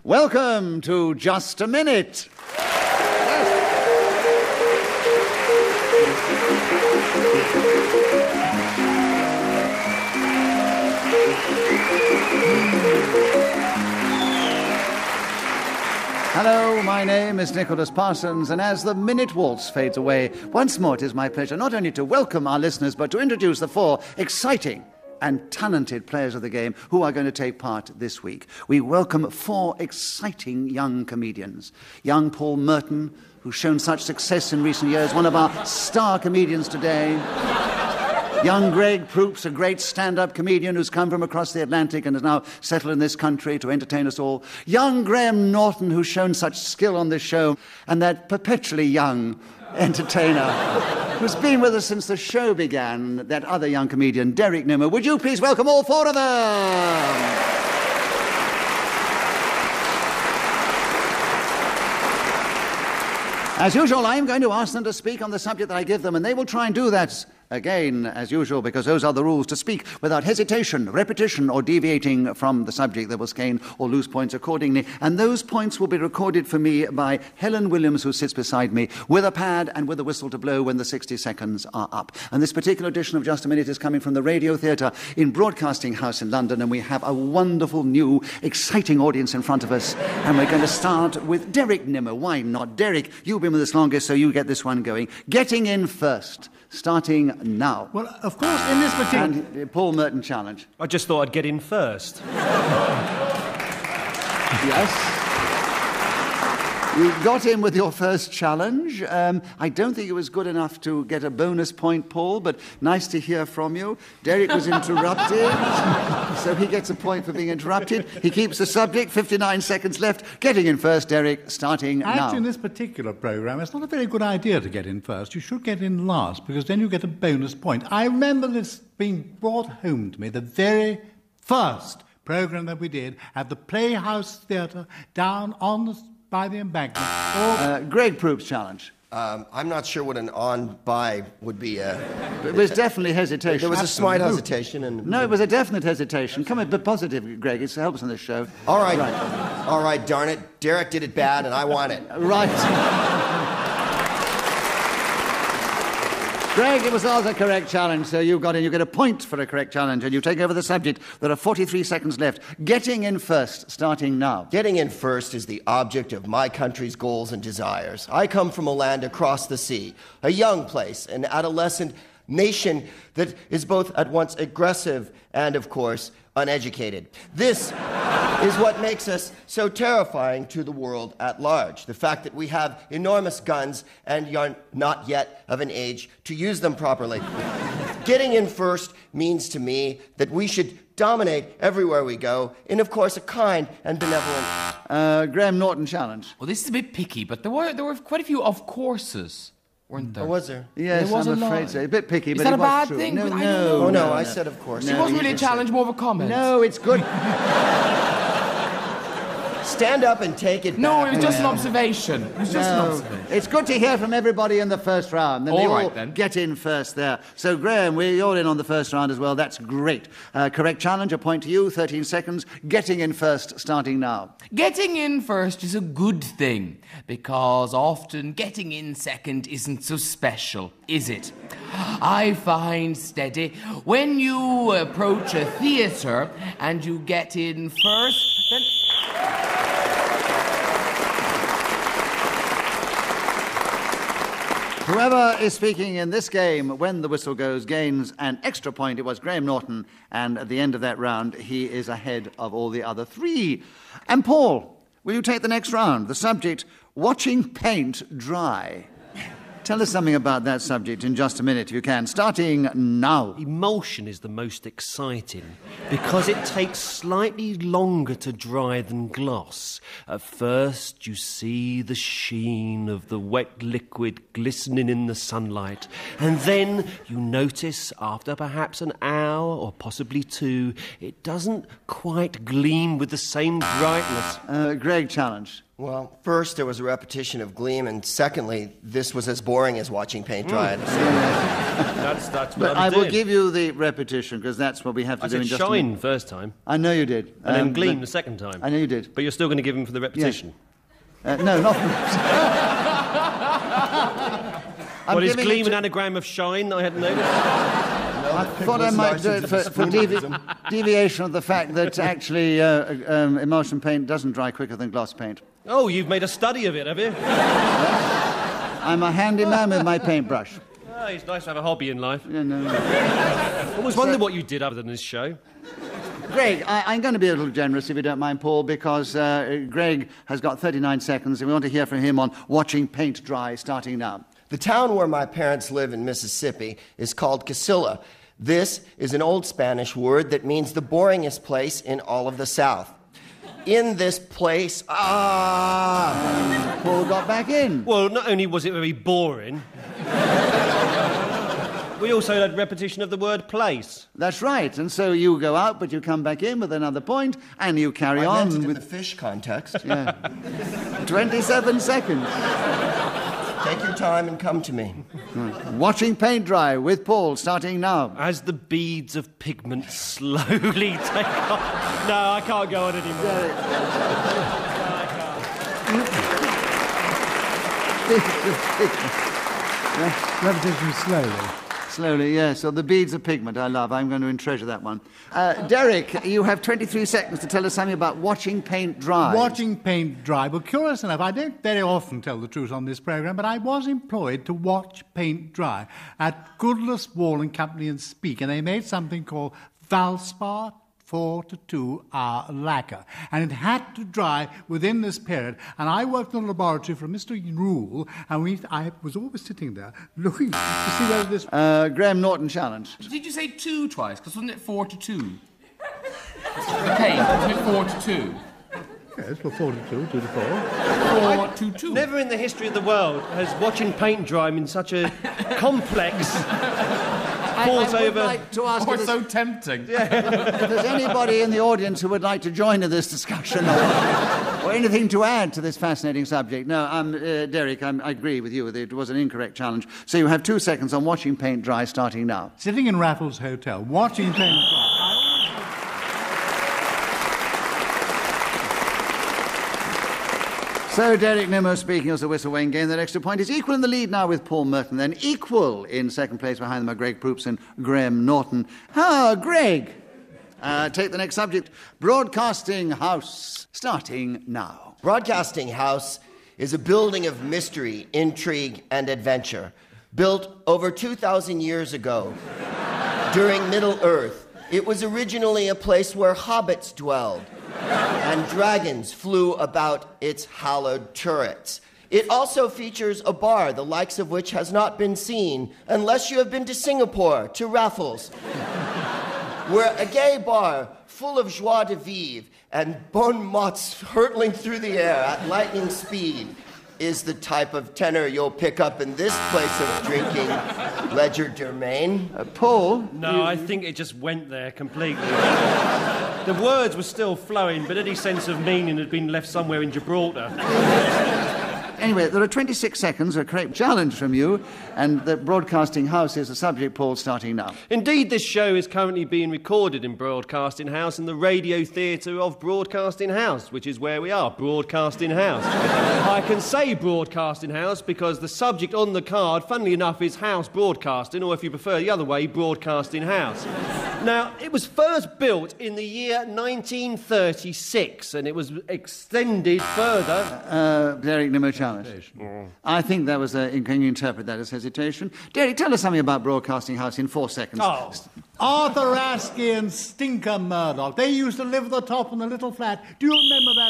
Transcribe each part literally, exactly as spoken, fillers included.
Welcome to Just a Minute. Hello, my name is Nicholas Parsons, and as the Minute Waltz fades away, once more it is my pleasure not only to welcome our listeners, but to introduce the four exciting and talented players of the game who are going to take part this week. We welcome four exciting young comedians. Young Paul Merton, who's shown such success in recent years, one of our star comedians today. Young Greg Proops, a great stand-up comedian who's come from across the Atlantic and is now settled in this country to entertain us all. Young Graham Norton, who's shown such skill on this show, and that perpetually young entertainer who's been with us since the show began, that other young comedian, Gerry Nimmo. Would you please welcome all four of them? As usual, I'm going to ask them to speak on the subject that I give them, and they will try and do that again, as usual, because those are the rules, to speak without hesitation, repetition, or deviating from the subject. They will gain or lose points accordingly, and those points will be recorded for me by Helen Williams, who sits beside me, with a pad and with a whistle to blow when the sixty seconds are up. And this particular edition of Just a Minute is coming from the Radio Theatre in Broadcasting House in London, and we have a wonderful, new, exciting audience in front of us, and we're going to start with Gerry Nimmo. Why not? Derek, you've been with us longest, so you get this one going. Getting in first. Starting now. Well, of course, in this particular... And uh, Paul Merton challenge. I just thought I'd get in first. Yes. You got in with your first challenge. Um, I don't think it was good enough to get a bonus point, Paul, but nice to hear from you. Derek was interrupted, so he gets a point for being interrupted. He keeps the subject, fifty-nine seconds left. Getting in first, Derek, starting Actually, now. Actually, in this particular programme, it's not a very good idea to get in first. You should get in last, because then you get a bonus point. I remember this being brought home to me, the very first programme that we did at the Playhouse Theatre down on the... by the embankment. Or... Uh, Greg Proops challenge. Um, I'm not sure what an on-by would be. Uh, it was definitely hesitation. There was a slight hesitation. and No, it was a definite hesitation. Come on, be positive, Greg. It helps on this show. All right. right. All right, darn it. Derek did it bad, and I want it. Right. Greg, it was also a correct challenge, so you got in. You get a point for a correct challenge, and you take over the subject. There are forty-three seconds left. Getting in first, starting now. Getting in first is the object of my country's goals and desires. I come from a land across the sea, a young place, an adolescent nation that is both at once aggressive and, of course, uneducated. This is what makes us so terrifying to the world at large. The fact that we have enormous guns and are not yet of an age to use them properly. Getting in first means to me that we should dominate everywhere we go in, of course, a kind and benevolent... Uh, Graham Norton challenge. Well, this is a bit picky, but there were there were quite a few of courses, weren't there? Or was there? Yes, there was I'm a afraid lot. so. A bit picky, is but that it a was bad true. thing? No, I don't no, know. Oh, no, no, I no. said of course. It No, wasn't you really a just said- challenge, more of a comment. No, it's good. Stand up and take it No, back. it was just an observation. It was just an No. observation. It's good to hear from everybody in the first round. Then All they right, all then. get in first there. So, Graham, we're all in on the first round as well. That's great. Uh, correct challenge, a point to you, thirteen seconds. Getting in first, starting now. Getting in first is a good thing, because often getting in second isn't so special, is it? I find, Steady, when you approach a theatre and you get in first, then... Whoever is speaking in this game, when the whistle goes, gains an extra point. It was Graham Norton, and at the end of that round, he is ahead of all the other three. And Paul, will you take the next round? The subject, watching paint dry. Tell us something about that subject in just a minute, if you can. Starting now. Emulsion is the most exciting because it takes slightly longer to dry than gloss. At first, you see the sheen of the wet liquid glistening in the sunlight, and then you notice, after perhaps an hour or possibly two, it doesn't quite gleam with the same brightness. Uh, Greg challenge. Well, first there was a repetition of Gleam, and secondly, this was as boring as watching paint dry. Mm. that's that's what But I'm I doing. will give you the repetition, because that's what we have to I do said in just Shine a minute. first time. I know you did. And then Um, Gleam but- the second time. I know you did. But you're still going to give him for the repetition. Uh, no, not... I'm What is giving Gleam it an to- anagram of Shine that I hadn't noticed? I thought I might do it for, for devi- deviation of the fact that actually uh, um, emulsion paint doesn't dry quicker than gloss paint. Oh, you've made a study of it, have you? I'm a handyman with my paintbrush. Oh, it's nice to have a hobby in life. You know. I always wondered what you did other than this show. Greg, I, I'm going to be a little generous, if you don't mind, Paul, because uh, Greg has got thirty-nine seconds, and we want to hear from him on watching paint dry, starting now. The town where my parents live in Mississippi is called Casilla. This is an old Spanish word that means the boringest place in all of the South. In this place, ah... Paul got back in. Well, not only was it very boring, we also had repetition of the word place. That's right, and so you go out, but you come back in with another point, and you carry I on meant it with... in the fish context. Yeah. twenty-seven seconds. Take your time and come to me. Watching paint dry with Paul, starting now. As the beads of pigment slowly take off... No, I can't go on anymore. No, I can't. Repetition slowly. Slowly, yes. So the beads of pigment, I love. I'm going to treasure that one. Uh, Derek, you have twenty-three seconds to tell us something about watching paint dry. Watching paint dry. Well, curious enough, I don't very often tell the truth on this programme, but I was employed to watch paint dry at Goodless Wall and Company and Speak, and they made something called Valspar four to two hour lacquer, and it had to dry within this period. And I worked in a laboratory for Mister Rule, and we, I was always sitting there looking to see whether this... Uh, Graham Norton challenge. Did you say two twice? Because wasn't it four to two? The paint, wasn't it four to two? Yes, well, four to two, two to four. Four to two. Never in the history of the world has watching paint dry been such a complex... I, I would over... like to ask Or if, so tempting. if there's anybody in the audience who would like to join in this discussion or, or anything to add to this fascinating subject. No, um, uh, Derek, I'm, I agree with you. It was an incorrect challenge. So you have two seconds on watching paint dry, starting now. Sitting in Raffles Hotel, watching paint dry. So Derek Nimmo speaking as the whistle Wayne gained that extra point. Is equal in the lead now with Paul Merton. Then equal in second place behind them are Greg Proops and Graham Norton. Ah, Greg. Uh, take the next subject. Broadcasting House. Starting now. Broadcasting House is a building of mystery, intrigue, and adventure. Built over two thousand years ago during Middle-earth. It was originally a place where hobbits dwelled, and dragons flew about its hallowed turrets. It also features a bar, the likes of which has not been seen, unless you have been to Singapore, to Raffles, where a gay bar full of joie de vivre and bon mots hurtling through the air at lightning speed is the type of tenor you'll pick up in this place of drinking, legerdemain. Uh, Paul? No, you, I think it just went there completely. The words were still flowing, but any sense of meaning had been left somewhere in Gibraltar. Anyway, there are twenty-six seconds, a correct challenge from you, and the Broadcasting House is the subject, Paul, starting now. Indeed, this show is currently being recorded in Broadcasting House in the Radio Theatre of Broadcasting House, which is where we are, Broadcasting House. I can say Broadcasting House because the subject on the card, funnily enough, is House Broadcasting, or if you prefer the other way, Broadcasting House. Now, it was first built in the year nineteen thirty-six, and it was extended further... Uh, Derek Nimmo challenge. Mm. I think that was... A, can you interpret that as hesitation? Derek, tell us something about Broadcasting House in four seconds. Oh. Arthur Askey and Stinker Murdoch. They used to live at the top in the little flat. Do you remember that?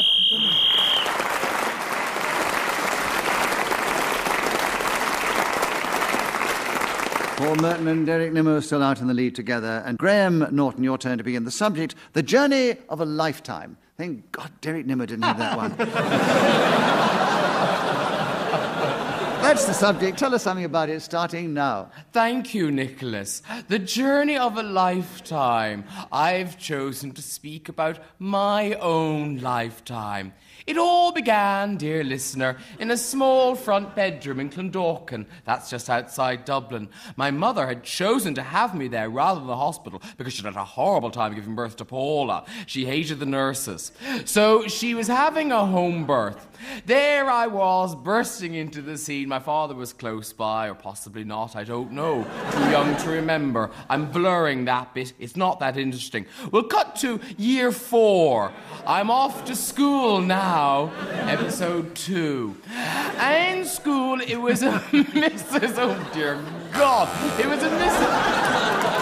Paul Merton and Derek Nimmo still out in the lead together. And Graham Norton, your turn to begin. The subject, the journey of a lifetime. Thank God Derek Nimmo didn't have that one. That's the subject. Tell us something about it, starting now. Thank you, Nicholas. The journey of a lifetime. I've chosen to speak about my own lifetime. It all began, dear listener, in a small front bedroom in Clondalkin. That's just outside Dublin. My mother had chosen to have me there rather than the hospital because she'd had a horrible time giving birth to Paula. She hated the nurses. So she was having a home birth. There I was, bursting into the scene. My father was close by, or possibly not, I don't know. Too young to remember. I'm blurring that bit. It's not that interesting. We'll cut to year four. I'm off to school now. Episode two. In school, it was a Missus Oh, dear God. It was a Missus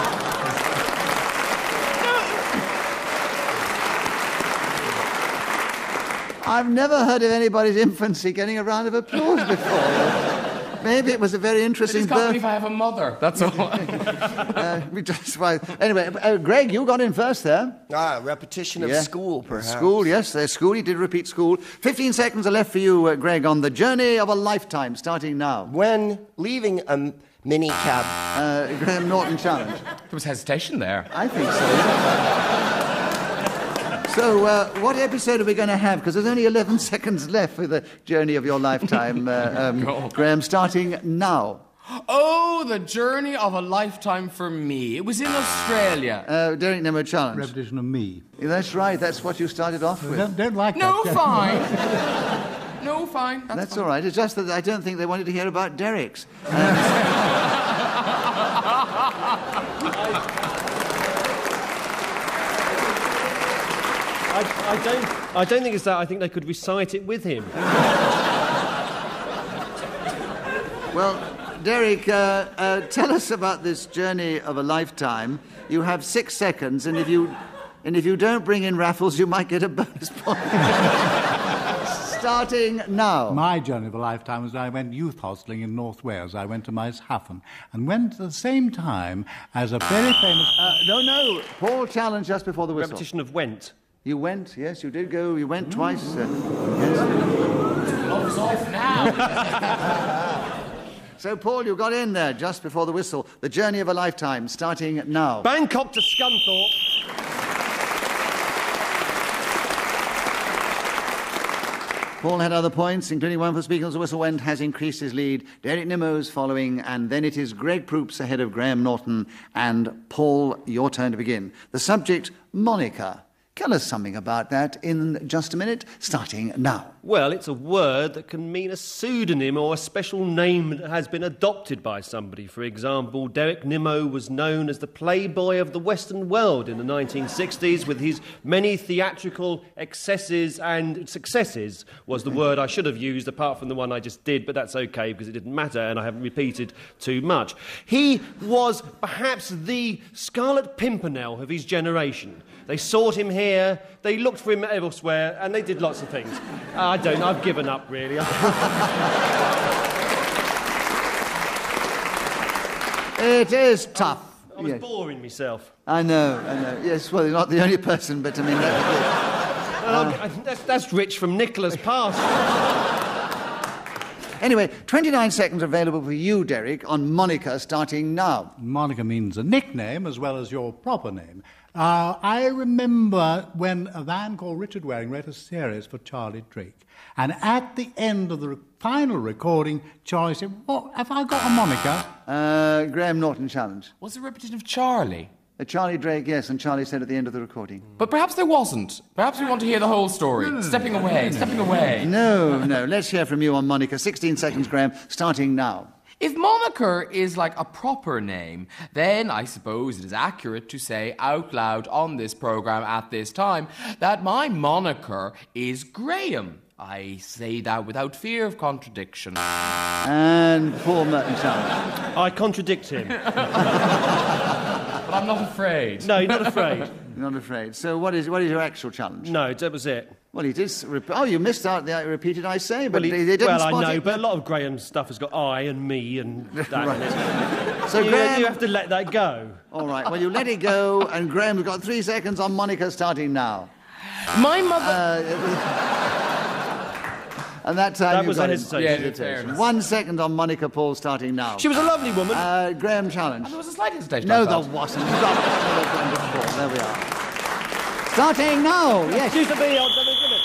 I've never heard of anybody's infancy getting a round of applause before. Maybe it was a very interesting I just can't birth. believe I have a mother, that's all. uh, we just, well, anyway, uh, Greg, you got in first there. Ah, repetition of Yeah. school, perhaps. School, yes, there's school. You did repeat school. Fifteen seconds are left for you, uh, Greg, on the journey of a lifetime, starting now. When leaving a mini cab. Uh, Graham Norton challenge. There was hesitation there. I think so. So, uh, what episode are we going to have? Because there's only eleven seconds left for the journey of your lifetime, uh, um, Graham, starting now. Oh, the journey of a lifetime for me. It was in Australia. Uh, Derek Nimmo challenge. Repetition of me. That's right. That's what you started off with. Don't, don't like No, that. fine. No, fine. That's, That's fine. all right. It's just that I don't think they wanted to hear about Derek's. Um, I, I don't. I don't think it's that. I think they could recite it with him. Well, Derek, uh, uh, tell us about this journey of a lifetime. You have six seconds, and if you and if you don't bring in Raffles, you might get a bonus point. Starting now. My journey of a lifetime was I went youth hosteling in North Wales. I went to Maeshaffen and went at the same time as a very famous... Uh, no, no. Paul challenged just before the whistle. Repetition of went. You went, yes, you did go. You went twice. Uh, Gloves off now. so, Paul, you got in there just before the whistle. The journey of a lifetime, starting now. Bangkok to Scunthorpe. Paul had other points, including one for speaking as the whistle went, has increased his lead. Derek Nimmo's following, and then it is Greg Proops ahead of Graham Norton. And Paul, your turn to begin. The subject, Moniker. Tell us something about that in just a minute, starting now. Well, it's a word that can mean a pseudonym or a special name that has been adopted by somebody. For example, Derek Nimmo was known as the playboy of the Western world in the nineteen sixties, with his many theatrical excesses and successes was the word I should have used, apart from the one I just did, but that's okay because it didn't matter and I haven't repeated too much. He was perhaps the Scarlet Pimpernel of his generation. They sought him here, they looked for him elsewhere, and they did lots of things. Uh, I don't know, I've given up, really. It is tough. I was Yes. boring myself. I know, I know. Yes, well, you're not the only person, but I mean... That, Well, I, that's, that's rich from Nicholas Past. Anyway, twenty-nine seconds available for you, Derek, on Moniker, starting now. Moniker means a nickname as well as your proper name. Uh, I remember when a man called Richard Waring wrote a series for Charlie Drake. And at the end of the re- final recording, Charlie said, "What, have I got a moniker?" Uh, Graham Norton challenge. Was it a repetition of Charlie? Uh, Charlie Drake, yes, and Charlie said at the end of the recording. But perhaps there wasn't. Perhaps we want to hear the whole story. Stepping away, stepping away. No, no, let's hear from you on Moniker. sixteen seconds, Graham, starting now. If Moniker is like a proper name, then I suppose it is accurate to say out loud on this programme at this time that my moniker is Graham. I say that without fear of contradiction. And Paul Merton challenge. I contradict him. But I'm not afraid. No, you're not afraid. You're not afraid. So what is what is your actual challenge? No, that was it. Well, he did... Rep- oh, you missed out the repeated I say, but Well, he- they, they didn't well spot I know, it. but a lot of Graham's stuff has got I and me and that Right. in it. So you, Graham... you have to let that go. All right, well, you let it go, and Graham's got three seconds on Moniker, starting now. My mother... Uh, And that time That you was got a it. hesitation. Yeah, fair enough. One second on Moniker, Paul, starting now. She was a lovely woman. Uh, Graham, challenge. There was a slight hesitation. No, I there felt. wasn't. You got it. There we are. Starting now. Yes. Used to be on double minute.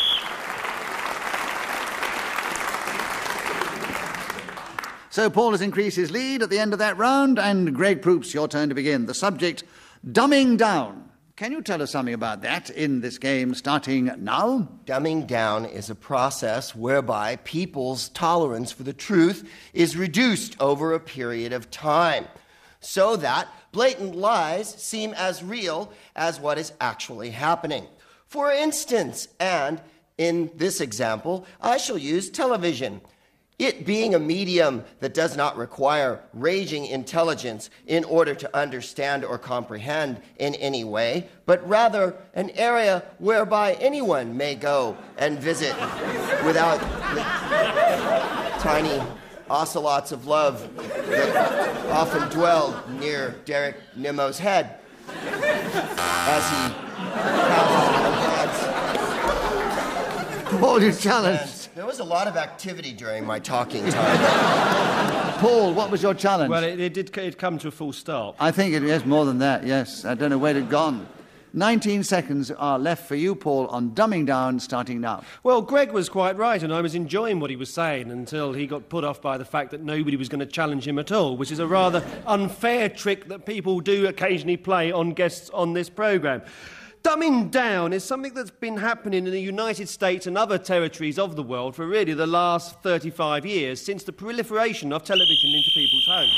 So Paul has increased his lead at the end of that round, and Greg Proops, your turn to begin. The subject, dumbing down. Can you tell us something about that in this game, starting now? Dumbing down is a process whereby people's tolerance for the truth is reduced over a period of time, so that blatant lies seem as real as what is actually happening. For instance, and in this example, I shall use television. It being a medium that does not require raging intelligence in order to understand or comprehend in any way, but rather an area whereby anyone may go and visit without the tiny ocelots of love that often dwell near Derek Nimmo's head as he passes the Paul, you challenged. gods. There was a lot of activity during my talking time. Paul, what was your challenge? Well, it, it did it come to a full stop. I think it is more than that, yes. I don't know where it had gone. nineteen seconds are left for you, Paul, on dumbing down, starting now. Well, Greg was quite right, and I was enjoying what he was saying until he got put off by the fact that nobody was going to challenge him at all, which is a rather unfair trick that people do occasionally play on guests on this programme. Dumbing down is something that's been happening in the United States and other territories of the world for really the last thirty-five years, since the proliferation of television into people's homes.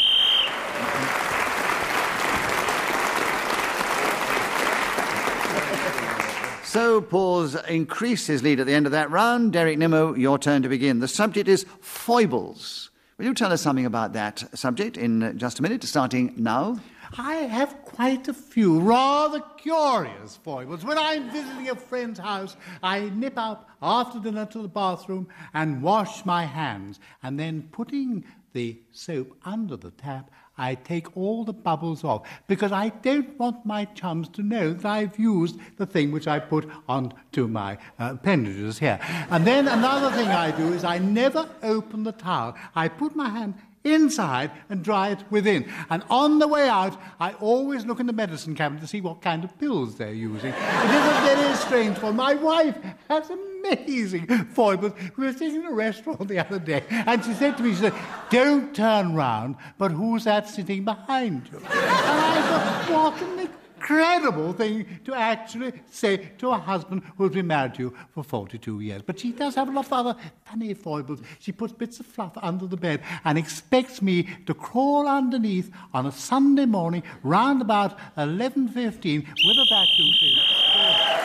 So Paul's increased his lead at the end of that round. Derek Nimmo, your turn to begin. The subject is foibles. Will you tell us something about that subject in just a minute, starting now? I have quite a few rather curious foibles. When I'm visiting a friend's house, I nip out after dinner to the bathroom and wash my hands. And then putting the soap under the tap, I take all the bubbles off because I don't want my chums to know that I've used the thing which I put onto my uh, appendages here. And then another thing I do is I never open the towel. I put my hand inside and dry it within. And on the way out, I always look in the medicine cabinet to see what kind of pills they're using. It is a very strange one. My wife has amazing foibles. We were sitting in a restaurant the other day, and she said to me, she said, "Don't turn round, but who's that sitting behind you?" And I thought, what an incredible thing to actually say to a husband who's been married to you for forty-two years. But she does have a lot of other funny foibles. She puts bits of fluff under the bed and expects me to crawl underneath on a Sunday morning round about eleven fifteen with a vacuum cleaner.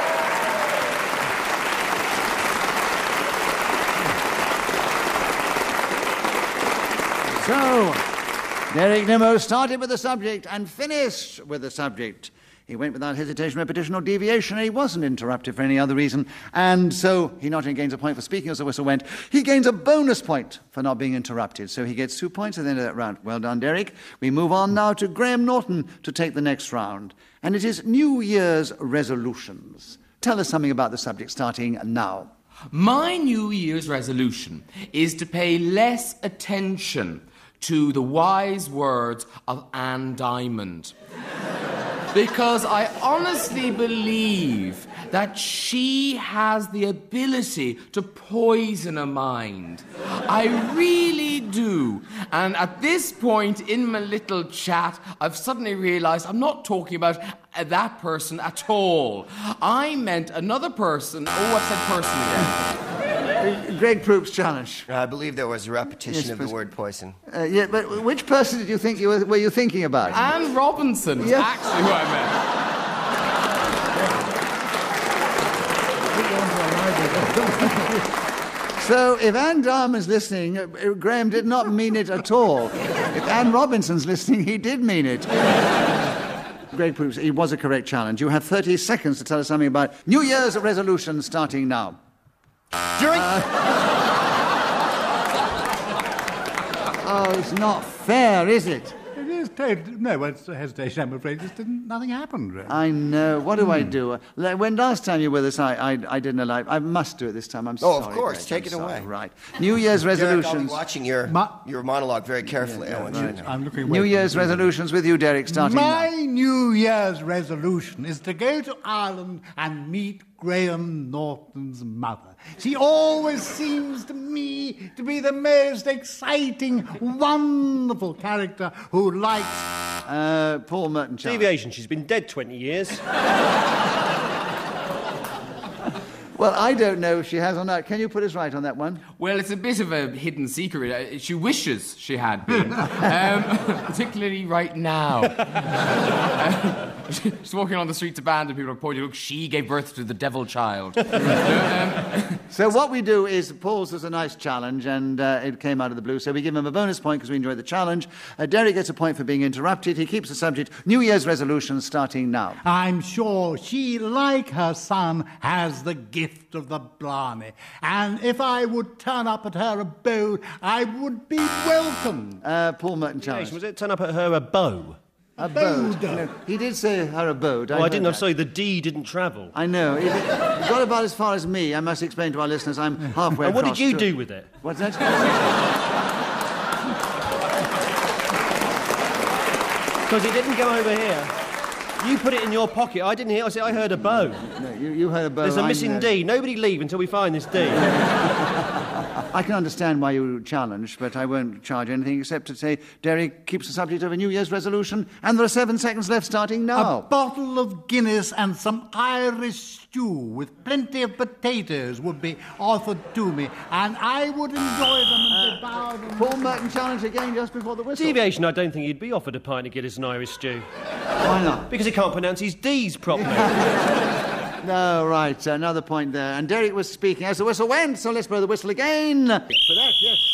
So, Derek Nimmo started with the subject and finished with the subject. He went without hesitation, repetition, or deviation, and he wasn't interrupted for any other reason. And so he not only gains a point for speaking as the whistle went, he gains a bonus point for not being interrupted. So he gets two points at the end of that round. Well done, Derek. We move on now to Graham Norton to take the next round. And it is New Year's resolutions. Tell us something about the subject, starting now. My New Year's resolution is to pay less attention to the wise words of Anne Diamond. Because I honestly believe that she has the ability to poison a mind. I really do. And at this point in my little chat, I've suddenly realised I'm not talking about that person at all. I meant another person. Oh, I've said person again. Greg Proops challenge. I believe there was a repetition Yes, of the please. word poison. Uh, yeah, but which person did you think you were, were you thinking about? Anne Robinson is Yeah. actually who I meant. So if Anne Diamond's listening, uh, Graham did not mean it at all. If Anne Robinson's listening, he did mean it. Greg Proops, it was a correct challenge. You have thirty seconds to tell us something about New Year's resolutions starting now. During... Uh, oh, it's not fair, is it? It there's totally no it's hesitation, I'm afraid. Just didn't, nothing happened, really. I know. What do Hmm. I do? Uh, When last time you were with us, I, I, I didn't allow... I must do it this time. I'm Oh, sorry. of course. Greg, Take I'm it sorry. away. Right. New Year's Derek, I'll be resolutions. watching your, Ma- your monologue very carefully. I want you to know. I'm looking New away Year's from you. resolutions with you, Derek, starting My now. New Year's resolution is to go to Ireland and meet Graham Norton's mother. She always seems to me to be the most exciting, wonderful character who likes... Uh, Paul Merton. Deviation, she's been dead twenty years. Well, I don't know if she has or not. Can you put us right on that one? Well, it's a bit of a hidden secret. Uh, She wishes she had been, um, particularly right now. Uh, she's walking on the streets of Band and people are pointing, look, she gave birth to the devil child. um, So what we do is, Paul's was a nice challenge, and uh, it came out of the blue, so we give him a bonus point because we enjoyed the challenge. Uh, Derek gets a point for being interrupted. He keeps the subject, New Year's resolutions starting now. I'm sure she, like her son, has the gift of the blarney. And if I would turn up at her abode, I would be welcome. Uh, Paul Merton Deviation, challenge. was it turn up at her a bow? Abode. No, he did say her abode. Oh, I heard didn't. I'm that. sorry, the D didn't travel. I know. He did- he got about as far as me. I must explain to our listeners I'm halfway And what across did you to- do with it? What's that? Because it didn't go over here. You put it in your pocket. I didn't hear. I said I heard a bow. No, you, you heard a bow. There's a I missing know. D. Nobody leave until we find this D. I can understand why you challenged, but I won't charge anything except to say Derek keeps the subject of a New Year's resolution, and there are seven seconds left starting A now. bottle of Guinness and some Irish stew with plenty of potatoes would be offered to me, and I would enjoy them and devour them. Paul Merton challenge again just before the whistle. Deviation, I don't think he'd be offered a pint of Guinness and Irish stew. Why not? Because he can't pronounce his D's properly. No, right, another point there. And Derek was speaking as the whistle went, so let's blow the whistle again. For that, yes.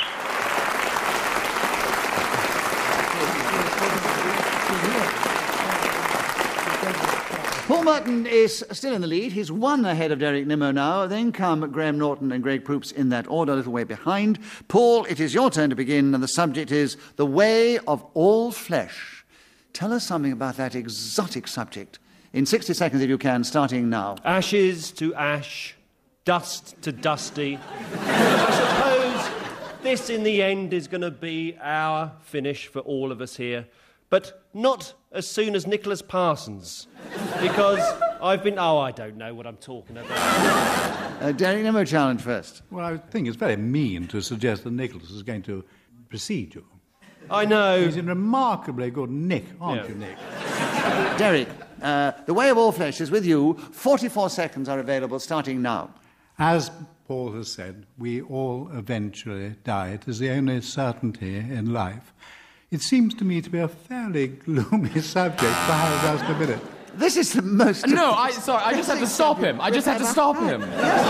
Paul Merton is still in the lead. He's one ahead of Derek Nimmo now. Then come Graham Norton and Greg Proops in that order, a little way behind. Paul, it is your turn to begin, and the subject is the way of all flesh. Tell us something about that exotic subject. In sixty seconds, if you can, starting now. Ashes to ash, dust to dusty. I suppose this, in the end, is going to be our finish for all of us here. But not as soon as Nicholas Parsons. Because I've been... Oh, I don't know what I'm talking about. Uh, Derek Nimmo challenge first. Well, I think it's very mean to suggest that Nicholas is going to precede you. I know. He's in remarkably good nick, aren't Yeah. you, Nick? Derek, uh, the way of all flesh is with you. forty-four seconds are available, starting now. As Paul has said, we all eventually die. It is the only certainty in life. It seems to me to be a fairly gloomy subject for just a minute. This is the most... No, I sorry, I just had to stop him. I just had to stop him.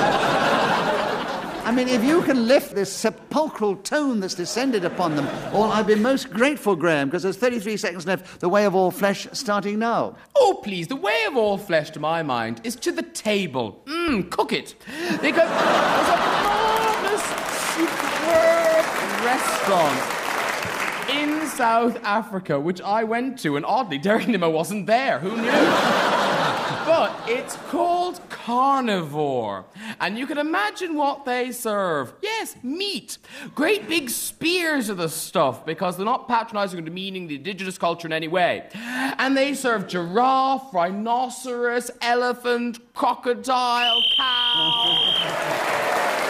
I mean, if you can lift this sepulchral tone that's descended upon them, well, I'd be most grateful, Graham, because there's thirty-three seconds left. The way of all flesh starting now. Oh, please, the way of all flesh, to my mind, is to the table. Mmm, cook it. Because there's a marvellous, superb restaurant in South Africa, which I went to, and oddly, Derek Nimmo wasn't there. Who knew? But it's called carnivore. And you can imagine what they serve. Yes, meat. Great big spears of the stuff, because they're not patronising or demeaning the indigenous culture in any way. And they serve giraffe, rhinoceros, elephant, crocodile, cow.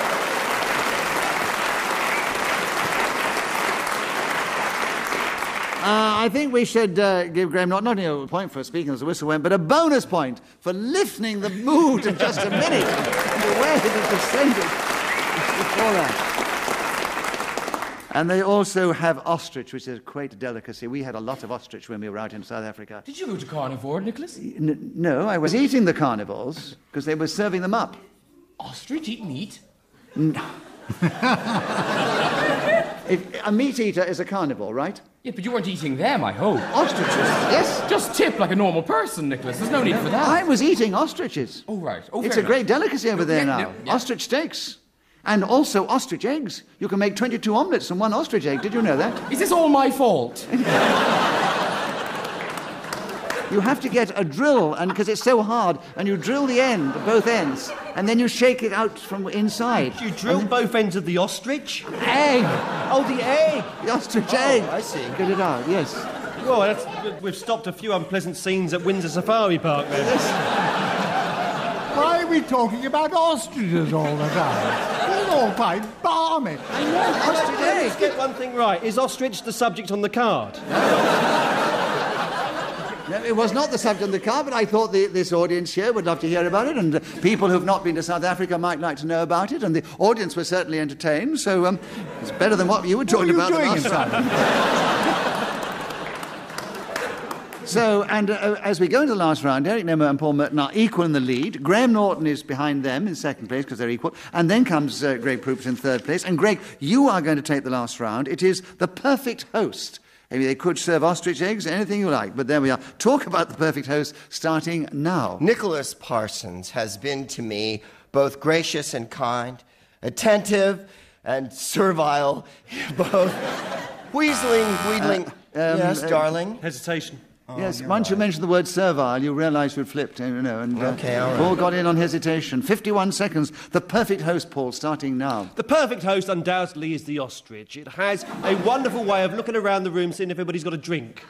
Uh, I think we should uh, give Graham not, not only a point for speaking as the whistle went, but a bonus point for lifting the mood in just a minute. The way it has descended before that. And they also have ostrich, which is quite a delicacy. We had a lot of ostrich when we were out in South Africa. Did you go to carnivore, Nicholas? N- no, I was eating the carnivores because they were serving them up. Ostrich eat meat? If, a meat eater is a carnivore, right? Yeah, but you weren't eating them, I hope. Ostriches, yes. Just tip like a normal person, Nicholas. There's no need for that. I was eating ostriches. Oh, right. Oh, It's fair a great enough. delicacy over there Yeah, now. yeah, yeah. Ostrich steaks. And also ostrich eggs. You can make twenty-two omelettes from one ostrich egg. Did you know that? Is this all my fault? You have to get a drill, and because it's so hard, and you drill the end, both ends, and then you shake it out from inside. You drill And both ends of the ostrich? Egg! Oh, the egg! The ostrich Oh, egg! I see. Get it out, yes. Well, that's, we've stopped a few unpleasant scenes at Windsor Safari Park then. Why are we talking about ostriches all the time? They're all quite balmy. I know, ostrich Let's egg! get one thing right. Is ostrich the subject on the card? No, it was not the subject on the card, but I thought the, this audience here would love to hear about it, and uh, people who've not been to South Africa might like to know about it, and the audience was certainly entertained, so um, it's better than what you were talking What are you about doing the last time. So, and uh, as we go into the last round, Derek Nimmo and Paul Merton are equal in the lead. Graham Norton is behind them in second place because they're equal. And then comes uh, Greg Proops in third place. And Greg, you are going to take the last round. It is the perfect host. I mean, they could serve ostrich eggs, anything you like, but there we are. Talk about the perfect host starting now. Nicholas Parsons has been to me both gracious and kind, attentive and servile, both weaseling, wheedling. Uh, um, yes, uh, darling. Hesitation. Yes, once you mentioned the word servile, you realise you'd flipped, you know, and uh, Okay, all right. Paul got in on hesitation. fifty-one seconds. The perfect host, Paul, starting now. The perfect host undoubtedly is the ostrich. It has a wonderful way of looking around the room, seeing if everybody's got a drink.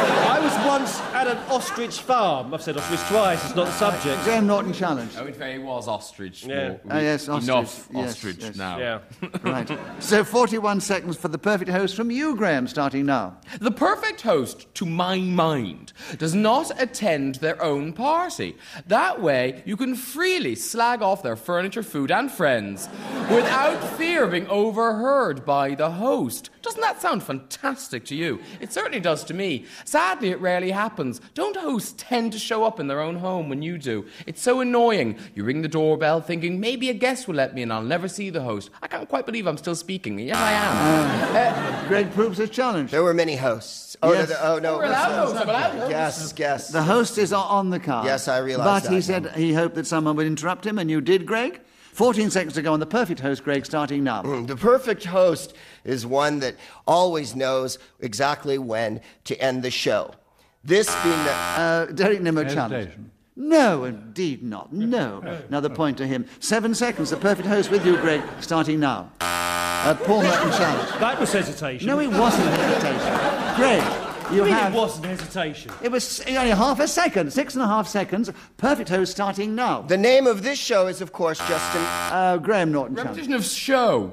I was once at an ostrich farm. I've said ostrich twice, it's not the subject. Graham Norton challenge. Oh, in fact, it was ostrich. Yeah. Well, Oh, yes, ostrich. Enough Yes, ostrich yes. now. Yeah. Right. So forty-one seconds for the perfect host from you, Graham, starting now. The perfect host, to my mind, does not attend their own party. That way, you can freely slag off their furniture, food, and friends without fear of being overheard by the host. Doesn't that sound fantastic to you? It certainly does to me. Sadly, it rarely happens. Don't hosts tend to show up in their own home when you do? It's so annoying. You ring the doorbell thinking maybe a guest will let me in. I'll never see the host. I can't quite believe I'm still speaking. Yes, I am. Uh, Greg Proops has challenged. There were many hosts. Oh, Yes. no, the- oh no. We're allowed hosts. I'm allowed hosts. Yes, yes. The host is on the card. Yes, I realise But that he now. said he hoped that someone would interrupt him, and you did, Greg. fourteen seconds to go on the perfect host, Greg, starting now. The perfect host is one that always knows exactly when to end the show. This being the... Uh, Derek Nimmo challenge. Hesitation. No, indeed not. No. Another point to him. Seven seconds. The perfect host with you, Greg, starting now. Uh, Paul Merton challenge. That was hesitation. No, it wasn't hesitation. Greg, you I mean, have... it wasn't hesitation. It was only half a second. Six and a half seconds. Perfect host starting now. The name of this show is, of course, Justin... Uh, Graham Norton challenge. Repetition of show.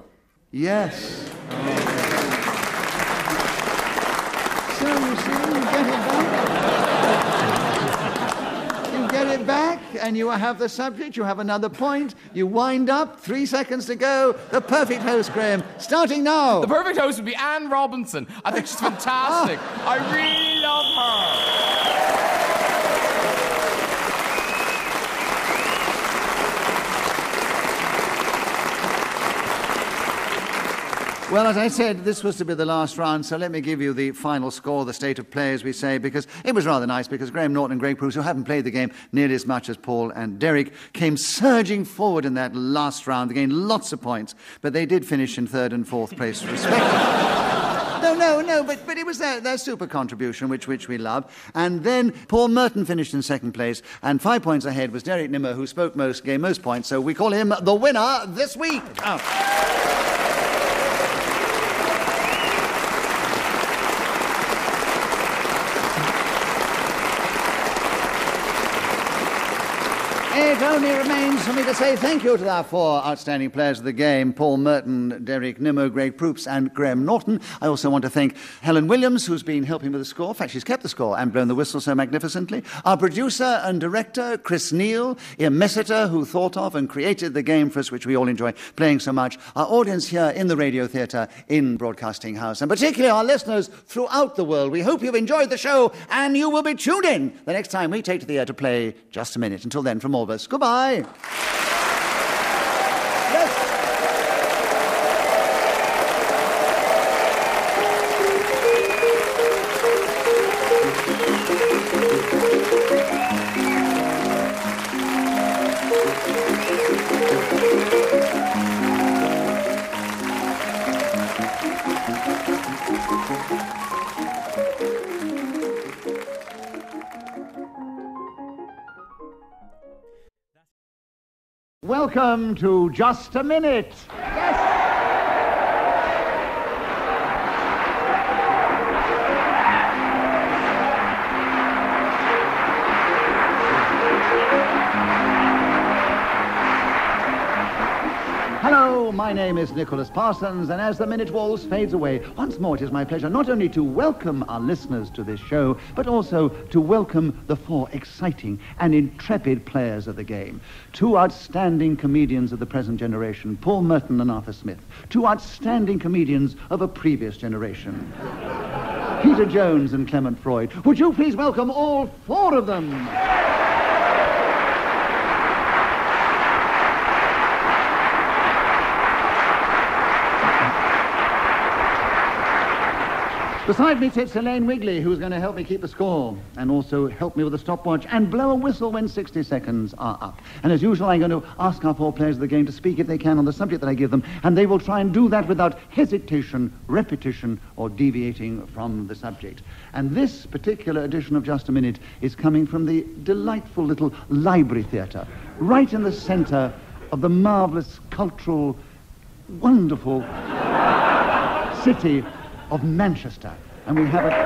Yes. So you see, you get it back. You get it back, and you have the subject. You have another point. You wind up. Three seconds to go. The perfect host, Graham, starting now. The perfect host would be Anne Robinson. I think she's fantastic. I really love her. Well, as I said, this was to be the last round, so let me give you the final score, the state of play, as we say, because it was rather nice, because Graham Norton and Greg Proops, who haven't played the game nearly as much as Paul and Derek, came surging forward in that last round. They gained lots of points, but they did finish in third and fourth place, respectively. No, no, no, but, but it was their, their super contribution, which, which we love. And then Paul Merton finished in second place, and five points ahead was Derek Nimmo, who spoke most, gave most points, so we call him the winner this week. Oh. It only remains for me to say thank you to our four outstanding players of the game, Paul Merton, Derek Nimmo, Greg Proops and Graham Norton. I also want to thank Helen Williams, who's been helping with the score. In fact, she's kept the score and blown the whistle so magnificently. Our producer and director, Chris Neal, Ian Messiter, who thought of and created the game for us, which we all enjoy playing so much. Our audience here in the Radio Theatre in Broadcasting House, and particularly our listeners throughout the world. We hope you've enjoyed the show, and you will be tuned in the next time we take to the air to play Just a Minute. Until then, from all of us, goodbye. Yes. welcome to Just a Minute. Yes. Hello, my name is Nicholas Parsons, and as the minute waltz fades away, once more it is my pleasure not only to welcome our listeners to this show, but also to welcome the four exciting and intrepid players of the game. Two outstanding comedians of the present generation, Paul Merton and Arthur Smith. Two outstanding comedians of a previous generation, Peter Jones and Clement Freud. Would you please welcome all four of them? Beside me sits Elaine Wigley, who's going to help me keep the score and also help me with the stopwatch and blow a whistle when sixty seconds are up. And as usual, I'm going to ask our four players of the game to speak, if they can, on the subject that I give them, and they will try and do that without hesitation, repetition, or deviating from the subject. And this particular edition of Just a Minute is coming from the delightful little library theatre, right in the centre of the marvellous, cultural, wonderful city of Manchester. And we have a...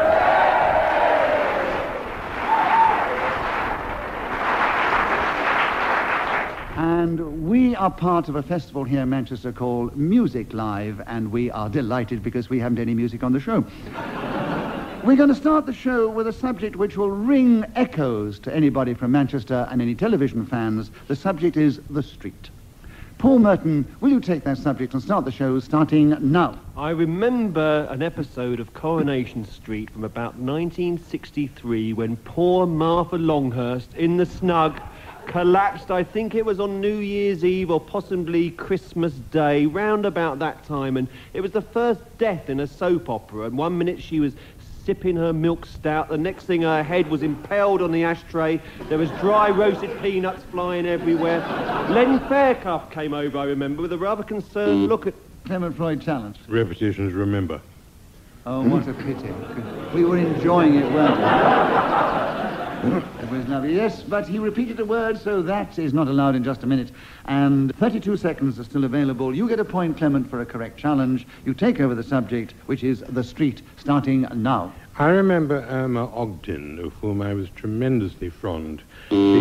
And we are part of a festival here in Manchester called Music Live, and we are delighted because we haven't any music on the show. We're going to start the show with a subject which will ring echoes to anybody from Manchester and any television fans. The subject is the street. Paul Merton, will you take that subject and start the show starting now? I remember an episode of Coronation Street from about nineteen sixty-three when poor Martha Longhurst in the snug collapsed. I think it was on New Year's Eve or possibly Christmas Day, round about that time, and it was the first death in a soap opera. And one minute she was sipping her milk stout, the next thing her head was impaled on the ashtray, there was dry roasted peanuts flying everywhere. Len Fairclough came over, I remember, with a rather concerned look at... Clement Freud challenge. Repetitions, remember. Oh, what a pity. We were enjoying it, weren't we? It was lovely. Yes, but he repeated a word, so that is not allowed in Just a Minute. And thirty-two seconds are still available. You get a point, Clement, for a correct challenge. You take over the subject, which is the street, starting now. I remember Irma Ogden, of whom I was tremendously fond. Uh,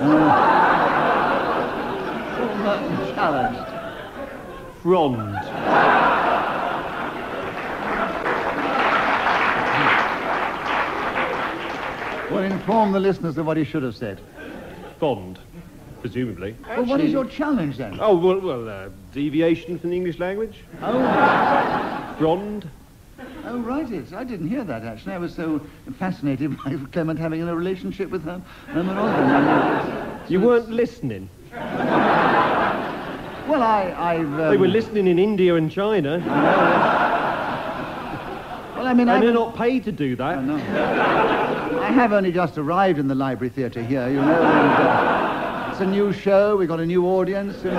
challenged. Frond. Well, inform the listeners of what he should have said. Fond, presumably. Well, what is your challenge, then? Oh, well, well uh, deviation from the English language. Oh. Frond. Oh, right, it. I didn't hear that, actually. I was so fascinated by Clement having a relationship with her. Um, you weren't listening. Well, I... I've... Um... They were listening in India and China. Well, I mean, and I've... they're not paid to do that. I know. I have only just arrived in the library theatre here, you know, and uh, it's a new show, we've got a new audience, you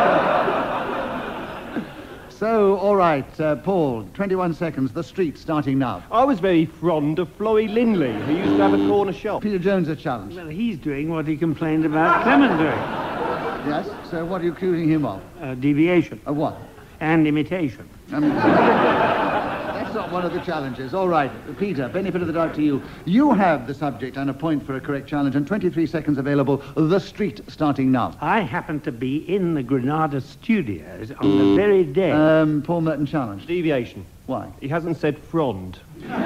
know. So, all right, uh, Paul, twenty-one seconds, the street starting now. I was very fond of Florrie Lindley, who used to have a corner shop. Peter Jones, a challenge. Well, he's doing what he complained about Clement doing. Yes, so what are you accusing him of? Uh, deviation. Of what? And imitation. I mean, that's not one of the challenges. All right, Peter, benefit of the doubt to you. You have the subject and a point for a correct challenge, and twenty-three seconds available. The street starting now. I happen to be in the Granada studios on the very day. Um, Paul Merton challenge. Deviation. Why? He hasn't said frond.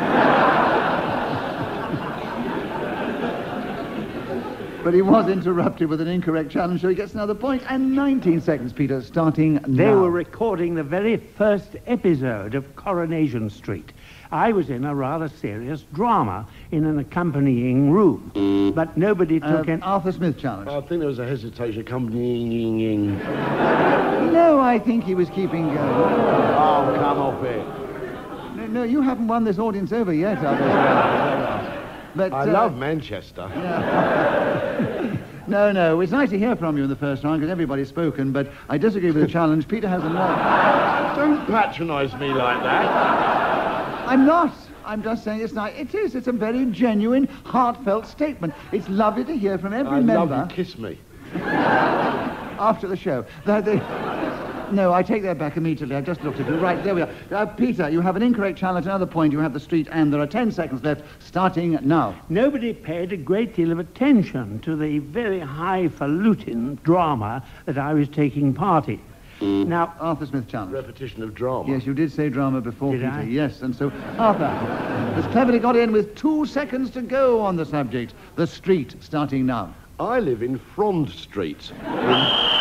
But he was interrupted with an incorrect challenge, so he gets another point. And nineteen seconds, Peter, starting They now. were recording the very first episode of Coronation Street. I was in a rather serious drama in an accompanying room, but nobody took uh, an... Arthur Smith challenge. I think there was a hesitation accompanying... No, I think he was keeping going. Oh, come off it. No, no, you haven't won this audience over yet, Arthur. But, I uh, love Manchester. Yeah. No, no, it's nice to hear from you in the first round because everybody's spoken, but I disagree with the challenge. Peter has a no. Don't patronise me like that. I'm not. I'm just saying it's nice. It is. It's a very genuine, heartfelt statement. It's lovely to hear from every I member. love you. Kiss me. after the show. The, the, no, I take that back immediately. I've just looked at it. Right, there we are. Uh, Peter, you have an incorrect challenge. Another point, you have the street, and there are ten seconds left, starting now. Nobody paid a great deal of attention to the very highfalutin drama that I was taking part in. Now, Arthur Smith challenge. Repetition of drama. Yes, you did say drama before, Did Peter. I? Yes, and so Arthur has cleverly got in with two seconds to go on the subject. The street, starting now. I live in Frond Street. in-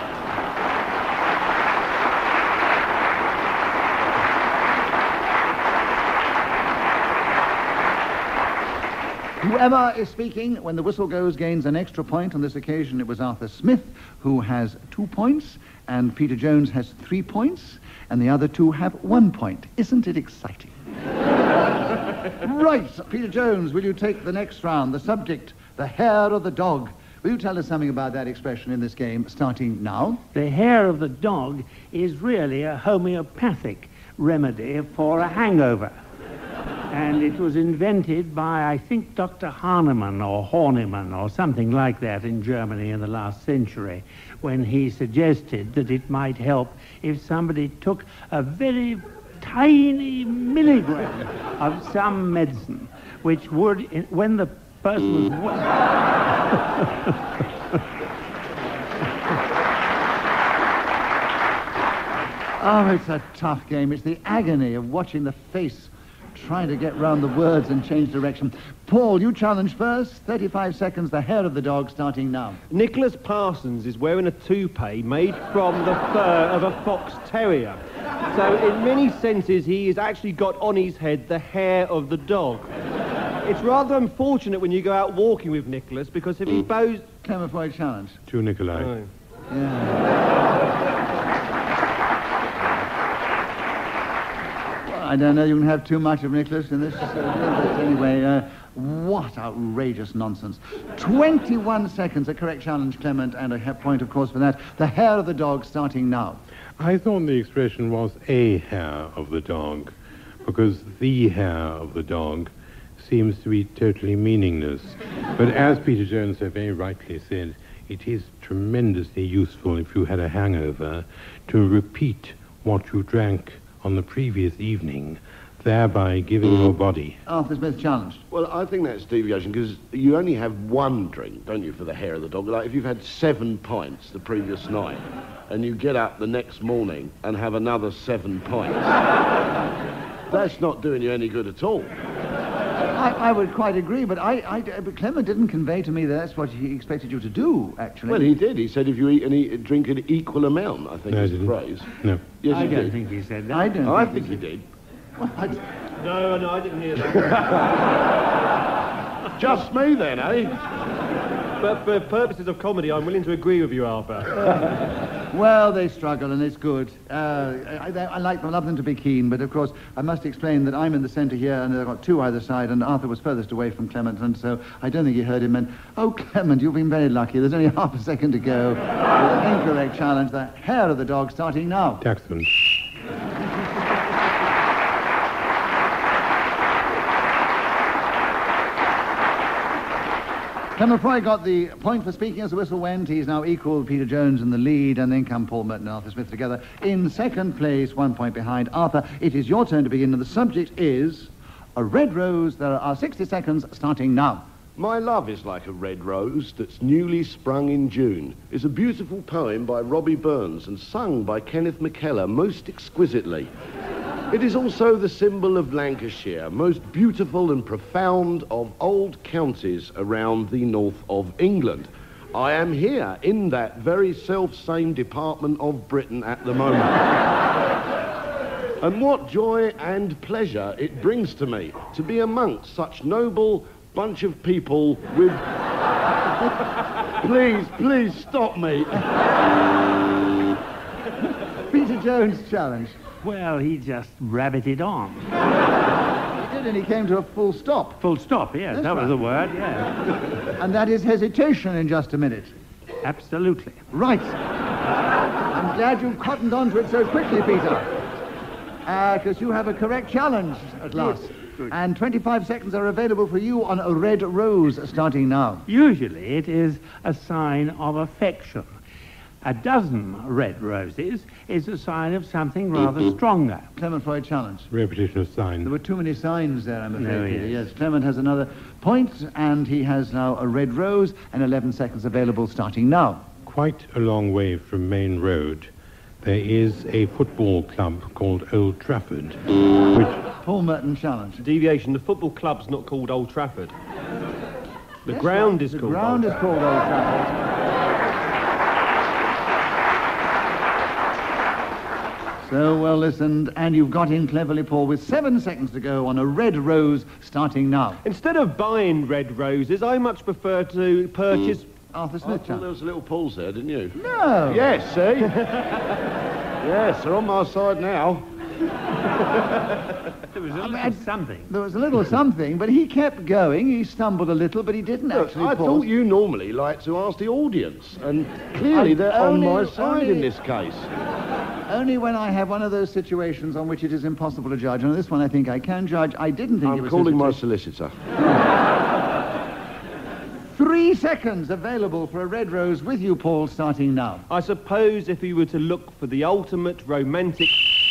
Whoever is speaking when the whistle goes gains an extra point. On this occasion, it was Arthur Smith, who has two points, and Peter Jones has three points, and the other two have one point. Isn't it exciting? Right, Peter Jones, will you take the next round? The subject, the hair of the dog. Will you tell us something about that expression in this game, starting now? the hair of the dog is really a homeopathic remedy for a hangover. And it was invented by, I think, Doctor Hahnemann or Horniman or something like that in Germany in the last century, when he suggested that it might help if somebody took a very tiny milligram of some medicine, which would, when the person was... Oh, it's a tough game. It's the agony of watching the face trying to get round the words and change direction. Paul, you challenge first. thirty-five seconds, the hair of the dog, starting now. Nicholas Parsons is wearing a toupee made from the fur of a fox terrier. So in many senses, he has actually got on his head the hair of the dog. It's rather unfortunate when you go out walking with Nicholas, because if he bows... Clement Freud challenge. To Nikolai. Oh. Yeah. I don't know you can have too much of Nicholas in this. Uh, but anyway, uh, what outrageous nonsense. twenty-one seconds, a correct challenge, Clement, and a he- point, of course, for that. The hair of the dog, starting now. I thought the expression was a hair of the dog, because the hair of the dog seems to be totally meaningless. But as Peter Jones so very rightly said, it is tremendously useful if you had a hangover to repeat what you drank on the previous evening, thereby giving your body... Arthur Smith challenged. Well, I think that's deviation, because you only have one drink, don't you, for the hair of the dog? Like, if you've had seven pints the previous night, and you get up the next morning and have another seven pints, that's not doing you any good at all. I, I would quite agree, but I, I, but Clement didn't convey to me that that's what he expected you to do, actually. Well, he did. He said if you eat and eat, drink an equal amount, I think No, I is the didn't. phrase. No. Yes, I he don't did. think he said that. I don't I think, think he did. No, no, I didn't hear that. Just me then, eh? But for purposes of comedy, I'm willing to agree with you, Arthur. Well, they struggle, and it's good. Uh, I, I like them, I love them to be keen, but of course, I must explain that I'm in the centre here, and I've got two either side, and Arthur was furthest away from Clement, and so I don't think he heard him. And, oh, Clement, you've been very lucky. There's only half a second to go. With an incorrect challenge, the hair of the dog, starting now. Taxman. Clement Freud got the point for speaking as the whistle went. He's now equal with Peter Jones in the lead, and then come Paul Merton and Arthur Smith together in second place, one point behind. Arthur, it is your turn to begin, and the subject is a red rose. There are sixty seconds starting now. My love is like a red rose that's newly sprung in June. It's a beautiful poem by Robbie Burns and sung by Kenneth McKellar most exquisitely. It is also the symbol of Lancashire, most beautiful and profound of old counties around the north of England. I am here in that very self-same department of Britain at the moment. And what joy and pleasure it brings to me to be amongst such noble bunch of people with... Please, please stop me. Peter Jones challenge. Well, he just rabbited on. He did, and he came to a full stop. Full stop, yes, That's that was right. the word, yes. And that is hesitation in just a minute. Absolutely. Right. I'm glad you've cottoned onto it so quickly, Peter. Because uh, you have a correct challenge at last. Good. And twenty-five seconds are available for you on a red rose starting now. Usually it is a sign of affection. A dozen red roses is a sign of something rather stronger. Clement Freud challenge. Repetition of sign. There were too many signs there, I'm afraid, No, Peter. yes. Yes, Clement has another point, and he has now a red rose and eleven seconds available starting now. Quite a long way from Main Road, there is a football club called Old Trafford, which... Paul Merton challenge. Deviation, the football club's not called Old Trafford. The Yes, ground right. is the called ground Old is called Old Trafford. So well listened, and you've got in cleverly, Paul, with seven seconds to go on a red rose starting now. Instead of buying red roses, I much prefer to purchase... Arthur I Smith thought challenge. there was a little pause there, didn't you? No. Yes, see? Yes, they're on my side now. There was a I little mean, something. There was a little something, but he kept going. He stumbled a little, but he didn't Look, actually I pause. thought you normally like to ask the audience, and clearly I they're only- on my side only- in this case. Only when I have one of those situations on which it is impossible to judge. And on this one, I think I can judge. I didn't think it I'm was... calling my hesitation. solicitor. Three seconds available for a red rose with you, Paul, starting now. I suppose if you were to look for the ultimate romantic...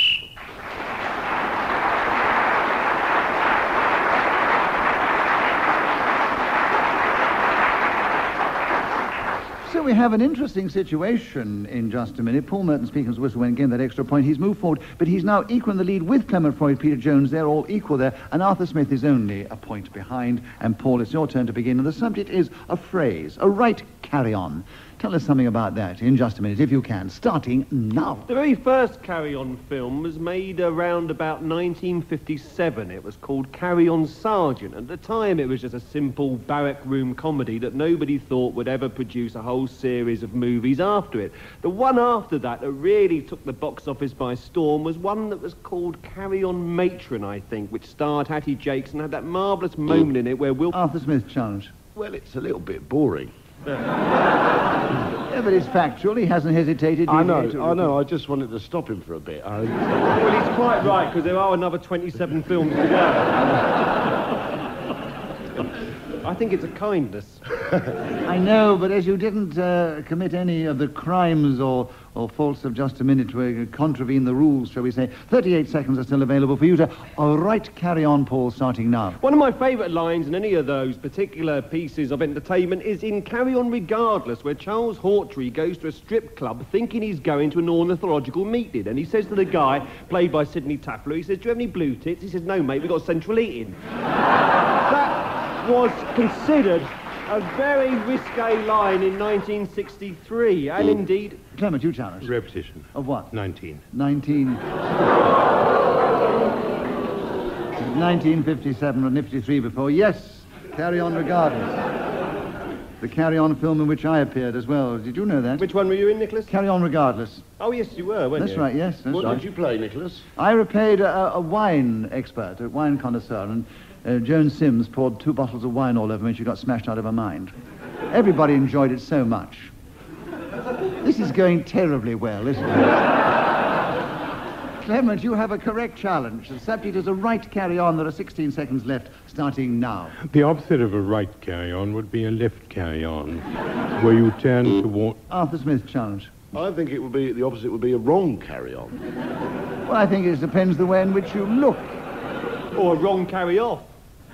So we have an interesting situation in just a minute. Paul Merton, speaking as whistle when again that extra point. He's moved forward, but he's now equal in the lead with Clement Freud, Peter Jones. They're all equal there, and Arthur Smith is only a point behind. And Paul, it's your turn to begin, and the subject is a phrase, a right carry-on. Tell us something about that in just a minute, if you can, starting now. The very first Carry On film was made around about nineteen fifty-seven. It was called Carry On Sergeant. At the time, it was just a simple barrack room comedy that nobody thought would ever produce a whole series of movies after it. The one after that that really took the box office by storm was one that was called Carry On Matron, I think, which starred Hattie Jakes and had that marvellous moment in it where Will... Arthur Smith challenge. Well, it's a little bit boring. Yeah, but it's factual. He hasn't hesitated. I He's know, here to- I know. I just wanted to stop him for a bit. I... Well, he's quite right, because there are another twenty-seven films to go. I think it's a kindness. I know, but as you didn't uh, commit any of the crimes or, or faults of just a minute to uh, contravene the rules, shall we say, thirty-eight seconds are still available for you to all right, carry on, Paul, starting now. One of my favourite lines in any of those particular pieces of entertainment is in Carry On Regardless, where Charles Hawtrey goes to a strip club thinking he's going to an ornithological meeting, and he says to the guy, played by Sidney Taffler, he says, "Do you have any blue tits?" He says, "No, mate, we've got central heating." That was considered a very risque line in nineteen sixty-three, and indeed... Clement, you challenge. Repetition. Of what? nineteen. nineteen... nineteen fifty-seven or fifty-three before. Yes, Carry On Regardless. The Carry On film in which I appeared as well. Did you know that? Which one were you in, Nicholas? Carry On Regardless. Oh, yes, you were, weren't That's you? right, yes. That's What right. did you play, Nicholas? I replayed a, a wine expert, a wine connoisseur, and uh, Joan Sims poured two bottles of wine all over me and she got smashed out of her mind. Everybody enjoyed it so much. This is going terribly well, isn't it? Clement, you have a correct challenge. The subject is a right carry-on. There are sixteen seconds left, starting now. The opposite of a right carry-on would be a left carry-on, where you turn toward... Arthur Smith challenge. I think it would be, the opposite would be a wrong carry-on. Well, I think it depends the way in which you look. Or a wrong carry-off.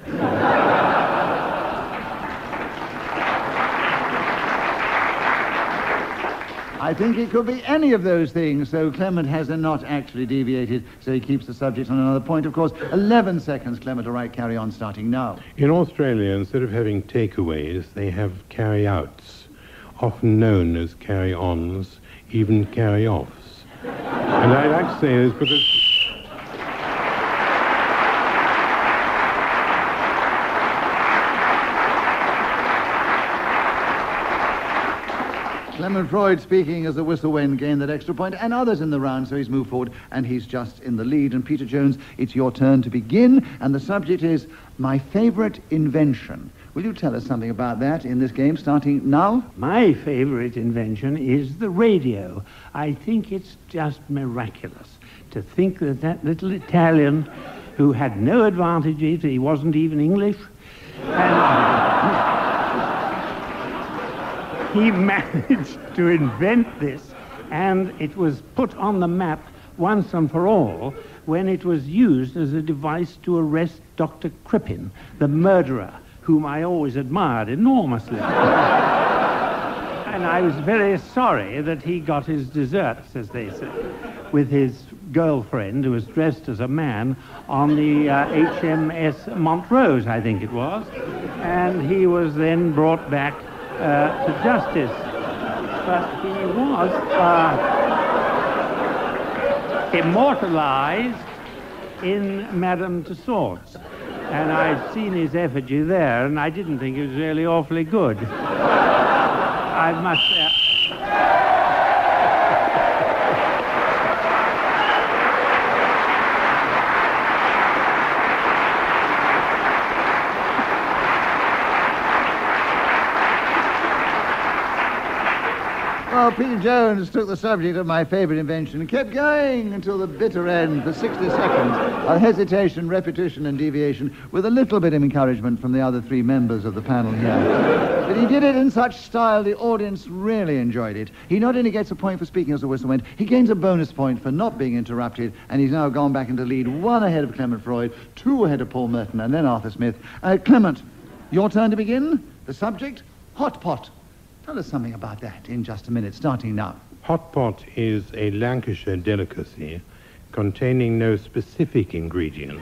I think it could be any of those things, so Clement has not actually deviated, so he keeps the subject on another point, of course. eleven seconds, Clement, all right, carry on, starting now. In Australia, instead of having takeaways, they have carry-outs, often known as carry-ons, even carry-offs. And I like to say this because... Clement Freud speaking as the whistle went, gained that extra point, and others in the round, so he's moved forward, and he's just in the lead. And Peter Jones, it's your turn to begin, and the subject is my favourite invention. Will you tell us something about that in this game, starting now? My favourite invention is the radio. I think it's just miraculous to think that that little Italian who had no advantages, he wasn't even English, and he managed to invent this, and it was put on the map once and for all when it was used as a device to arrest Doctor Crippen, the murderer, whom I always admired enormously. And I was very sorry that he got his deserts, as they say, with his girlfriend, who was dressed as a man, on the uh, H M S Montrose, I think it was. And he was then brought back uh, to justice. But he was uh, immortalized in Madame Tussauds. And I've seen his effigy there, and I didn't think it was really awfully good. I must say... Well, Peter Jones took the subject of my favourite invention and kept going until the bitter end for sixty seconds of hesitation, repetition and deviation, with a little bit of encouragement from the other three members of the panel here. But he did it in such style the audience really enjoyed it. He not only gets a point for speaking as the whistle went, he gains a bonus point for not being interrupted, and he's now gone back into lead, one ahead of Clement Freud, two ahead of Paul Merton, and then Arthur Smith. Uh, Clement, your turn to begin. The subject, Hotpot. Tell us something about that in just a minute, starting now. Hotpot is a Lancashire delicacy containing no specific ingredients,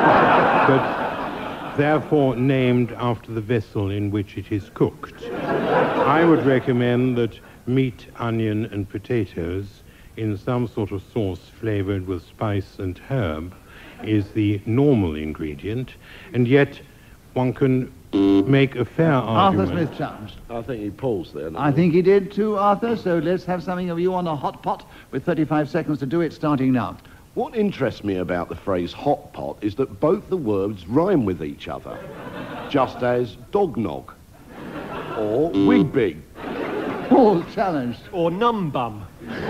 but therefore named after the vessel in which it is cooked. I would recommend that meat, onion, and potatoes in some sort of sauce flavored with spice and herb is the normal ingredient, and yet one can make a fair argument. Arthur Smith challenged. I think he paused there. I think he did too, Arthur, so let's have something of you on a hot pot with thirty-five seconds to do it, starting now. What interests me about the phrase hot pot is that both the words rhyme with each other, just as dog nog or wig big. Paul challenged. Or num bum.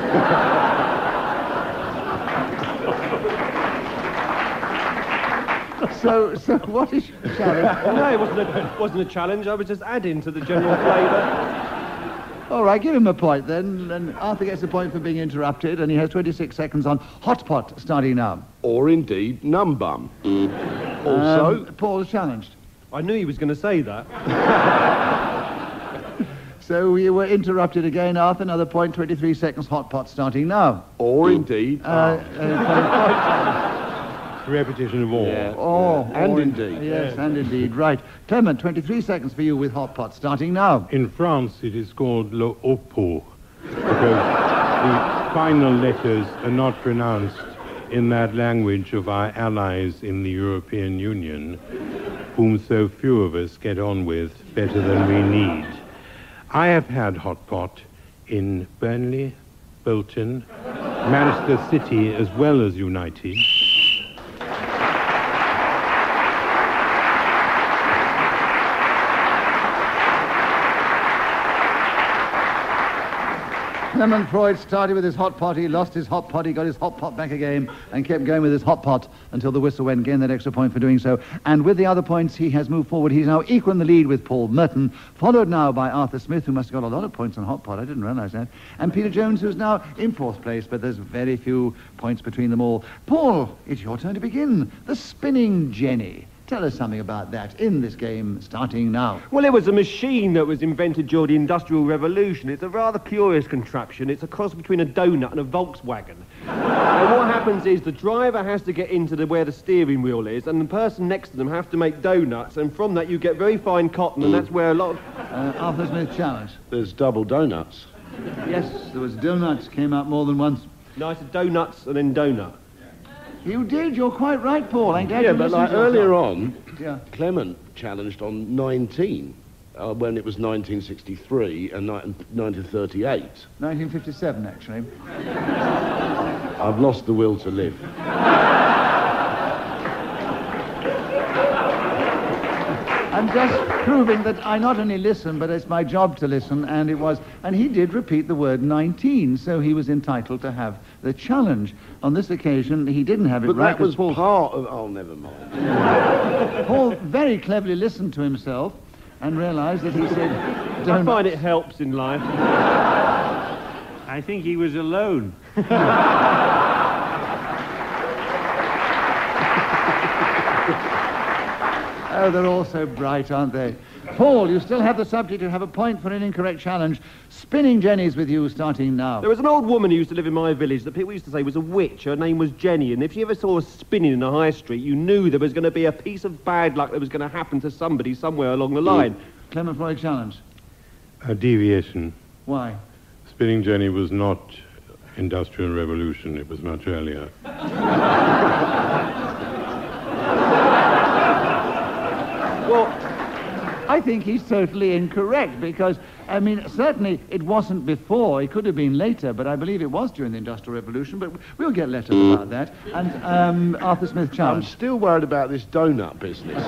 So, so what is your challenge? No, it wasn't a, wasn't a challenge. I was just adding to the general flavour. All right, give him a point then. And Arthur gets a point for being interrupted, and he has twenty-six seconds on Hot Pot, starting now. Or indeed, num bum. Also... Um, Paul's challenged. I knew he was going to say that. So you were interrupted again, Arthur. Another point, twenty-three seconds, Hot Pot, starting now. Or indeed... Uh, uh, Repetition of all. Yeah. Oh, yeah. And or, indeed. Yes, yeah. and indeed. Right. Clement, twenty-three seconds for you with Hot Pot, starting now. In France, it is called le oppo, because the final letters are not pronounced in that language of our allies in the European Union, whom so few of us get on with better than we need. I have had Hot Pot in Burnley, Bolton, Manchester City, as well as United. Clement Freud started with his hot pot, he lost his hot pot, he got his hot pot back again and kept going with his hot pot until the whistle went, again that extra point for doing so. And with the other points, he has moved forward. He's now equal in the lead with Paul Merton, followed now by Arthur Smith, who must have got a lot of points on hot pot, I didn't realise that, and Peter Jones, who's now in fourth place, but there's very few points between them all. Paul, it's your turn to begin. The spinning jenny. Tell us something about that in this game, starting now. Well, it was a machine that was invented during the Industrial Revolution. It's a rather curious contraption. It's a cross between a donut and a Volkswagen. And what happens is the driver has to get into the, where the steering wheel is, and the person next to them have to make donuts, and from that you get very fine cotton, and that's where a lot of... Uh, Arthur Smith challenge. There's double donuts. Yes, there was donuts, came out more than once. No, I said donuts and then donut. You did, you're quite right, Paul. I'm glad Yeah, you but listened like to earlier yourself. on, Yeah. Clement challenged on nineteen, uh, when it was nineteen sixty-three and ni- nineteen thirty-eight. nineteen fifty-seven, actually. I've lost the will to live. I'm just proving that I not only listen, but it's my job to listen, and it was... And he did repeat the word nineteen, so he was entitled to have the challenge. On this occasion, he didn't have it But right. that was Paul, part of... Oh, never mind. Paul very cleverly listened to himself and realised that he said I find it helps in life. I think he was alone. Oh, they're all so bright, aren't they? Paul, you still have the subject. You have a point for an incorrect challenge. Spinning Jenny's with you starting now. There was an old woman who used to live in my village that people used to say was a witch. Her name was Jenny, and if she ever saw us spinning in a high street, you knew there was going to be a piece of bad luck that was going to happen to somebody somewhere along the line. Clement Freud challenge. A deviation. Why? Spinning Jenny was not Industrial Revolution. It was much earlier. Well, I think he's totally incorrect because, I mean, certainly it wasn't before. It could have been later, but I believe it was during the Industrial Revolution, but we'll get letters about that. And um, Arthur Smith I'm challenge. still worried about this donut business.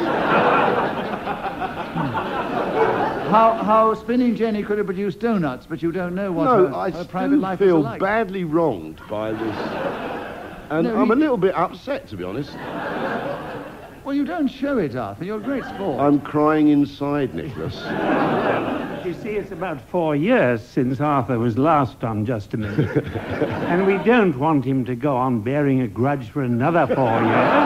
How, how Spinning Jenny could have produced donuts, but you don't know what no, her, I her still private life feel was like. badly wronged by this. And No, I'm he- a little bit upset, to be honest. Well, you don't show it, Arthur. You're a great sport. I'm crying inside, Nicholas. You see, it's about four years since Arthur was last on Just a Minute. And we don't want him to go on bearing a grudge for another four years.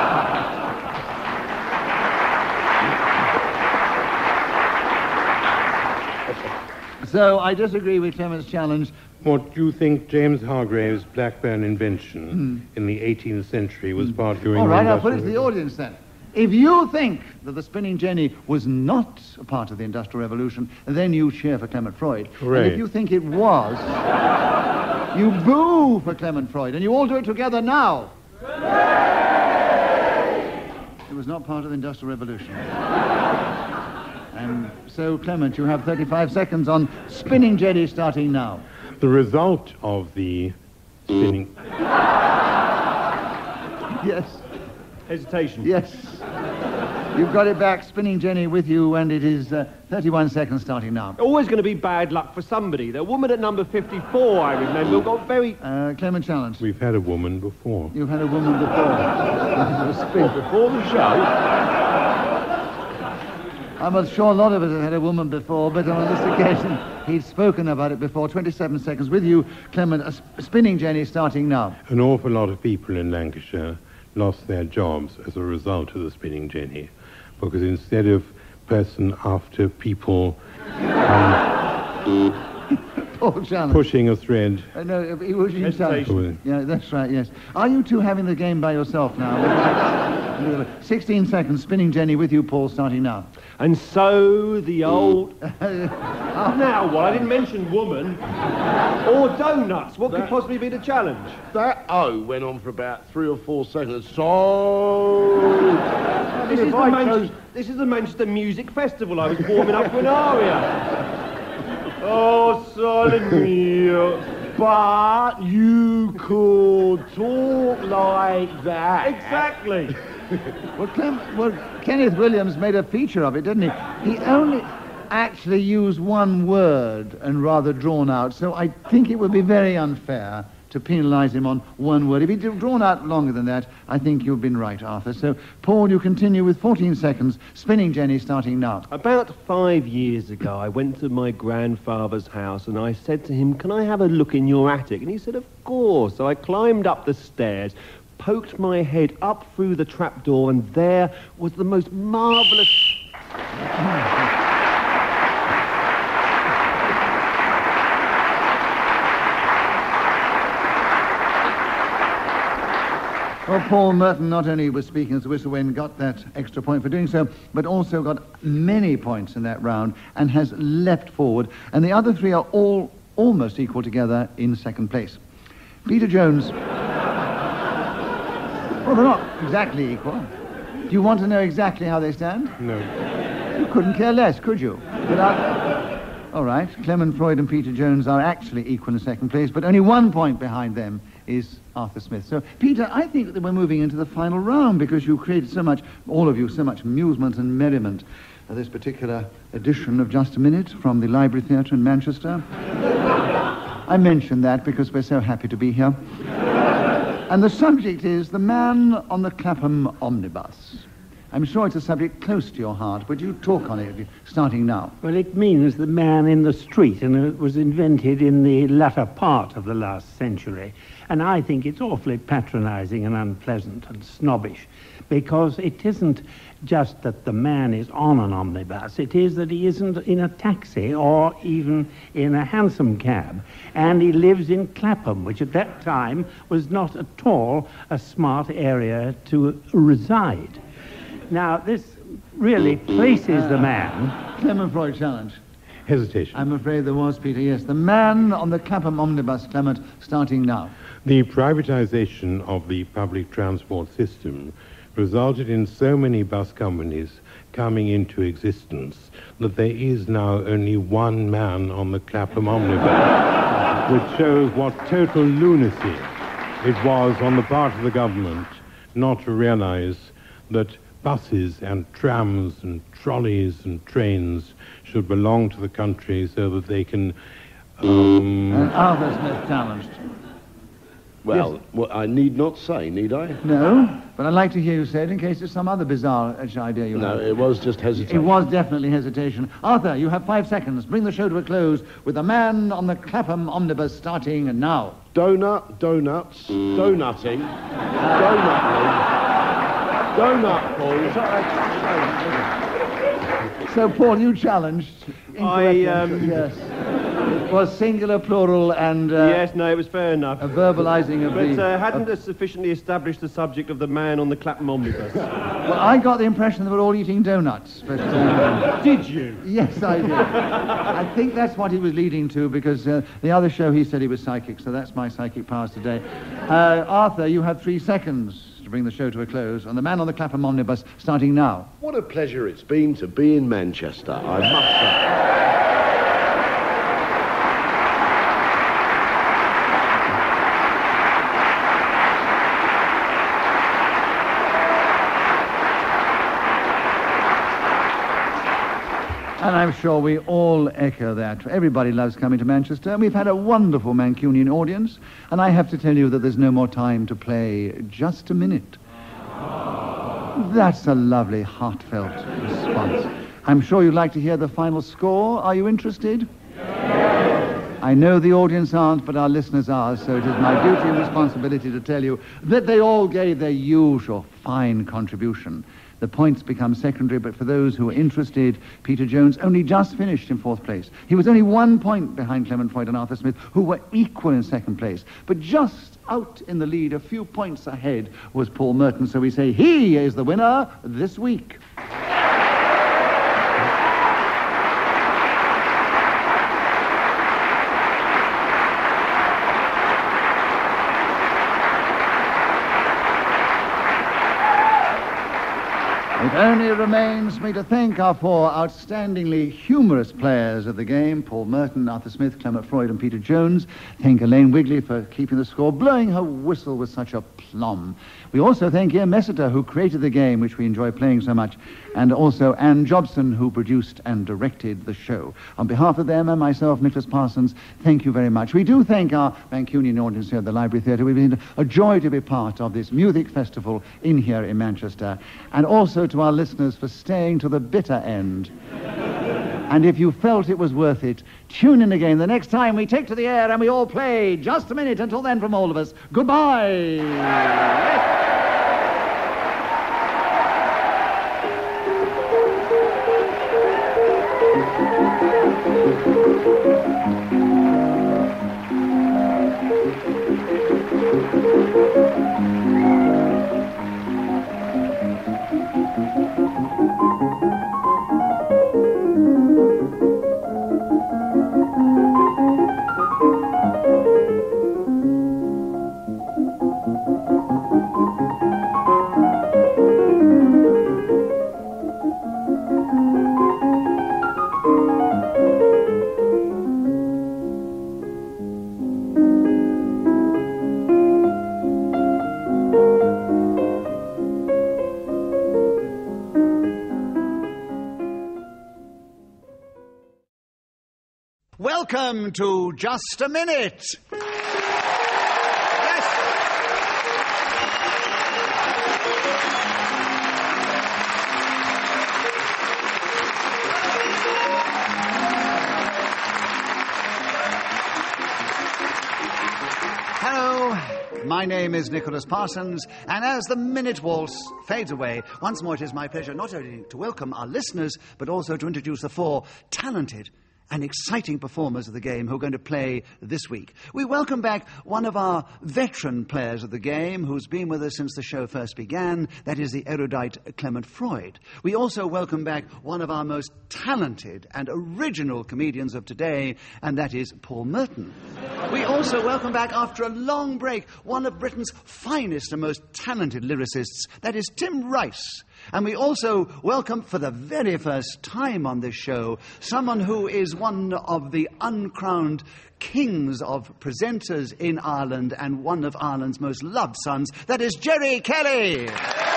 So I disagree with Clement's challenge. What do you think James Hargrave's Blackburn invention in the eighteenth century was part during All the right, I'll put it Industrial to the audience then. If you think that the Spinning Jenny was not a part of the Industrial Revolution, then you cheer for Clement Freud. Hooray. And if you think it was, you boo for Clement Freud. And you all do it together now. It was not part of the Industrial Revolution. And so, Clement, you have thirty-five seconds on Spinning Jenny starting now. The result of the spinning... Yes. Hesitation. Yes. You've got it back, Spinning Jenny with you, and it is uh, thirty-one seconds starting now. Always going to be bad luck for somebody. The woman at number fifty-four, I remember, got very... Uh, Clement challenge. We've had a woman before. You've had a woman before. Spin. Before the show... I'm sure a lot of us have had a woman before, but on this occasion, he'd spoken about it before. twenty-seven seconds with you, Clement. A sp- Spinning Jenny starting now. An awful lot of people in Lancashire lost their jobs as a result of the Spinning Jenny, because instead of person after people um, Paul challenge. pushing a thread... Uh, no, he was in challenge. Hesitation. Yeah, that's right, yes. Are you two having the game by yourself now? sixteen seconds, Spinning Jenny with you, Paul, starting now. And so the old... Now what? I didn't mention woman. Or donuts. What could possibly be the challenge? That O went on for about three or four seconds. So... This is, If the I Manchester, chose- this is the Manchester Music Festival. I was warming up for an aria. Oh, silent meal. But you could talk like that. Exactly. Well, Clem, well, Kenneth Williams made a feature of it, didn't he? He only actually used one word and rather drawn out, so I think it would be very unfair to penalise him on one word. If he'd drawn out longer than that, I think you've been right, Arthur. So, Paul, you continue with fourteen seconds. Spinning Jenny starting now. About five years ago, I went to my grandfather's house and I said to him, can I have a look in your attic? And he said, of course. So I climbed up the stairs, poked my head up through the trapdoor, and there was the most marvellous... Well, Paul Merton not only was speaking as a whistleblower and got that extra point for doing so, but also got many points in that round and has leapt forward. And the other three are all almost equal together in second place. Peter Jones... Well, they're not exactly equal. Do you want to know exactly how they stand? No. You couldn't care less, could you? Without... All right, Clement Freud and Peter Jones are actually equal in second place, but only one point behind them is Arthur Smith. So, Peter, I think that we're moving into the final round because you created so much, all of you, so much amusement and merriment at this particular edition of Just a Minute from the Library Theatre in Manchester. I mention that because we're so happy to be here. And the subject is the man on the Clapham Omnibus. I'm sure it's a subject close to your heart. Would you talk on it, starting now? Well, it means the man in the street, and it was invented in the latter part of the last century. And I think it's awfully patronising and unpleasant and snobbish, because it isn't just that the man is on an omnibus, it is that he isn't in a taxi or even in a hansom cab, and he lives in Clapham, which at that time was not at all a smart area to reside. Now, this really places the man... Clement Freud challenge. Hesitation. I'm afraid there was, Peter, yes. The man on the Clapham omnibus, Clement, starting now. The privatization of the public transport system resulted in so many bus companies coming into existence that there is now only one man on the Clapham omnibus, which shows what total lunacy it was on the part of the government not to realize that buses and trams and trolleys and trains should belong to the country so that they can... Um, and Arthur Smith challenged. Well, Yes. well, I need not say, need I? No, but I'd like to hear you say it in case there's some other bizarre idea you No, have. it was just hesitation. It was definitely hesitation. Arthur, you have five seconds. Bring the show to a close with the man on the Clapham omnibus starting now. Donut, donuts, donutting, donutling, donut Paul. So, Paul, you challenged. I, um, Yes. It was singular, plural, and... Uh, yes, no, it was fair enough. A verbalising of but, the... uh, hadn't of- sufficiently established the subject of the man on the Clapham omnibus. Well, I got the impression they were all eating donuts, but... Uh, Did you? yes, I did. I think that's what he was leading to, because uh, the other show he said he was psychic, so that's my psychic powers today. Uh, Arthur, you have three seconds to bring the show to a close, and the man on the Clapham omnibus starting now. What a pleasure it's been to be in Manchester, I must say. And I'm sure we all echo that. Everybody loves coming to Manchester, and we've had a wonderful Mancunian audience, and I have to tell you that there's no more time to play Just a Minute. That's a lovely, heartfelt response. I'm sure you'd like to hear the final score. Are you interested? I know the audience aren't, but our listeners are, so it is my duty and responsibility to tell you that they all gave their usual fine contribution. The points become secondary, but for those who are interested, Peter Jones only just finished in fourth place. He was only one point behind Clement Freud and Arthur Smith, who were equal in second place. But just out in the lead, a few points ahead, was Paul Merton. So we say he is the winner this week. It only remains me to thank our four outstandingly humorous players of the game, Paul Merton, Arthur Smith, Clement Freud, and Peter Jones. Thank Elaine Wigley for keeping the score, blowing her whistle with such a plum. We also thank Ian Messiter, who created the game, which we enjoy playing so much, and also Anne Jobson, who produced and directed the show. On behalf of them and myself, Nicholas Parsons, thank you very much. We do thank our Mancunian audience here at the Library Theatre. We've been a joy to be part of this music festival in here in Manchester, and also to our listeners for staying to the bitter end. And if you felt it was worth it, tune in again the next time we take to the air and we all play Just a Minute. Until then, from all of us, goodbye. Welcome to Just a Minute. Yes. My name is Nicholas Parsons, and as the minute waltz fades away, once more it is my pleasure not only to welcome our listeners, but also to introduce the four talented and exciting performers of the game who are going to play this week. We welcome back one of our veteran players of the game who's been with us since the show first began. That is the erudite Clement Freud. We also welcome back one of our most talented and original comedians of today, and that is Paul Merton. We also welcome back, after a long break, one of Britain's finest and most talented lyricists. That is Tim Rice. And we also welcome, for the very first time on this show, someone who is one of the uncrowned kings of presenters in Ireland and one of Ireland's most loved sons. That is Gerry Kelly.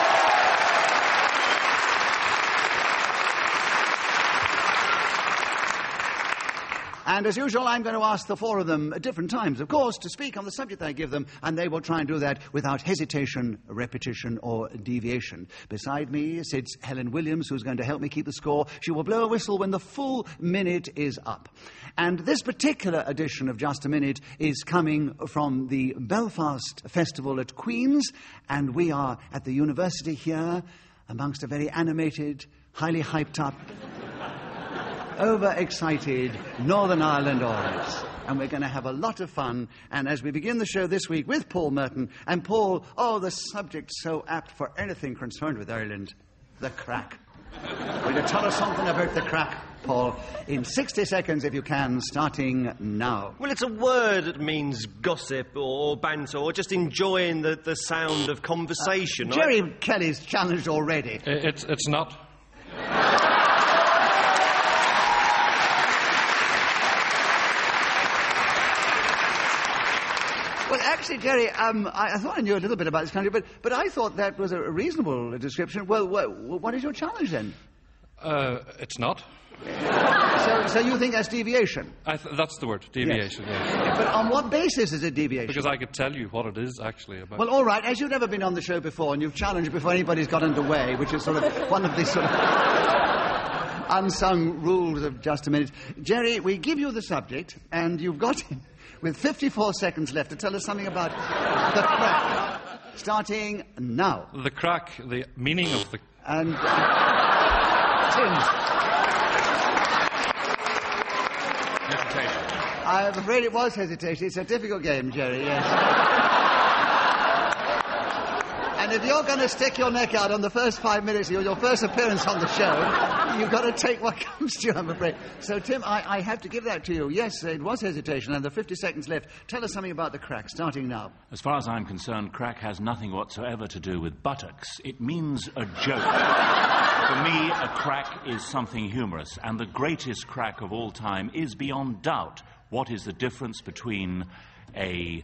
And as usual, I'm going to ask the four of them at different times, of course, to speak on the subject I give them, and they will try and do that without hesitation, repetition, or deviation. Beside me sits Helen Williams, who's going to help me keep the score. She will blow a whistle when the full minute is up. And this particular edition of Just a Minute is coming from the Belfast Festival at Queen's, and we are at the university here amongst a very animated, highly hyped up, overexcited Northern Ireland audience. And we're going to have a lot of fun. And as we begin the show this week with Paul Merton, and Paul, oh, the subject so apt for anything concerned with Ireland, the crack. Will you tell us something about the crack, Paul, in sixty seconds if you can, starting now? Well, it's a word that means gossip or banter or just enjoying the, the sound of conversation. Uh, Gerry I... Kelly's challenged already. It's, it's not. Well, actually, Gerry, um, I, I thought I knew a little bit about this country, but, but I thought that was a reasonable description. Well, what, what is your challenge, then? Uh, it's not. So, so you think that's deviation? I th- that's the word, deviation, yes. yes. But on what basis is it deviation? Because I could tell you what it is, actually. About. Well, all right, as you've never been on the show before, and you've challenged before anybody's got underway, which is sort of one of the sort of unsung rules of Just a Minute. Gerry, we give you the subject, and you've got... with fifty-four seconds left to tell us something about the crack. Starting now. The crack, the meaning of the... And... Uh, Tim. Hesitation. I'm afraid it was hesitation. It's a difficult game, Gerry, yes. And if you're going to stick your neck out on the first five minutes of your first appearance on the show, you've got to take what comes to you, I'm afraid. So, Tim, I, I have to give that to you. Yes, it was hesitation, and the fifty seconds left. Tell us something about the crack, starting now. As far as I'm concerned, crack has nothing whatsoever to do with buttocks. It means a joke. For me, a crack is something humorous, and the greatest crack of all time is, beyond doubt, what is the difference between a...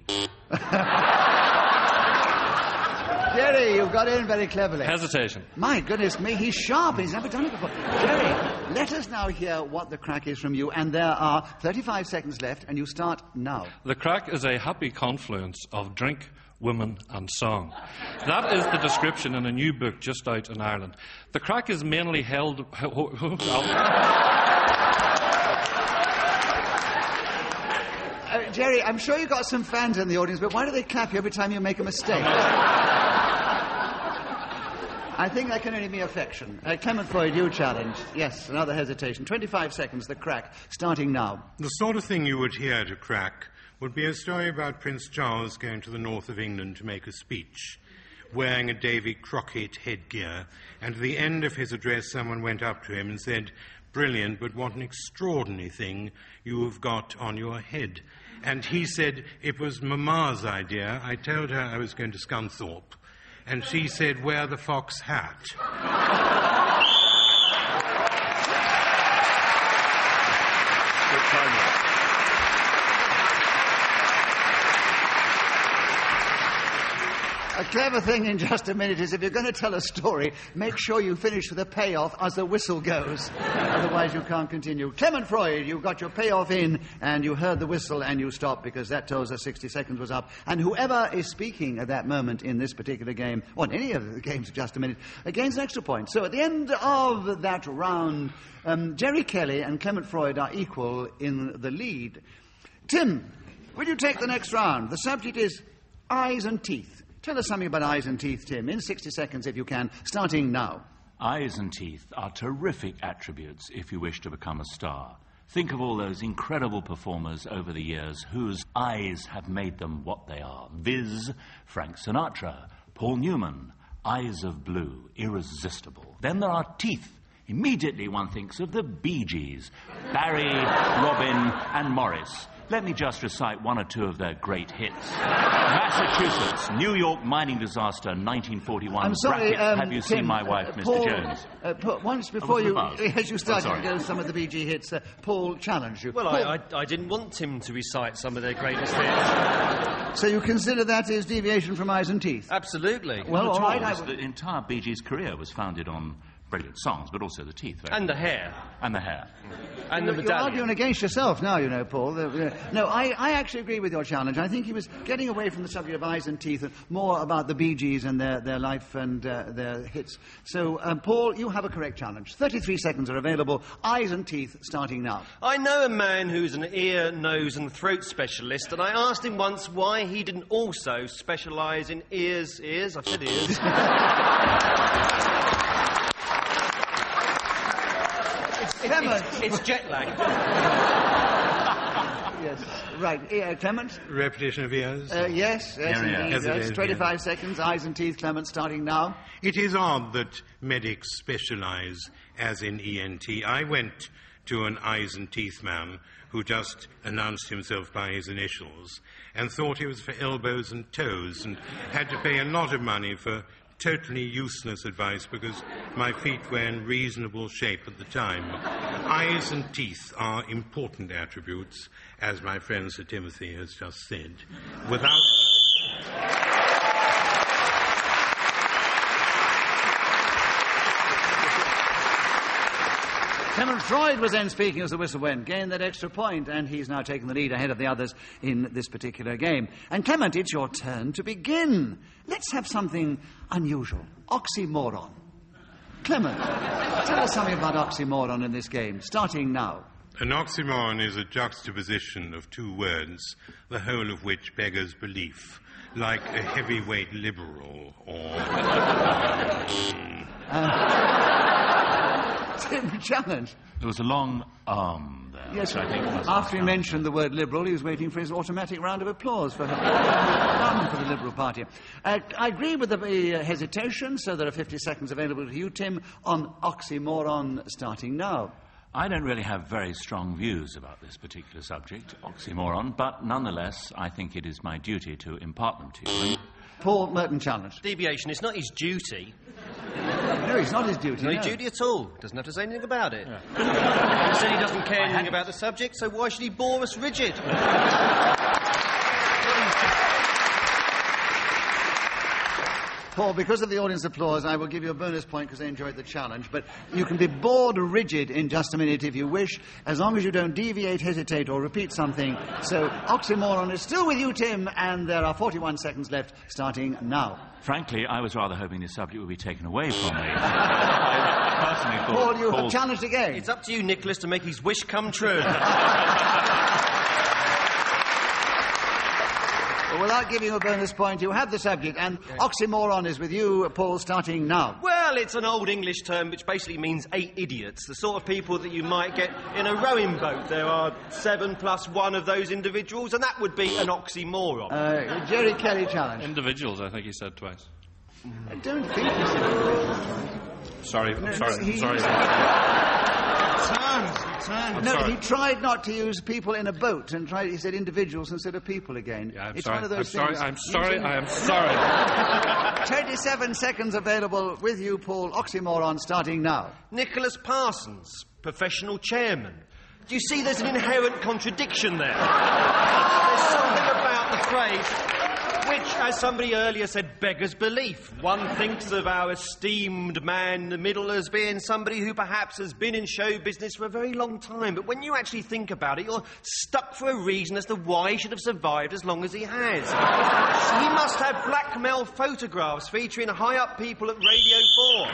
Gerry, you've got in very cleverly. Hesitation. My goodness me, he's sharp. He's never done it before. Gerry, let us now hear what the crack is from you, and there are thirty-five seconds left, and you start now. The crack is a happy confluence of drink, women and song. That is the description in a new book just out in Ireland. The crack is mainly held... Uh, Gerry, I'm sure you've got some fans in the audience, but why do they clap you every time you make a mistake? I think that can only be affection. Uh, Clement Freud, you challenged. Yes, another hesitation. twenty-five seconds, the crack, starting now. The sort of thing you would hear at a crack would be a story about Prince Charles going to the north of England to make a speech, wearing a Davy Crockett headgear, and at the end of his address someone went up to him and said, "Brilliant, but what an extraordinary thing you have got on your head." And he said, "It was Mamma's idea. I told her I was going to Scunthorpe." And she said, "Wear the fox hat." Good timing. A clever thing in Just a Minute is if you're going to tell a story, make sure you finish with a payoff as the whistle goes. Otherwise you can't continue. Clement Freud, you got your payoff in and you heard the whistle and you stopped because that tells us sixty seconds was up. And whoever is speaking at that moment in this particular game, or in any of the games of Just a Minute, gains an extra point. So at the end of that round, um, Gerry Kelly and Clement Freud are equal in the lead. Tim, will you take the next round? The subject is Eyes and teeth. Tell us something about eyes and teeth, Tim, in sixty seconds if you can, starting now. Eyes and teeth are terrific attributes if you wish to become a star. Think of all those incredible performers over the years whose eyes have made them what they are. Viz. Frank Sinatra, Paul Newman, eyes of blue, irresistible. Then there are teeth. Immediately one thinks of the Bee Gees, Barry, Robin, and Morris. Let me just recite one or two of their great hits. Massachusetts, New York mining disaster, nineteen forty-one. I'm sorry, Brackets, um, have you Tim, seen my wife, uh, Mister Paul, Jones? Uh, Paul, once before you, about? as you started Oh, to go some of the Bee Gee hits, uh, Paul challenged you. Well, Paul, I, I, I didn't want Tim to recite some of their greatest hits. So you consider that is deviation from eyes and teeth? Absolutely. Well, Not all at right. all. I It's w- The entire Bee Gees' career was founded on brilliant songs, but also the teeth. very And the hair. And the hair. And the You're medallion. arguing against yourself now, you know, Paul. The- the- no, I, I actually agree with your challenge. I think he was getting away from the subject of eyes and teeth and more about the Bee Gees and their, their life and uh, their hits. So, um, Paul, you have a correct challenge. thirty-three seconds are available. Eyes and teeth starting now. I know a man who's an ear, nose and throat specialist, and I asked him once why he didn't also specialise in ears, ears, I've said ears. Clement! It's jet lag. Yes, right. Uh, Clement? Repetition of ears. Uh, yes, yes, Yeah, yeah. indeed. As it Yes. is, twenty-five yeah. seconds. Eyes and teeth, Clement, starting now. It is odd that medics specialise as in E N T. I went to an eyes and teeth man who just announced himself by his initials and thought he was for elbows and toes and had to pay a lot of money for totally useless advice because my feet were in reasonable shape at the time. Eyes and teeth are important attributes, as my friend Sir Timothy has just said. Without... Clement Freud was then speaking as the whistle went, gained that extra point, and he's now taken the lead ahead of the others in this particular game. And Clement, it's your turn to begin. Let's have something unusual. Oxymoron. Clement, tell us something about oxymoron in this game, starting now. An oxymoron is a juxtaposition of two words, the whole of which beggars belief, like a heavyweight liberal or... Tim, challenge. There was a long arm there. Yes, which I think must after he count. mentioned the word liberal, he was waiting for his automatic round of applause for her. None for the Liberal Party. Uh, I agree with the uh, hesitation, so there are fifty seconds available to you, Tim, on oxymoron starting now. I don't really have very strong views about this particular subject, oxymoron, but nonetheless, I think it is my duty to impart them to you. Paul, Merton challenge. Deviation, it's not his duty. No, it's not his duty. No, no. duty at all. Doesn't have to say anything about it. He said he doesn't care anything about the subject, so why should he bore us rigid? Paul, because of the audience applause, I will give you a bonus point because they enjoyed the challenge. But you can be bored rigid in just a minute if you wish, as long as you don't deviate, hesitate, or repeat something. So, oxymoron is still with you, Tim, and there are forty-one seconds left, starting now. Frankly, I was rather hoping this subject would be taken away from me. I personally thought... Paul, you have Paul's- challenged again. It's up to you, Nicholas, to make his wish come true. Well, without giving you a bonus point, you have the subject, and oxymoron is with you, Paul, starting now. Well, it's an old English term which basically means eight idiots, the sort of people that you might get in a rowing boat. There are seven plus one of those individuals, and that would be an oxymoron. Uh, Gerry Kelly challenge. Individuals, I think he said twice. I don't think he said Sorry, I'm sorry, he- I'm sorry. Turns, turns. No, sorry. he tried not to use people in a boat and tried, he said individuals instead of people again. Yeah, I'm it's sorry. one of those I'm things. sorry. I'm sorry. Using- I am sorry. twenty-seven seconds available with you, Paul. Oxymoron starting now. Nicholas Parsons, professional chairman. Do you see there's an inherent contradiction there? There's something about the phrase which, as somebody earlier said, beggars belief. One thinks of our esteemed man in the middle as being somebody who perhaps has been in show business for a very long time. But when you actually think about it, you're stuck for a reason as to why he should have survived as long as he has. He must have blackmail photographs featuring high-up people at Radio four.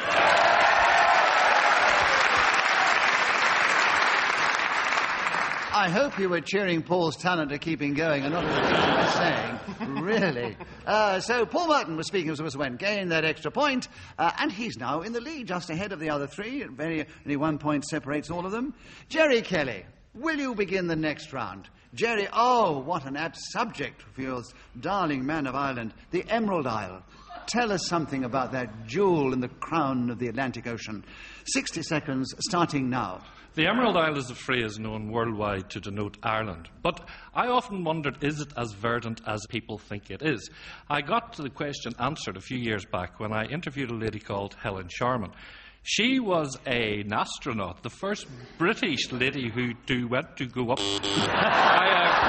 I hope you were cheering Paul's talent to keeping going and not what he was saying. Really. Uh, so Paul Merton was speaking as when gained that extra point, uh, and he's now in the lead, just ahead of the other three. Very, only one point separates all of them. Gerry Kelly, will you begin the next round? Gerry, oh, what an apt subject for your darling man of Ireland, the Emerald Isle. Tell us something about that jewel in the crown of the Atlantic Ocean. Sixty seconds, starting now. The Emerald Isle is a phrase known worldwide to denote Ireland, but I often wondered, is it as verdant as people think it is? I got the question answered a few years back when I interviewed a lady called Helen Sharman. She was an astronaut, the first British lady who do, went to go up. I,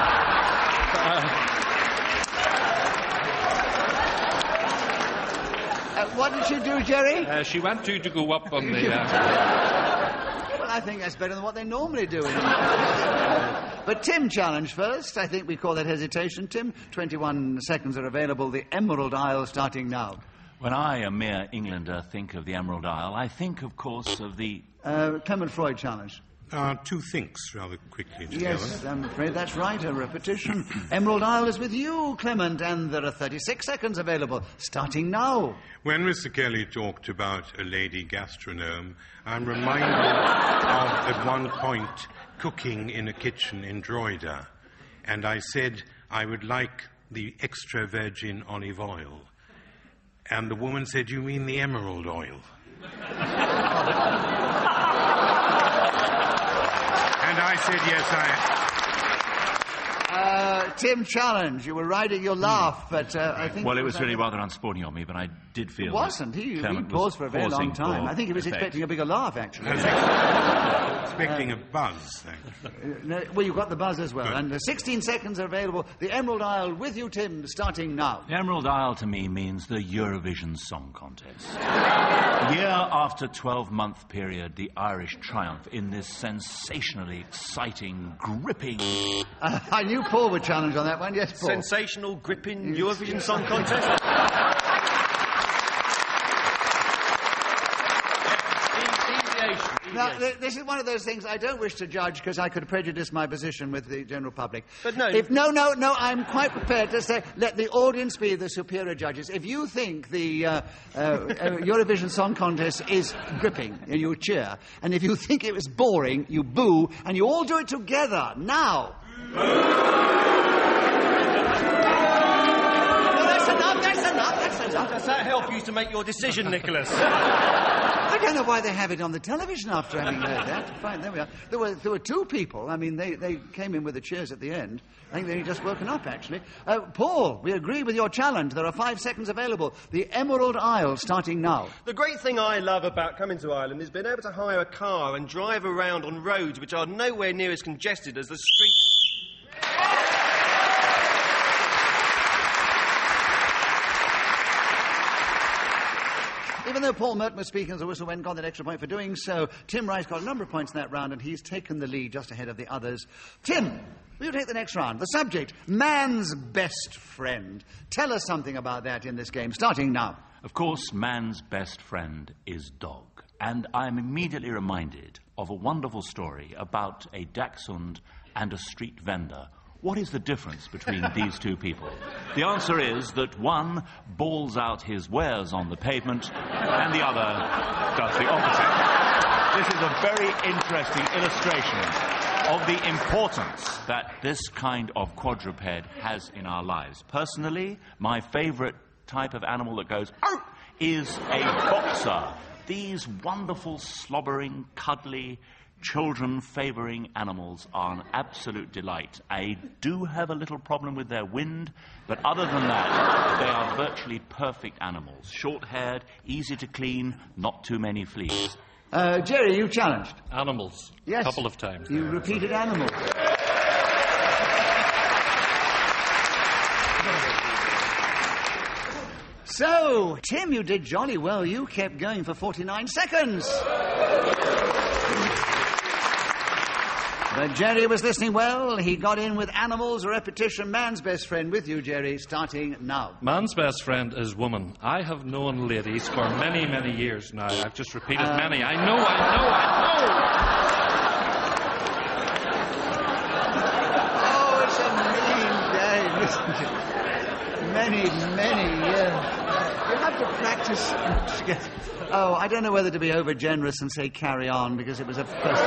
uh, uh, what did she do, Gerry? Uh, she went to, to go up on the... Uh, Well, I think that's better than what they normally do. But Tim challenged first. I think we call that hesitation. Tim, twenty-one seconds are available. The Emerald Isle starting now. When I, a mere Englander, think of the Emerald Isle, I think, of course, of the... Uh, Clement Freud challenge. Uh, two thinks rather quickly together. Yes, I'm afraid that's right, a repetition. Emerald Isle is with you, Clement, and there are thirty-six seconds available, starting now. When Mister Kelly talked about a lady gastronome, I'm reminded of, at one point, cooking in a kitchen in Drogheda, and I said I would like the extra virgin olive oil. And the woman said, you mean the emerald oil? And I said, yes, I... Uh, Tim challenge. You were riding your laugh, but uh, I think... Well, it was really rather unsporting on me, but I did feel... It wasn't. He, he Clement paused for a very long time. I think he was effect. expecting a bigger laugh, actually. Expecting a buzz, actually. Uh, no, well, you've got the buzz as well. Good. And uh, sixteen seconds are available. The Emerald Isle with you, Tim, starting now. The Emerald Isle, to me, means the Eurovision Song Contest. Year after twelve-month period, the Irish triumph in this sensationally exciting, gripping... Uh, I knew Paul would challenge on that one. Yes, Paul. Sensational, gripping Eurovision Song Contest. Now, th- this is one of those things I don't wish to judge because I could prejudice my position with the general public. But no... If, no, no, no, I'm quite prepared to say, let the audience be the superior judges. If you think the uh, uh, uh, Eurovision Song Contest is gripping, and you cheer, and if you think it was boring, you boo, and you all do it together, now. No, that's enough, that's enough, that's enough. Does that help you to make your decision, Nicholas? I don't know why they have it on the television after having heard that. Fine, there we are. There were, there were two people. I mean, they, they came in with the cheers at the end. I think they'd just woken up, actually. Uh, Paul, we agree with your challenge. There are five seconds available. The Emerald Isle starting now. The great thing I love about coming to Ireland is being able to hire a car and drive around on roads which are nowhere near as congested as the streets... Even though Paul Merton was speaking as a whistle went, got that extra point for doing so, Tim Rice got a number of points in that round, and he's taken the lead just ahead of the others. Tim, will you take the next round? The subject, man's best friend. Tell us something about that in this game, starting now. Of course, man's best friend is dog. And I'm immediately reminded of a wonderful story about a dachshund and a street vendor. What is the difference between these two people? The answer is that one bawls out his wares on the pavement and the other does the opposite. This is a very interesting illustration of the importance that this kind of quadruped has in our lives. Personally, my favourite type of animal that goes "Arr!" is a boxer. These wonderful, slobbering, cuddly, children-favouring animals are an absolute delight. I do have a little problem with their wind, but other than that, they are virtually perfect animals. Short-haired, easy to clean, not too many fleas. Uh, Gerry, you challenged. Animals. Yes. A couple of times. You there, repeated so. animals. So, Tim, you did jolly well. You kept going for forty-nine seconds. But Gerry was listening well. He got in with animals, a repetition. Man's best friend with you, Gerry, starting now. Man's best friend is woman. I have known ladies for many, many years now. I've just repeated Uh, many. I know, I know, I know! wasn't it? Many, many years. You have to practice. Oh, I don't know whether to be over generous and say carry on, because it was a first.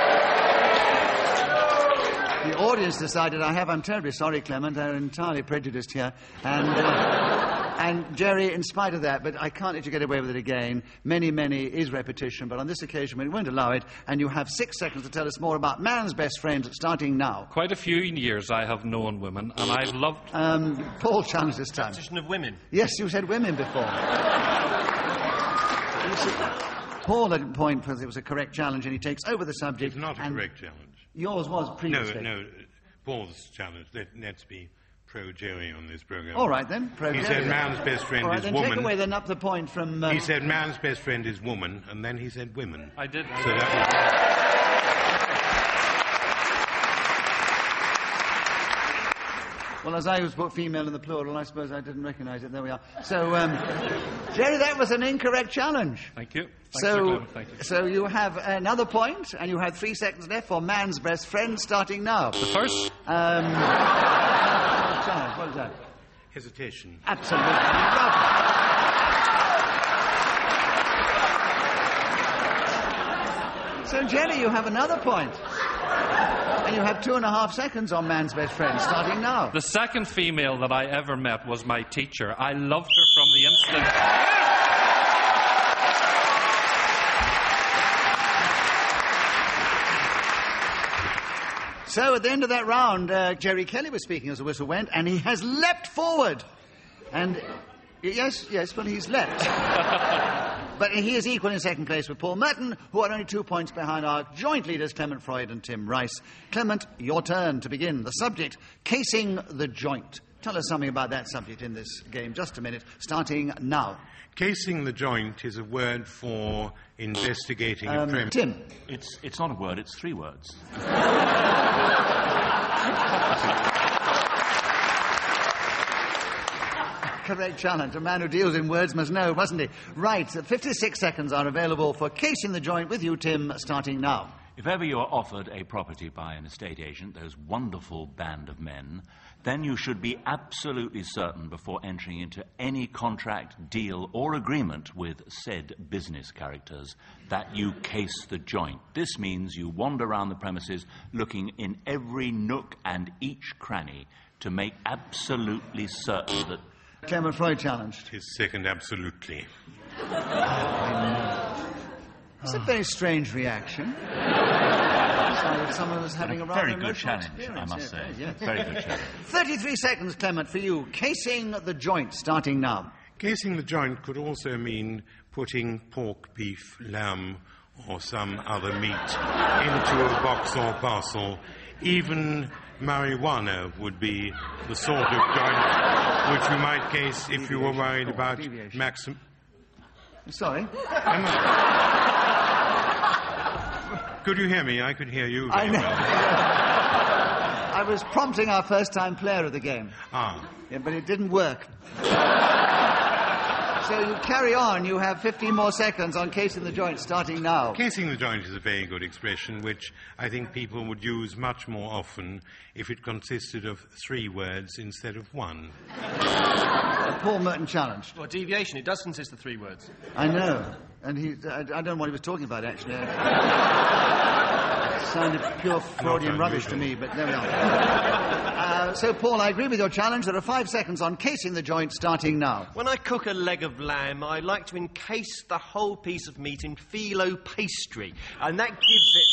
The audience decided I have. I'm terribly sorry, Clement. They're entirely prejudiced here. And, uh, and Gerry, in spite of that, but I can't let you get away with it again. Many, many is repetition, but on this occasion we won't allow it. And you have six seconds to tell us more about man's best friend, starting now. Quite a few years I have known women, and I've loved... Um, Paul challenged this time. Repetition of women. Yes, you said women before. You see, Paul had a point because it was a correct challenge, and he takes over the subject. It's not a correct challenge. Yours was previously. No, no, Paul's challenge. Let, let's be pro-Gerry on this programme. All right, then. Pro he said man's best friend All right, is then woman. Take away then up the point from... Uh... He said man's best friend is woman, and then he said women. I did. So that Well, as I was put female in the plural, I suppose I didn't recognise it. There we are. So, um, Gerry, that was an incorrect challenge. Thank you. Thanks So, Thank you. so you have another point, and you have three seconds left for man's best friend, starting now. The first? Um, challenge, what is that? hesitation. Absolutely. So, Gerry, you have another point. And you have two and a half seconds on man's best friend, starting now. The second female that I ever met was my teacher. I loved her from the instant... So, at the end of that round, uh, Gerry Kelly was speaking as the whistle went, and he has leapt forward. And, yes, yes, well, he's leapt. But he is equal in second place with Paul Merton, who are only two points behind our joint leaders, Clement Freud and Tim Rice. Clement, your turn to begin. The subject, casing the joint. Tell us something about that subject in this game. Just a minute, starting now. Casing the joint is a word for investigating Um, a premise. Tim. It's, it's not a word, it's three words. Correct challenge. A man who deals in words must know, mustn't he? Right, fifty-six seconds are available for casing the joint with you, Tim, starting now. If ever you are offered a property by an estate agent, those wonderful band of men, then you should be absolutely certain before entering into any contract, deal or agreement with said business characters that you case the joint. This means you wander around the premises looking in every nook and each cranny to make absolutely certain that... Clement Freud challenged. His second, absolutely. It's a very strange reaction. Like someone was having a rather very good emotional challenge, I experience, must yes, say. yes. Very good challenge. thirty-three seconds, Clement, for you. Casing the joint, starting now. Casing the joint could also mean putting pork, beef, lamb, or some other meat into a box or parcel. Even marijuana would be the sort of joint which you might case if you were worried about maximum... Sorry? Could you hear me? I could hear you I very know. well. I was prompting our first-time player of the game. Ah. Yeah, but it didn't work. So you carry on. You have fifteen more seconds on casing the joint, starting now. Casing the joint is a very good expression, which I think people would use much more often if it consisted of three words instead of one. Uh, Paul Merton challenged. Well, deviation, it does consist of three words. I know. And he, I, I don't know what he was talking about, actually. It sounded pure Freudian rubbish to me, but there we are. Uh, so, Paul, I agree with your challenge. There are five seconds on casing the joint, starting now. When I cook a leg of lamb, I like to encase the whole piece of meat in phyllo pastry, and that gives it...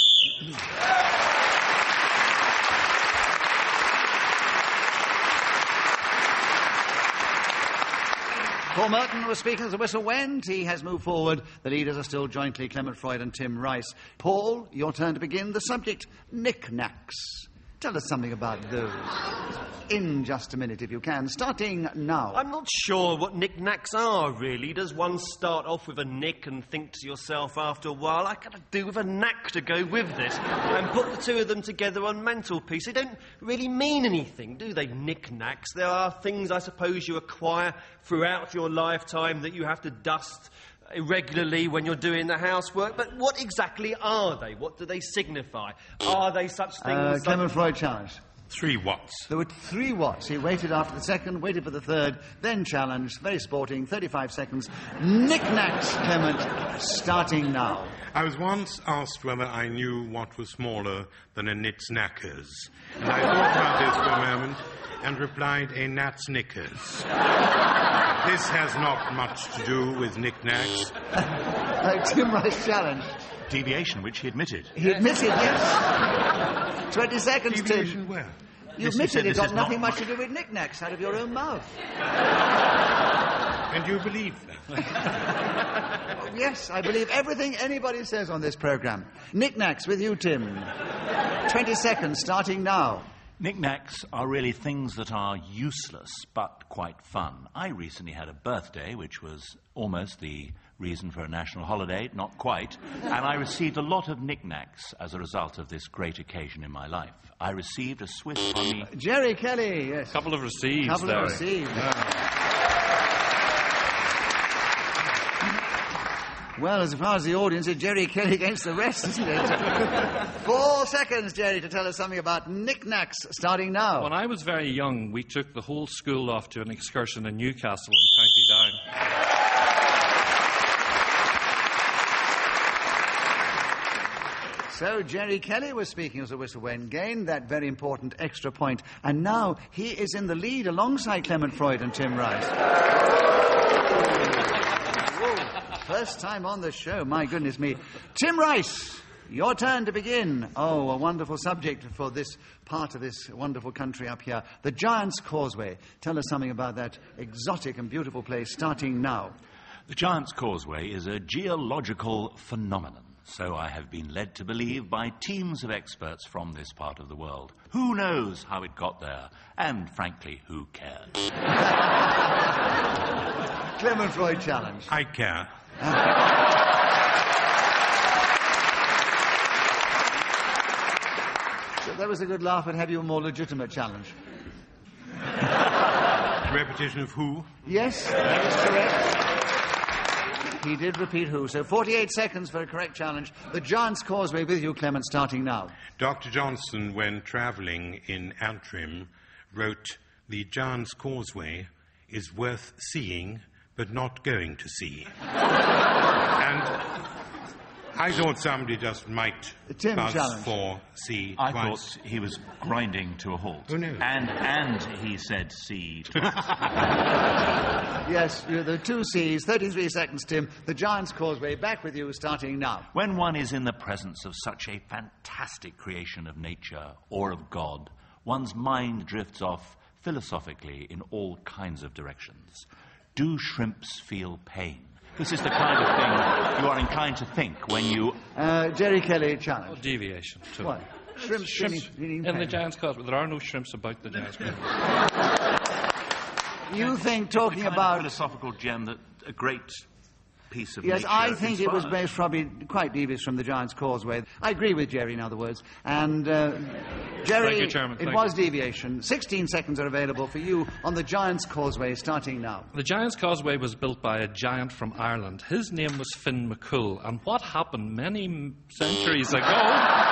Paul Merton was speaking as the whistle went. He has moved forward. The leaders are still jointly Clement Freud and Tim Rice. Paul, your turn to begin. The subject, knickknacks. Tell us something about those. In just a minute, if you can. Starting now. I'm not sure what knickknacks are, really. Does one start off with a nick and think to yourself after a while, I gotta do with a knack to go with this, and put the two of them together on mantelpiece? They don't really mean anything, do they, knickknacks? There are things, I suppose, you acquire throughout your lifetime that you have to dust irregularly when you're doing the housework, but what exactly are they? What do they signify? Are they such things Uh, like... Clement Freud challenged. Three watts. There were three watts. He waited after the second, waited for the third, then challenged. Very sporting, thirty-five seconds. Knickknacks, Clement, starting now. I was once asked whether I knew what was smaller than a knit's knackers. And I thought about this for a moment and replied, a gnat's knickers. This has not much to do with knickknacks. uh, Tim Rice challenged. Deviation, which he admitted. He admitted, yes. Twenty seconds, Deviation Tim. where? You This- admitted this it got is nothing not much to do with knickknacks out of your own mouth. And you believe that? Oh, yes, I believe everything anybody says on this programme. Knickknacks with you, Tim. Twenty seconds, starting now. Knickknacks are really things that are useless but quite fun. I recently had a birthday, which was almost the reason for a national holiday, not quite, and I received a lot of knickknacks as a result of this great occasion in my life. I received a Swiss Army... Gerry Kelly, yes. Couple of receives Couple there. of received. Well, as far as the audience, it's Gerry Kelly against the rest, isn't it? Four seconds, Gerry, to tell us something about knickknacks, starting now. When I was very young, we took the whole school off to an excursion in Newcastle in County Down. So Gerry Kelly was speaking as a whistle when gained that very important extra point, and now he is in the lead alongside Clement Freud and Tim Rice. Whoa. First time on the show, my goodness me. Tim Rice, your turn to begin. Oh, a wonderful subject for this part of this wonderful country up here. The Giant's Causeway. Tell us something about that exotic and beautiful place, starting now. The Giant's Causeway is a geological phenomenon, so I have been led to believe by teams of experts from this part of the world. Who knows how it got there? And, frankly, who cares? Clement Freud challenge. I care. So that was a good laugh, and have you a more legitimate challenge? Repetition of who? Yes, that is correct. He did repeat who. So forty-eight seconds for a correct challenge. The Giant's Causeway with you, Clement, starting now. Doctor Johnson, when travelling in Antrim, wrote, the Giant's Causeway is worth seeing, but not going to see. And I thought somebody just might Tim buzz challenge. for see I twice. thought he was grinding to a halt. Oh, no. And, and he said see twice. Yes, you're the two C's. thirty-three seconds, Tim. The Giant's Causeway, back with you, starting now. When one is in the presence of such a fantastic creation of nature or of God, one's mind drifts off philosophically in all kinds of directions. Do shrimps feel pain? This is the kind of thing you are inclined to think when you... Uh, Gerry Kelly challenge. Oh, deviation, too. What? Shrimps, Shrimps feeling- feeling in the pain. Giant's Causeway. There are no shrimps about the Giant's Causeway. You think talking kind about... of philosophical gem that a great piece of Yes, nature I think it was inspired. based probably quite devious from the Giant's Causeway. I agree with Gerry, in other words. And, uh, Gerry, Thank you, Chairman. it Thank was deviation. sixteen seconds are available for you on the Giant's Causeway, starting now. The Giant's Causeway was built by a giant from Ireland. His name was Finn McCool, and what happened many m- centuries ago...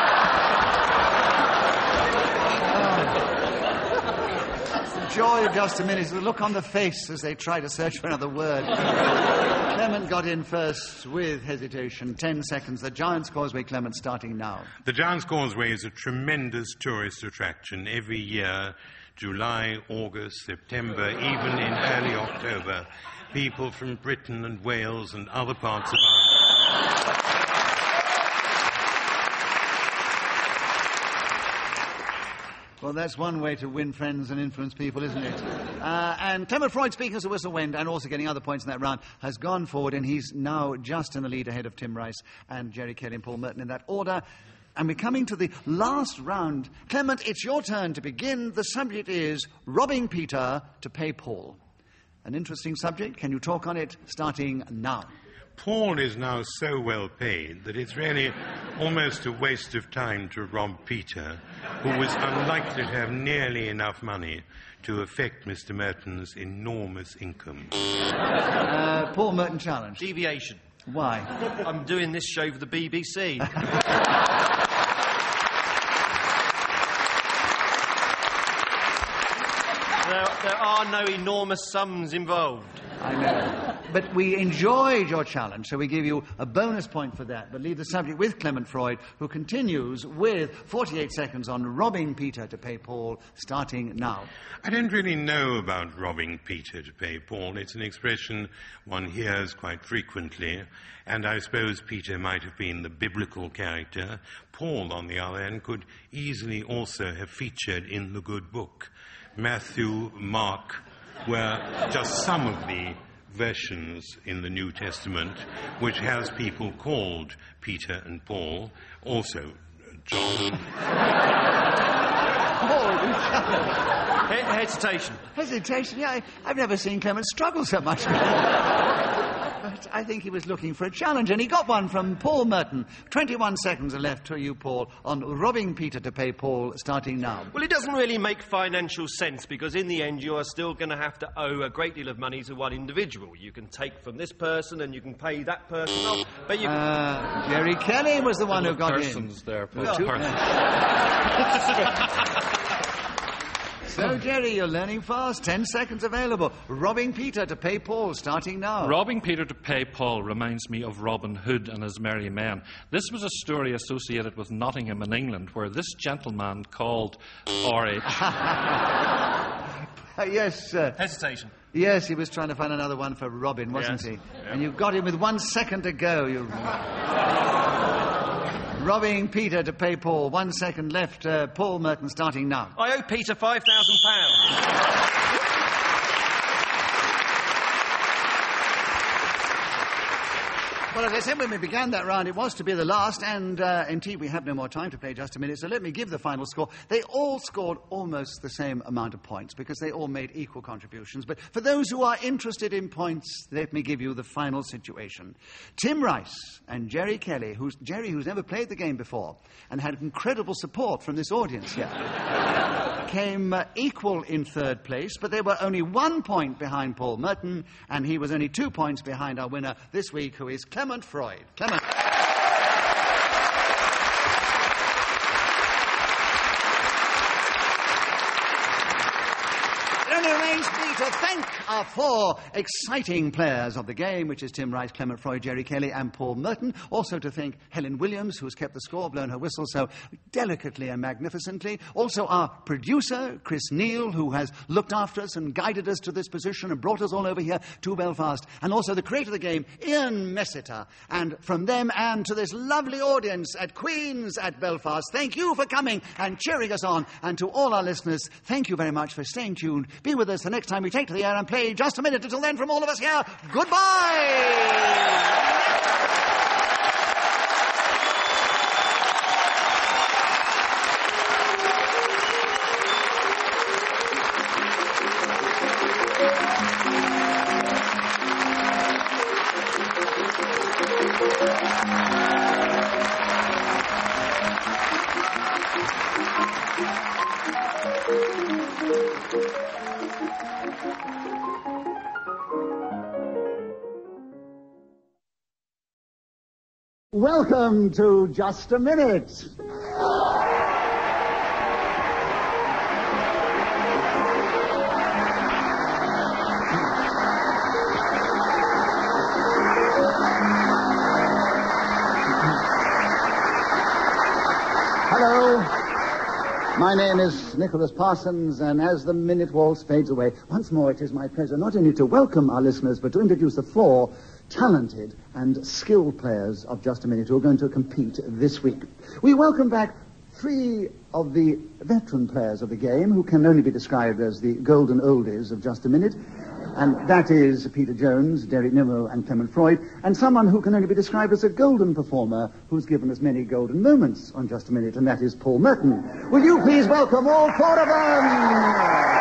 Joy of just a minute, the look on the face as they try to search for another word. Clement got in first with hesitation. Ten seconds. The Giant's Causeway, Clement, starting now. The Giant's Causeway is a tremendous tourist attraction every year, July, August, September, even in early October. People from Britain and Wales and other parts of Ireland. Well, that's one way to win friends and influence people, isn't it? Uh, and Clement Freud, speaking as a whistle went, and also getting other points in that round, has gone forward, and he's now just in the lead ahead of Tim Rice and Gerry Kelly and Paul Merton in that order. And we're coming to the last round. Clement, it's your turn to begin. The subject is robbing Peter to pay Paul. An interesting subject. Can you talk on it starting now? Paul is now so well paid that it's really almost a waste of time to rob Peter, who was unlikely to have nearly enough money to affect Mister Merton's enormous income. Uh, Paul Merton challenge. Deviation. Why? I'm doing this show for the B B C. there are no enormous sums involved. I know. But we enjoyed your challenge, so we give you a bonus point for that. But leave the subject with Clement Freud, who continues with forty-eight seconds on robbing Peter to pay Paul, starting now. I don't really know about robbing Peter to pay Paul. It's an expression one hears quite frequently, and I suppose Peter might have been the biblical character. Paul, on the other hand, could easily also have featured in the good book. Matthew, Mark were just some of the versions in the New Testament which has people called Peter and Paul, also John. Oh, He- hesitation. hesitation. Yeah, I, I've never seen Clement struggle so much. But I think he was looking for a challenge, and he got one from Paul Merton. twenty-one seconds are left to you, Paul, on robbing Peter to pay Paul, starting now. Well, it doesn't really make financial sense, because in the end you are still going to have to owe a great deal of money to one individual. You can take from this person and you can pay that person off, but you... Uh, Gerry Kelly was the one who got persons in. there, Paul. Well, two- Persons. So, Gerry, you're learning fast. Ten seconds available. Robbing Peter to pay Paul, starting now. Robbing Peter to pay Paul reminds me of Robin Hood and his merry men. This was a story associated with Nottingham in England, where this gentleman called R H Uh, yes, uh, Hesitation. yes, he was trying to find another one for Robin, wasn't Yes. he? And you've got him with one second to go. You... Robbing Peter to pay Paul. One second left. Uh, Paul Merton, starting now. I owe Peter five thousand pounds. Well, as I said when we began that round, it was to be the last, and uh, indeed we have no more time to play just a minute, so let me give the final score. They all scored almost the same amount of points, because they all made equal contributions. But for those who are interested in points, let me give you the final situation. Tim Rice and Gerry Kelly, who's Gerry, who's never played the game before, and had incredible support from this audience here, came uh, equal in third place, but they were only one point behind Paul Merton, and he was only two points behind our winner this week, who is Clement Freud. Clement. It only remains me to thank our four exciting players of the game, which is Tim Rice, Clement Freud, Gerry Kelly, and Paul Merton. Also to thank Helen Williams, who's kept the score, blown her whistle so delicately and magnificently. Also our producer, Chris Neal, who has looked after us and guided us to this position and brought us all over here to Belfast. And also the creator of the game, Ian Messiter. And from them and to this lovely audience at Queen's at Belfast, thank you for coming and cheering us on. And to all our listeners, thank you very much for staying tuned. Be with us the next time we take to the air and play Just a Minute. Until then, from all of us here, goodbye! Welcome to Just a Minute. Hello. My name is Nicholas Parsons, and as the minute waltz fades away, once more it is my pleasure not only to welcome our listeners, but to introduce the four talented and skilled players of Just a Minute who are going to compete this week. We welcome back three of the veteran players of the game who can only be described as the golden oldies of Just a Minute, and that is Peter Jones, Derek Nimmo, and Clement Freud, and someone who can only be described as a golden performer who's given us many golden moments on Just a Minute, and that is Paul Merton. Will you please welcome all four of them?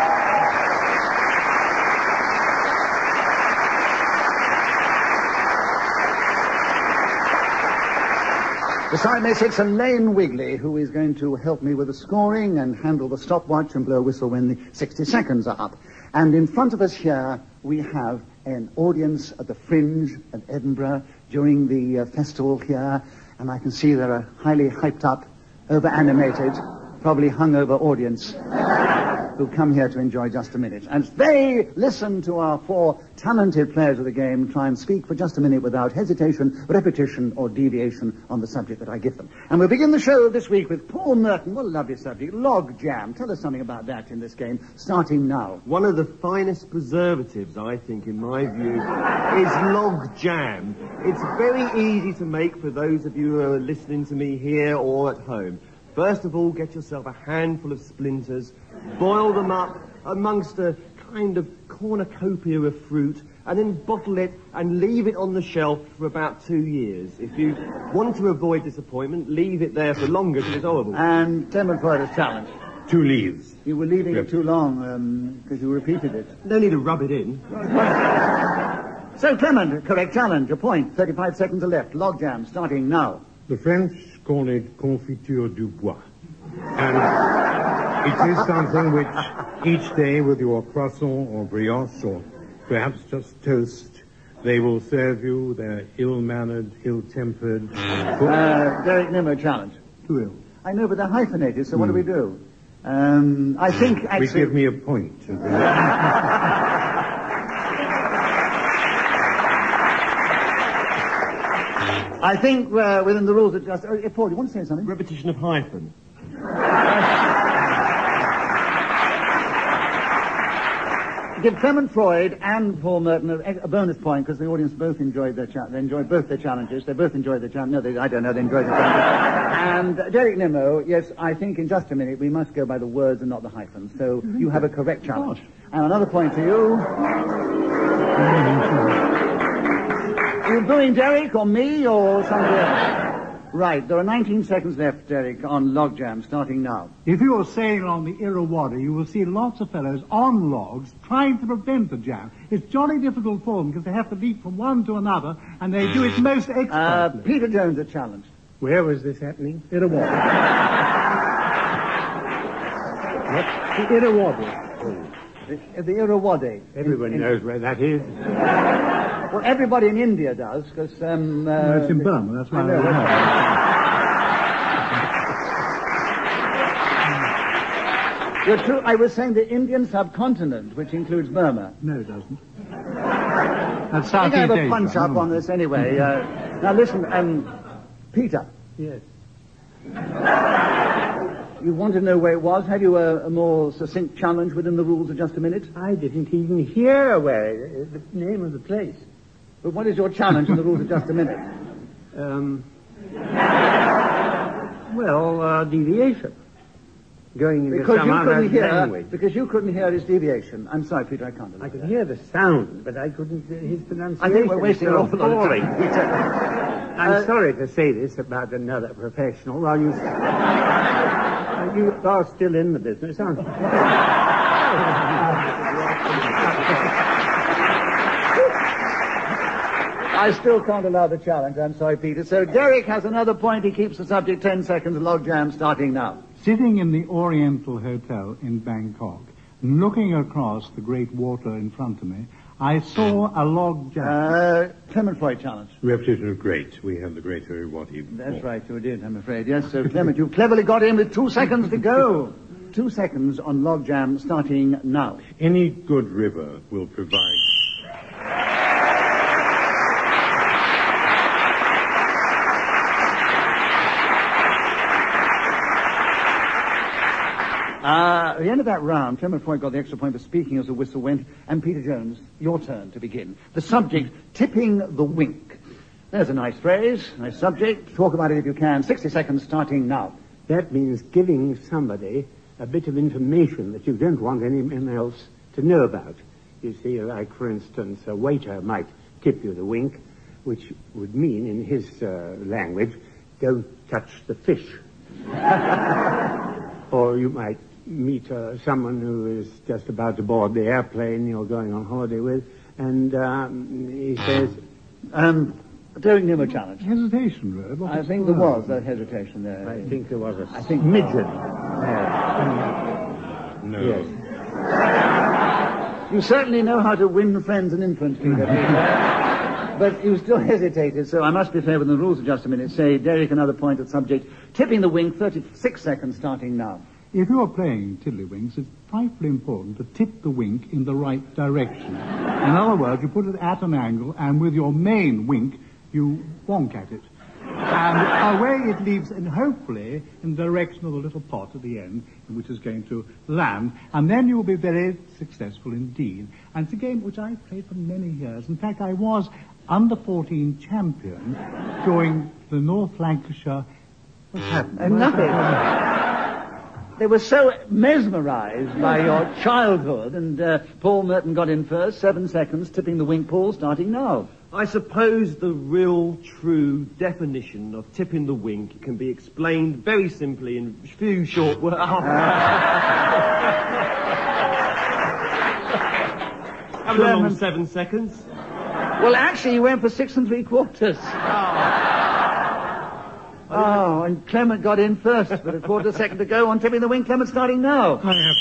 Beside me sits Elaine Wigley, who is going to help me with the scoring and handle the stopwatch and blow a whistle when the sixty seconds are up. And in front of us here, we have an audience at the Fringe at Edinburgh during the uh, festival here, and I can see they're a highly hyped up, over-animated, probably hungover audience. who come here to enjoy just a minute. And they listen to our four talented players of the game try and speak for just a minute without hesitation, repetition, or deviation on the subject that I give them. And we'll begin the show this week with Paul Merton. What a lovely subject. Log jam. Tell us something about that in this game, starting now. One of the finest preservatives, I think, in my view, is log jam. It's very easy to make for those of you who are listening to me here or at home. First of all, get yourself a handful of splinters, boil them up amongst a kind of cornucopia of fruit, and then bottle it and leave it on the shelf for about two years. If you want to avoid disappointment, leave it there for longer because it's horrible. And Clement Freud has challenged. Two leaves. You were leaving yep. it too long because um, you repeated it. No need to rub it in. So, Clement, correct challenge. A point. thirty-five seconds are left. Log jam, starting now. The French call it confiture du bois. And it is something which each day with your croissant or brioche or perhaps just toast, they will serve you. They're ill-mannered, ill-tempered. Uh, Derek Nimmo challenge. Too ill. I know, but they're hyphenated, so mm. what do we do? Um, I think actually... We give me a point. I think uh, within the rules of just... Uh, Paul, you want to say something? Repetition of hyphen. Give Clement Freud and Paul Merton a, a bonus point because the audience both enjoyed their cha- they enjoyed both their challenges. They both enjoyed their challenge. No, they, I don't know. They enjoyed their challenge. And uh, Derek Nimmo, yes, I think in just a minute we must go by the words and not the hyphens. So mm-hmm. you have a correct challenge. And another point to you. Are you booing Derek or me or somebody else? Right, there are nineteen seconds left, Derek, on log jam, starting now. If you are sailing on the Irrawaddy, you will see lots of fellows on logs trying to prevent the jam. It's jolly difficult for them because they have to leap from one to another, and they do it most expertly. Uh, Peter Jones, a challenge. Where was this happening? Irrawaddy. What? The Irrawaddy. The, the Irrawaddy. Everyone in, in, knows where that is. Well, everybody in India does, because... Um, uh, no, it's in Burma, that's why I know. I You're true. I was saying the Indian subcontinent, which includes Burma. No, it doesn't. That's Southeast I think I have a Asia. punch-up on this anyway. Uh, now, listen, um, Peter. Yes. You want to know where it was? Have you a, a more succinct challenge within the rules of just a minute? I didn't even hear where, uh, the name of the place. But what is your challenge in the rules of just a minute? Um, well, uh, deviation. Going into because some you other couldn't hear, language. Because you couldn't hear his deviation. I'm sorry, Peter, I can't. I could hear the sound, but I couldn't hear his pronunciation. I think we're wasting an awful lot of time. I'm uh, sorry to say this about another professional. Well, you, uh, you are still in the business, aren't you? I still can't allow the challenge. I'm sorry, Peter. So Derek has another point. He keeps the subject ten seconds. Log jam starting now. Sitting in the Oriental Hotel in Bangkok, looking across the great water in front of me, I saw a log jam. Uh, Clement Freud challenge. Repetition of great. We have the great Irrawaddy. That's right, you did, I'm afraid. Yes, so Clement, you cleverly got in with two seconds to go. Two seconds on log jam starting now. Any good river will provide... Uh, at the end of that round, Clement Freud got the extra point for speaking as the whistle went, and Peter Jones, your turn to begin. The subject, tipping the wink. There's a nice phrase, nice subject. Talk about it if you can. sixty seconds starting now. That means giving somebody a bit of information that you don't want anyone else to know about. You see, like, for instance, a waiter might tip you the wink, which would mean, in his uh, language, don't touch the fish. Or you might meet uh, someone who is just about to board the airplane you're going on holiday with, and um, he says... Um, Derek Nimmo challenge. Hesitation, really. I think there was a hesitation there. I think there was a I think midget. Yeah. No. Yes. You certainly know how to win friends and infants, Peter. But you still hesitated, so I must be fair with the rules of just a minute. Say, Derek, another point at subject. Tipping the wink, thirty-six seconds starting now. if you're playing tiddlywinks, it's frightfully important to tip the wink in the right direction. In other words, you put it at an angle, and with your main wink, you wonk at it. And away it leaves, and hopefully in the direction of the little pot at the end, which is going to land, and then you will be very successful indeed. And it's a game which I've played for many years. In fact, I was under fourteen champion during the North Lancashire... What's happened? And nothing. They were so mesmerised by your childhood, and uh, Paul Merton got in first, seven seconds, tipping the wink, Paul, starting now. I suppose the real, true definition of tipping the wink can be explained very simply in a few short words. Have a long seven seconds. Well, actually, you went for six and three quarters. Oh, and Clement got in first, but a quarter second to go on tipping the wink. Clement starting now. I have...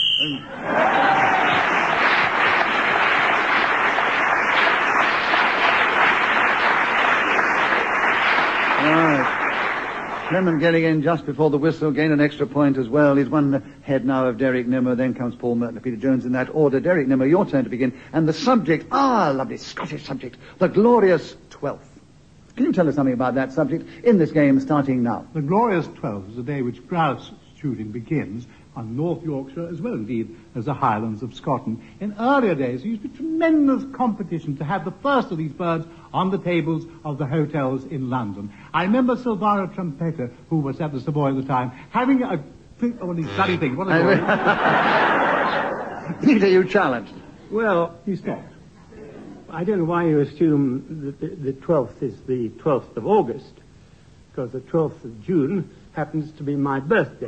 Right. Clement getting in just before the whistle, gained an extra point as well. He's one ahead now of Derek Nimmo, then comes Paul Merton and Peter Jones in that order. Derek Nimmo, your turn to begin. And the subject, ah, lovely Scottish subject, the glorious twelfth. Can you tell us something about that subject in this game starting now? The glorious twelfth is the day which grouse shooting begins on North Yorkshire, as well indeed as the Highlands of Scotland. In earlier days, there used to be tremendous competition to have the first of these birds on the tables of the hotels in London. I remember Silvano Trumpeter, who was at the Savoy at the time, having a... Oh, these bloody things. What are they? Peter, you challenged. Well, He stopped. I don't know why you assume that the, the twelfth is the twelfth of August, because the twelfth of June happens to be my birthday.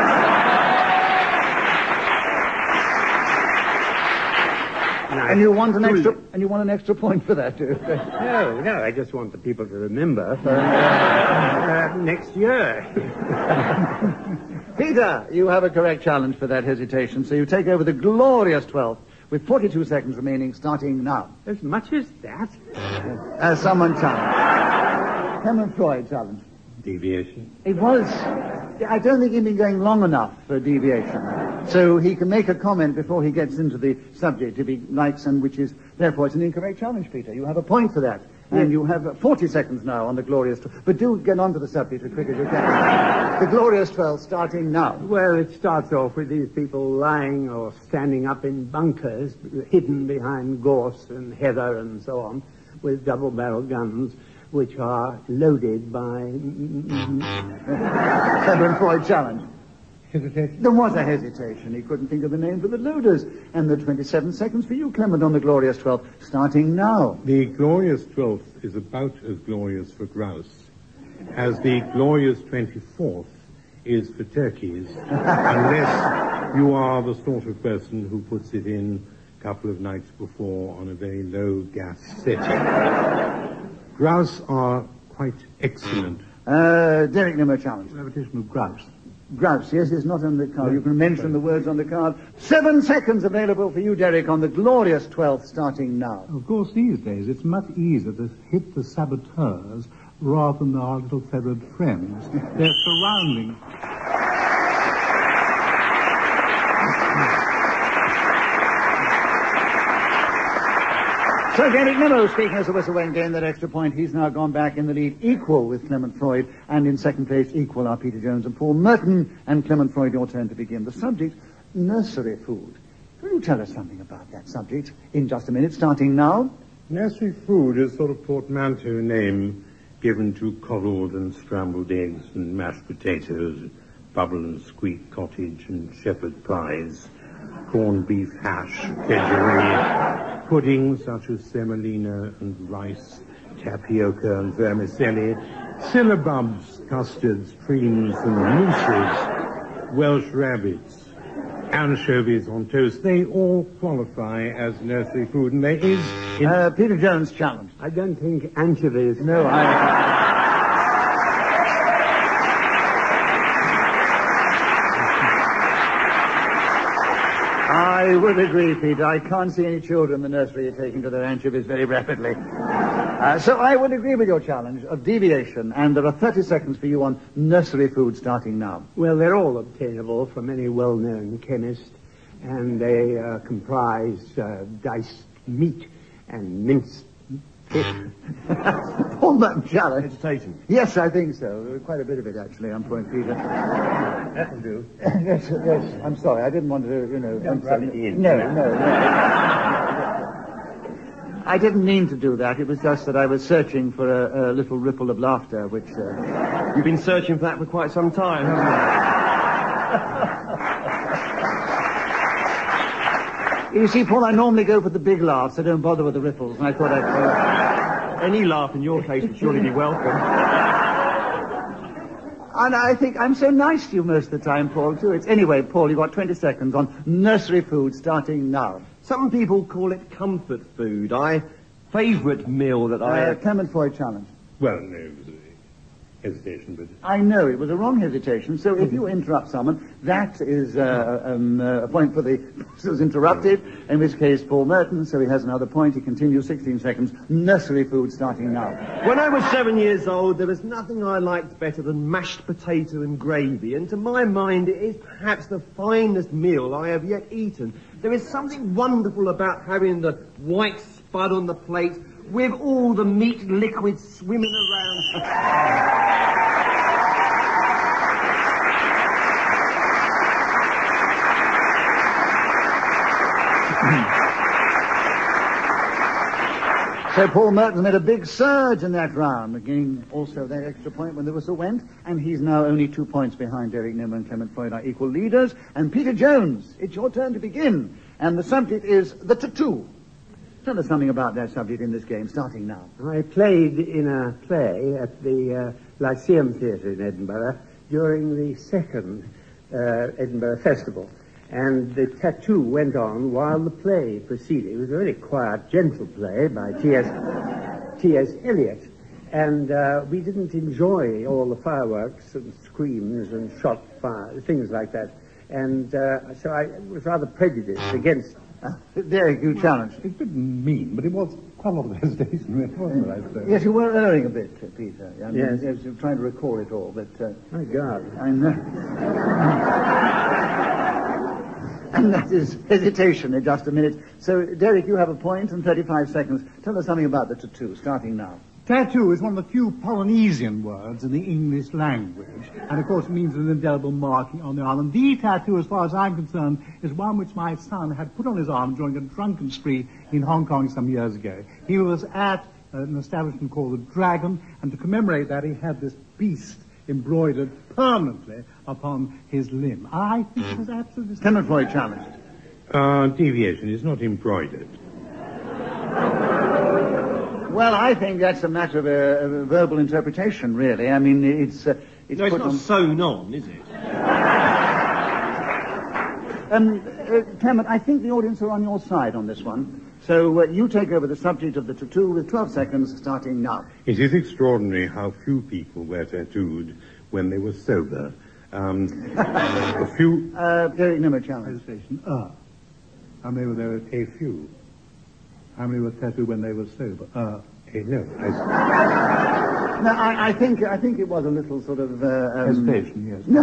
And you want an extra, and you want an extra point for that, too? No, no, I just want the people to remember for uh, uh, next year. Peter, you have a correct challenge for that hesitation, so you take over the glorious twelfth with forty-two seconds remaining, starting now. As much as that? As someone challenged. Clement Freud challenged. Deviation. It was. I don't think he'd been going long enough for deviation. So he can make a comment before he gets into the subject if he likes, and which is, therefore, it's an incorrect challenge, Peter. You have a point for that. And you have forty seconds now on the glorious twelfth. But do get on to the subject as quick as you can. The glorious twelfth starting now. Well, it starts off with these people lying or standing up in bunkers, hidden behind gorse and heather and so on, with double-barrel guns, which are loaded by... Clement Freud challenge. Hesitation? There was a hesitation. He couldn't think of the name for the loaders. And the twenty-seven seconds for you, Clement, on the glorious twelfth, starting now. The glorious twelfth is about as glorious for grouse as the glorious twenty-fourth is for turkeys, unless you are the sort of person who puts it in a couple of nights before on a very low gas setting. Grouse are quite excellent. Uh, Derek Nimmo challenge. Repetition of grouse. Grouse, yes, it's not on the card. You can mention the words on the card. Seven seconds available for you, Derek, on the glorious twelfth, starting now. Of course, these days, it's much easier to hit the saboteurs rather than our little feathered friends. They're surrounding... So Derek Nimmo, speaking as the whistle went, gained that extra point. He's now gone back in the lead, equal with Clement Freud, and in second place, equal are Peter Jones and Paul Merton. And Clement Freud, your turn to begin. The subject, nursery food. Will you tell us something about that subject in just a minute, starting now? Nursery food is sort of portmanteau name given to coddled and scrambled eggs and mashed potatoes, bubble and squeak cottage and shepherd pies, corned beef hash, kedgeree, puddings such as semolina and rice, tapioca and vermicelli, syllabubs, custards, creams and mousses, Welsh rabbits, anchovies on toast. They all qualify as nursery food, and there is... In... Uh, Peter Jones challenge. I don't think anchovies... No, I... I would agree, Peter. I can't see any children in the nursery taking to their anchovies very rapidly. Uh, so I would agree with your challenge of deviation, and there are thirty seconds for you on nursery food starting now. Well, they're all obtainable from any well-known chemist, and they uh, comprise uh, diced meat and minced fish. Paul Merton challenge. Vegetation. Yes, I think so. Quite a bit of it, actually, I'm point Peter. That'll do. yes, yes. I'm sorry, I didn't want to, you know... Don't rub it in. No, no, no. I didn't mean to do that. It was just that I was searching for a, a little ripple of laughter, which... Uh... You've been searching for that for quite some time, haven't you? You see, Paul, I normally go for the big laughs. I don't bother with the ripples, and I thought I'd... Uh... Any laugh in your case would surely be welcome. And I think I'm so nice to you most of the time, Paul, too. It's... Anyway, Paul, you've got twenty seconds on nursery food starting now. Some people call it comfort food. I... Favourite meal that I... Uh, Clement Freud challenge. Well, no, it was a hesitation, but... I know, it was a wrong hesitation, so if you interrupt someone, that is uh, um, uh, a point for the person who's interrupted, in this case, Paul Merton, so he has another point. He continues sixteen seconds. Nursery food starting now. When I was seven years old, there was nothing I liked better than mashed potato and gravy, and to my mind, it is perhaps the finest meal I have yet eaten. There is something wonderful about having the white spud on the plate with all the meat liquid swimming around. So Paul Merton made a big surge in that round, again also that extra point when the whistle went, and he's now only two points behind Derek Nimmo and Clement Freud are equal leaders. And Peter Jones, it's your turn to begin, and the subject is the tattoo. Tell us something about that subject in this game, starting now. I played in a play at the uh, Lyceum Theatre in Edinburgh during the second uh, Edinburgh Festival. And the tattoo went on while the play proceeded. It was a very quiet, gentle play by T S T S Eliot. And uh, we didn't enjoy all the fireworks and screams and shot fire, things like that. And uh, so I was rather prejudiced against... Uh, Derek, you challenge. It's a bit mean, but it was quite a lot of hesitation, wasn't it, I suppose? Yes, you were erring a bit, uh, Peter. I mean, yes. yes. You're trying to recall it all, but... Uh, My God. I know. And that is hesitation in just a minute. So, Derek, you have a point and thirty-five seconds. Tell us something about the tattoo, starting now. Tattoo is one of the few Polynesian words in the English language, and of course it means an indelible marking on the arm. And the tattoo, as far as I'm concerned, is one which my son had put on his arm during a drunken spree in Hong Kong some years ago. He was at an establishment called the Dragon, and to commemorate that he had this beast embroidered permanently upon his limb. I think it was absolutely... Clement Freud challenged. Uh, deviation is not embroidered. Well, I think that's a matter of a, of a verbal interpretation, really. I mean, it's... Uh, it's No, it's put not on... sewn on, is it? Um, uh, Clement, I think the audience are on your side on this one. So uh, you take over the subject of the tattoo with twelve seconds starting now. It is extraordinary how few people were tattooed when they were sober. Um, a few... Uh, Gerry, Nimmo challenge. Hesitation. Ah. How many were there? A few. How many were tattooed when they were sober? Ah. Eh, no, I... No, I, I think I think it was a little sort of... Uh, um... Hesitation, yes. No.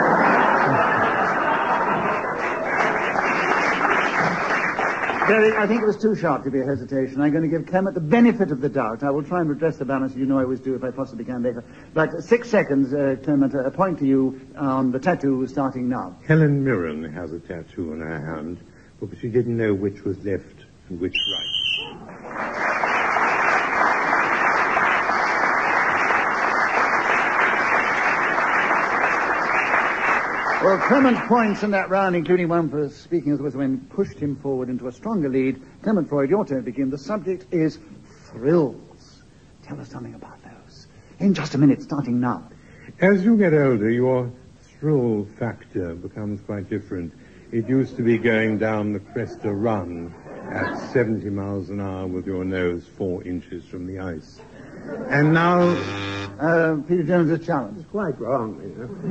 Gerry, I think it was too sharp to be a hesitation. I'm going to give Clement the benefit of the doubt. I will try and redress the balance, as you know I always do if I possibly can later. But six seconds, uh, Clement, a point to you on the tattoo starting now. Helen Mirren has a tattoo on her hand, but she didn't know which was left and which right. Well, Clement points in that round, including one for speaking as the whistle wind, pushed him forward into a stronger lead. Clement Freud, your turn to begin. The subject is thrills. Tell us something about those. In just a minute, starting now. As you get older, your thrill factor becomes quite different. It used to be going down the Cresta Run at seventy miles an hour with your nose four inches from the ice. And now... Uh, Peter Jones' challenge. It's quite wrong, you know.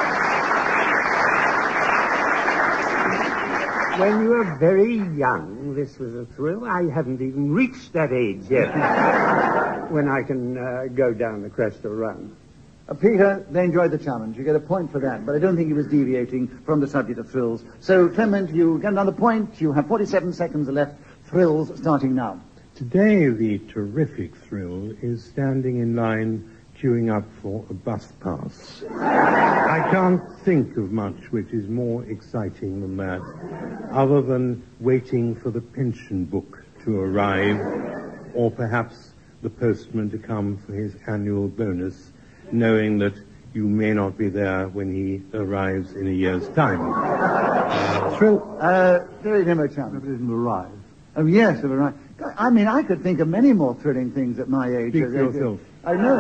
When you are very young, this was a thrill. I haven't even reached that age yet when I can uh, go down the crest or run. Uh, Peter, they enjoyed the challenge. You get a point for that, but I don't think he was deviating from the subject of thrills. So, Clement, you get another point. You have forty-seven seconds left. Thrills starting now. Today, the terrific thrill is standing in line queuing up for a bus pass. I can't think of much which is more exciting than that, other than waiting for the pension book to arrive, or perhaps the postman to come for his annual bonus, knowing that you may not be there when he arrives in a year's time. Uh, thrill, uh, very Nimmo challenge. It isn't arrived. Oh, yes, it arrived. I mean, I could think of many more thrilling things at my age. Speak for yourself. I know.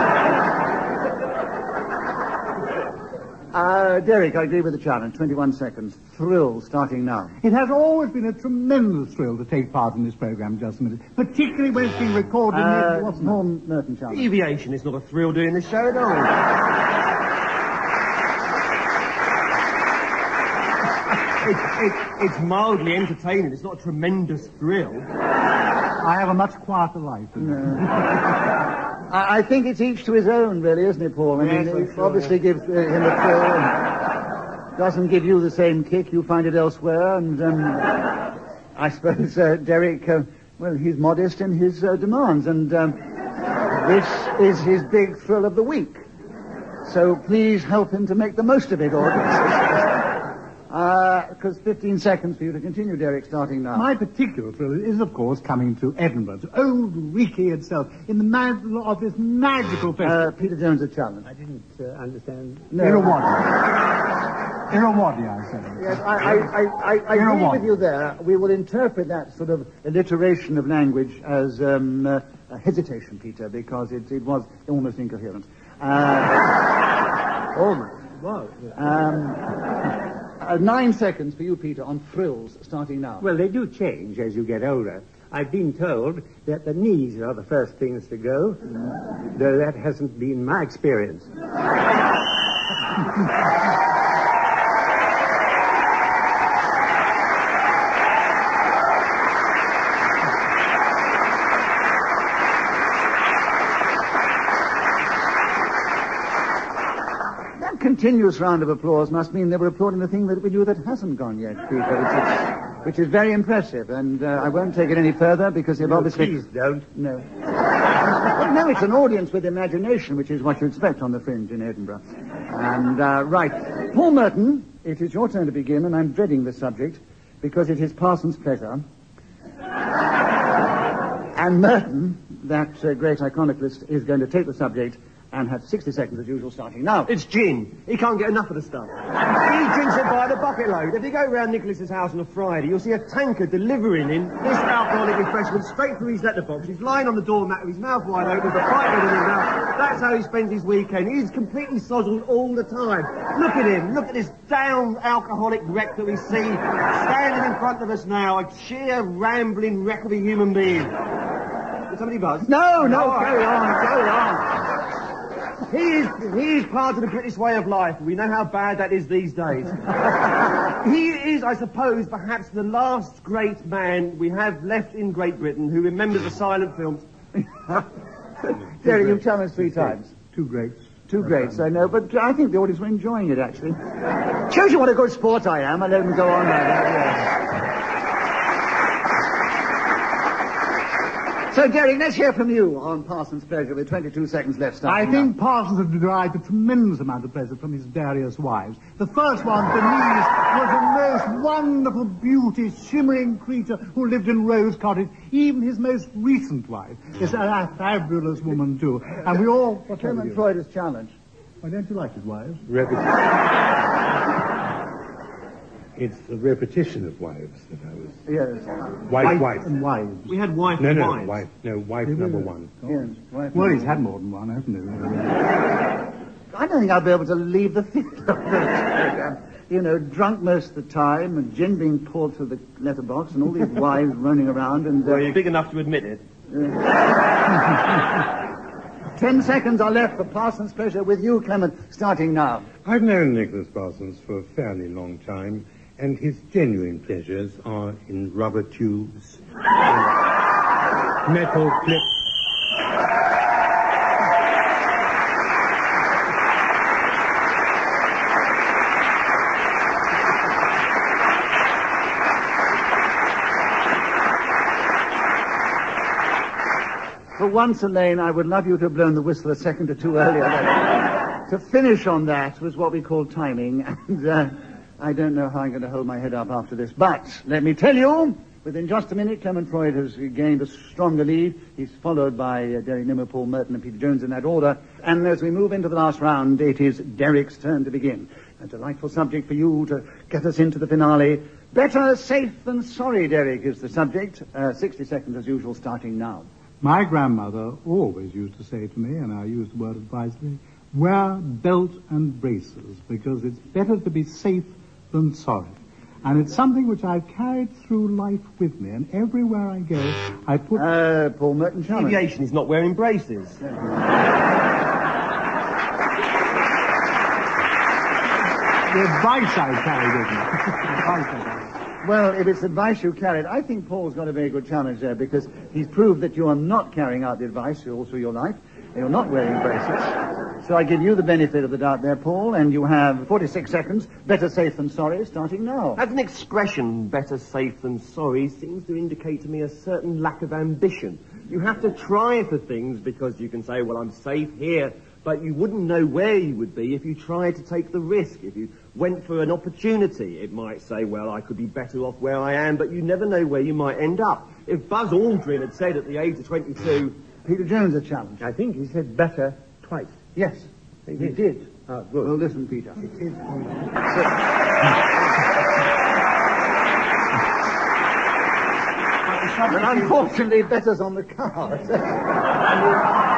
uh, Derek, I agree with the challenge. twenty-one seconds. Thrill starting now. It has always been a tremendous thrill to take part in this programme, just a minute, particularly when it's been recorded uh, in... What's more Merton challenge. Deviation is not a thrill doing this show at all. It, it, it's mildly entertaining. It's not a tremendous thrill. I have a much quieter life than that. I, I think it's each to his own, really, isn't it, Paul? I mean, Yes, it sure, obviously yeah. gives uh, him a thrill. And doesn't give you the same kick. You find it elsewhere. And um, I suppose uh, Derek, uh, well, he's modest in his uh, demands. And um, this is his big thrill of the week. So please help him to make the most of it, audience. Because uh, fifteen seconds for you to continue, Derek, starting now. My particular thrill is, of course, coming to Edinburgh, to old Reekie itself, in the middle of this magical festival. Uh, Peter Jones, a challenge. I didn't uh, understand. No. Irrawaddy. Irrawaddy, I said. Yes, I, I, I, I, I agree with you there. We will interpret that sort of alliteration of language as um, uh, a hesitation, Peter, because it, it was almost incoherent. Uh, almost. Wow. Um... Uh, nine seconds for you, Peter, on thrills, starting now. Well, they do change as you get older. I've been told that the knees are the first things to go, though that hasn't been my experience. Continuous round of applause must mean they were applauding the thing that we do that hasn't gone yet, Peter, which is, which is very impressive. And uh, I won't take it any further because they've No, obviously... please don't. No. Well, no, it's an audience with imagination, which is what you expect on the Fringe in Edinburgh. And, uh, right. Paul Merton, it is your turn to begin, and I'm dreading this subject because it is Parsons' pleasure. And Merton, that uh, great iconoclast, is going to take the subject and have sixty seconds as usual starting now. It's gin. He can't get enough of the stuff. He drinks it by the bucket load. If you go round Nicholas's house on a Friday, you'll see a tanker delivering him this alcoholic refreshment straight through his letterbox. He's lying on the doormat with his mouth wide open, with a pipe in his mouth. That's how he spends his weekend. He's completely sozzled all the time. Look at him. Look at this down alcoholic wreck that we see standing in front of us now. A sheer rambling wreck of a human being. Did somebody buzz? No, no, Oh, carry on, carry on. He is, he is part of the British way of life. We know how bad that is these days. He is, I suppose, perhaps the last great man we have left in Great Britain who remembers the silent films. Jerry, you've challenged three times. Two greats. Two greats, I know, but I think the audience were enjoying it, actually. Shows you what a good sport I am. I let them go on like that, yes. So, Gerry, let's hear from you on Parsons' pleasure with twenty-two seconds left. I starting think now. Parsons has derived a tremendous amount of pleasure from his various wives. The first one, Denise, was a most wonderful, beauty, shimmering creature who lived in Rose Cottage. Even his most recent wife is a fabulous woman, too. And we all... What Clement Freud is challenged. Why don't you like his wives? It's the repetition of wives that I was... Yes. Wife, wife. And wives. We had wife No, and no, wives. wife. No, wife number one. Yes. Wife Well, number he's had more than one, hasn't he? I don't think I'll be able to leave the theatre. You know, drunk most of the time, and gin being poured through the letterbox, and all these wives running around, and... Uh, Well, you're big enough to admit it. Ten seconds are left for Parsons' pleasure with you, Clement, starting now. I've known Nicholas Parsons for a fairly long time, and his genuine pleasures are in rubber tubes, metal clips. For once, Elaine, I would love you to have blown the whistle a second or two earlier. To finish on that was what we call timing, and uh, I don't know how I'm going to hold my head up after this. But let me tell you, within just a minute, Clement Freud has gained a stronger lead. He's followed by uh, Gerry, Nimmo, Paul, Merton, and Peter Jones in that order. And as we move into the last round, it is Derrick's turn to begin. A delightful subject for you to get us into the finale. Better safe than sorry, Derrick, is the subject. Uh, sixty seconds as usual, starting now. My grandmother always used to say to me, and I use the word advisedly, wear belt and braces, because it's better to be safe than sorry. And it's something which I've carried through life with me, and everywhere I go, I put... Uh, Paul Merton Chalmers. Deviation is not wearing braces. The advice I carried with me. The advice I carried. Well, if it's advice you carried, I think Paul's got a very good challenge there, because he's proved that you are not carrying out the advice all through your life. You're not wearing braces. So I give you the benefit of the doubt there, Paul, and you have forty-six seconds. Better safe than sorry, starting now. As an expression, better safe than sorry, seems to indicate to me a certain lack of ambition. You have to try for things because you can say, well, I'm safe here, but you wouldn't know where you would be if you tried to take the risk. If you went for an opportunity, it might say, well, I could be better off where I am, but you never know where you might end up. If Buzz Aldrin had said at the age of twenty-two... Peter Jones a challenge. I think he said better twice. Yes, he, he did. Oh, good. Well, listen, Peter. It is. But unfortunately, better's on the card. and, you,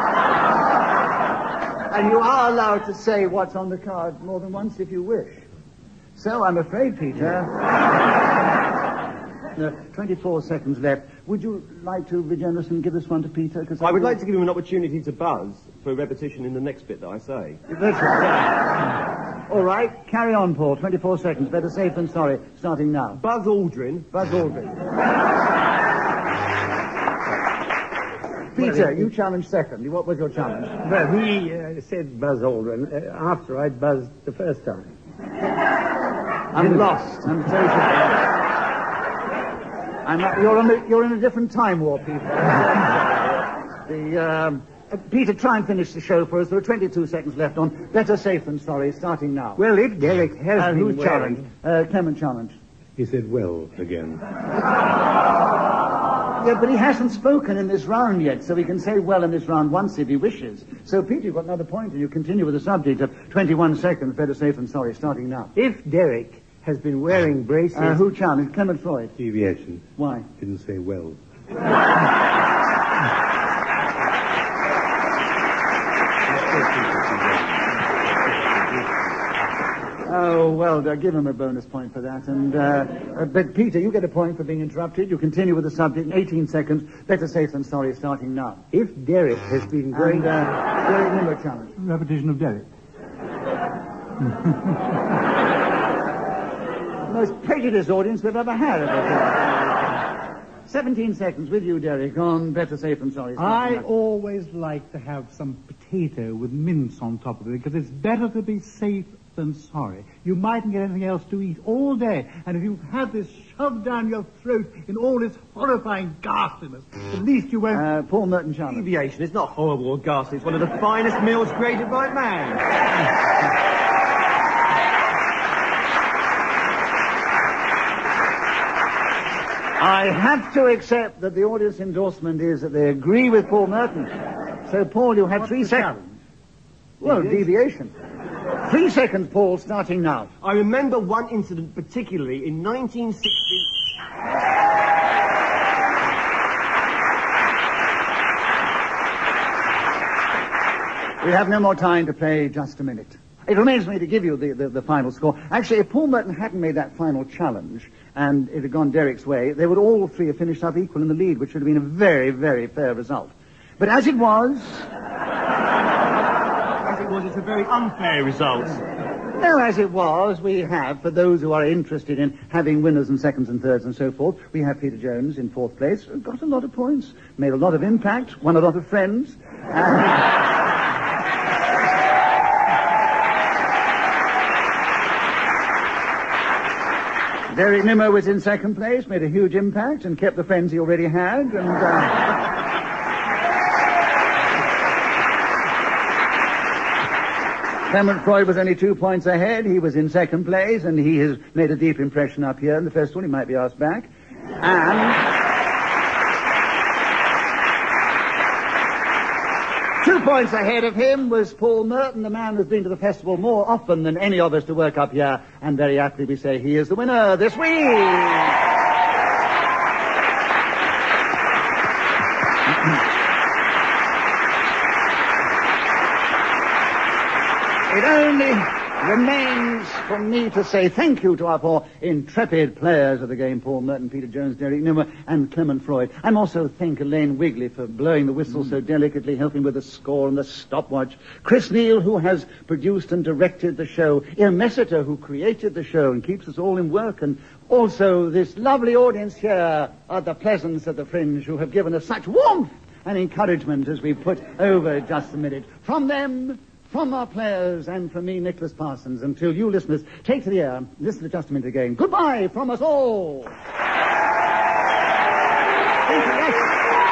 and you are allowed to say what's on the card more than once if you wish. So I'm afraid, Peter... Uh, twenty-four seconds left. Would you like to be generous and give this one to Peter? Cause I would like to give him an opportunity to buzz for repetition in the next bit that I say. That's right. All right, carry on, Paul. twenty-four seconds. Better safe than sorry. Starting now. Buzz Aldrin. Buzz Aldrin. Peter, you challenged second. What was your challenge? Well, he uh, said Buzz Aldrin uh, after I'd buzzed the first time. I'm lost. I'm totally... I'm not, you're, in a, you're in a different time war, Peter. the, um, uh, Peter, try and finish the show for us. There are twenty-two seconds left on Better Safe Than Sorry, starting now. Well, if Derrick has uh, been who's wearing... challenged? Uh, Clement challenged. He said, well, again. Yeah, but he hasn't spoken in this round yet, so he can say well in this round once if he wishes. So, Peter, you've got another point, and you continue with the subject of twenty-one seconds, Better Safe Than Sorry, starting now. If Derrick has been wearing braces... Uh, who challenged? Clement Freud. Deviation. Why? Didn't say well. Oh, well, uh, give him a bonus point for that. And, uh, uh, but, Peter, you get a point for being interrupted. You continue with the subject in eighteen seconds. Better safe than sorry, starting now. If Derrick has been going... And, uh, Gerry, Nimmo challenge. Repetition of Derrick. Most prejudiced audience we've ever had. Seventeen seconds with you, Derrick, on Better Safe Than Sorry. I always like to have some potato with mince on top of it, because it's better to be safe than sorry. You mightn't get anything else to eat all day, and if you've had this shoved down your throat in all its horrifying ghastliness, at least you won't... Uh, Paul Merton challenge. Deviation is not horrible or ghastly. It's one of the finest meals created by man. I have to accept that the audience endorsement is that they agree with Paul Merton. So, Paul, you had What's three the seconds. challenge? Well, deviation. Three seconds, Paul, starting now. I remember one incident particularly in nineteen sixty... We have no more time to play just a minute. It remains me to give you the, the, the final score. Actually, if Paul Merton hadn't made that final challenge and it had gone Derrick's way, they would all three have finished up equal in the lead, which would have been a very, very fair result. But as it was... As it was, it's a very unfair result. No, as it was, we have, for those who are interested in having winners and seconds and thirds and so forth, we have Peter Jones in fourth place, got a lot of points, made a lot of impact, won a lot of friends. Uh, Gerry Nimmo was in second place, made a huge impact, and kept the friends he already had, and... Uh, Clement Freud was only two points ahead. He was in second place, and he has made a deep impression up here in the festival. He might be asked back. And two points ahead of him was Paul Merton, the man who's been to the festival more often than any of us to work up here. And very aptly we say he is the winner this week. It only remains for me to say thank you to our four intrepid players of the game, Paul Merton, Peter Jones, Gerry Nimmo, and Clement Freud. I'm also thank Elaine Wigley for blowing the whistle mm. so delicately, helping with the score and the stopwatch. Chris Neal, who has produced and directed the show. Ian Messiter, who created the show and keeps us all in work. And also this lovely audience here at the Pleasance at the Fringe, who have given us such warmth and encouragement as we put over just a minute. From them... From our players and from me, Nicholas Parsons, until you listeners take to the air, listen to Just a Minute again. Goodbye from us all. Thank you. Yes.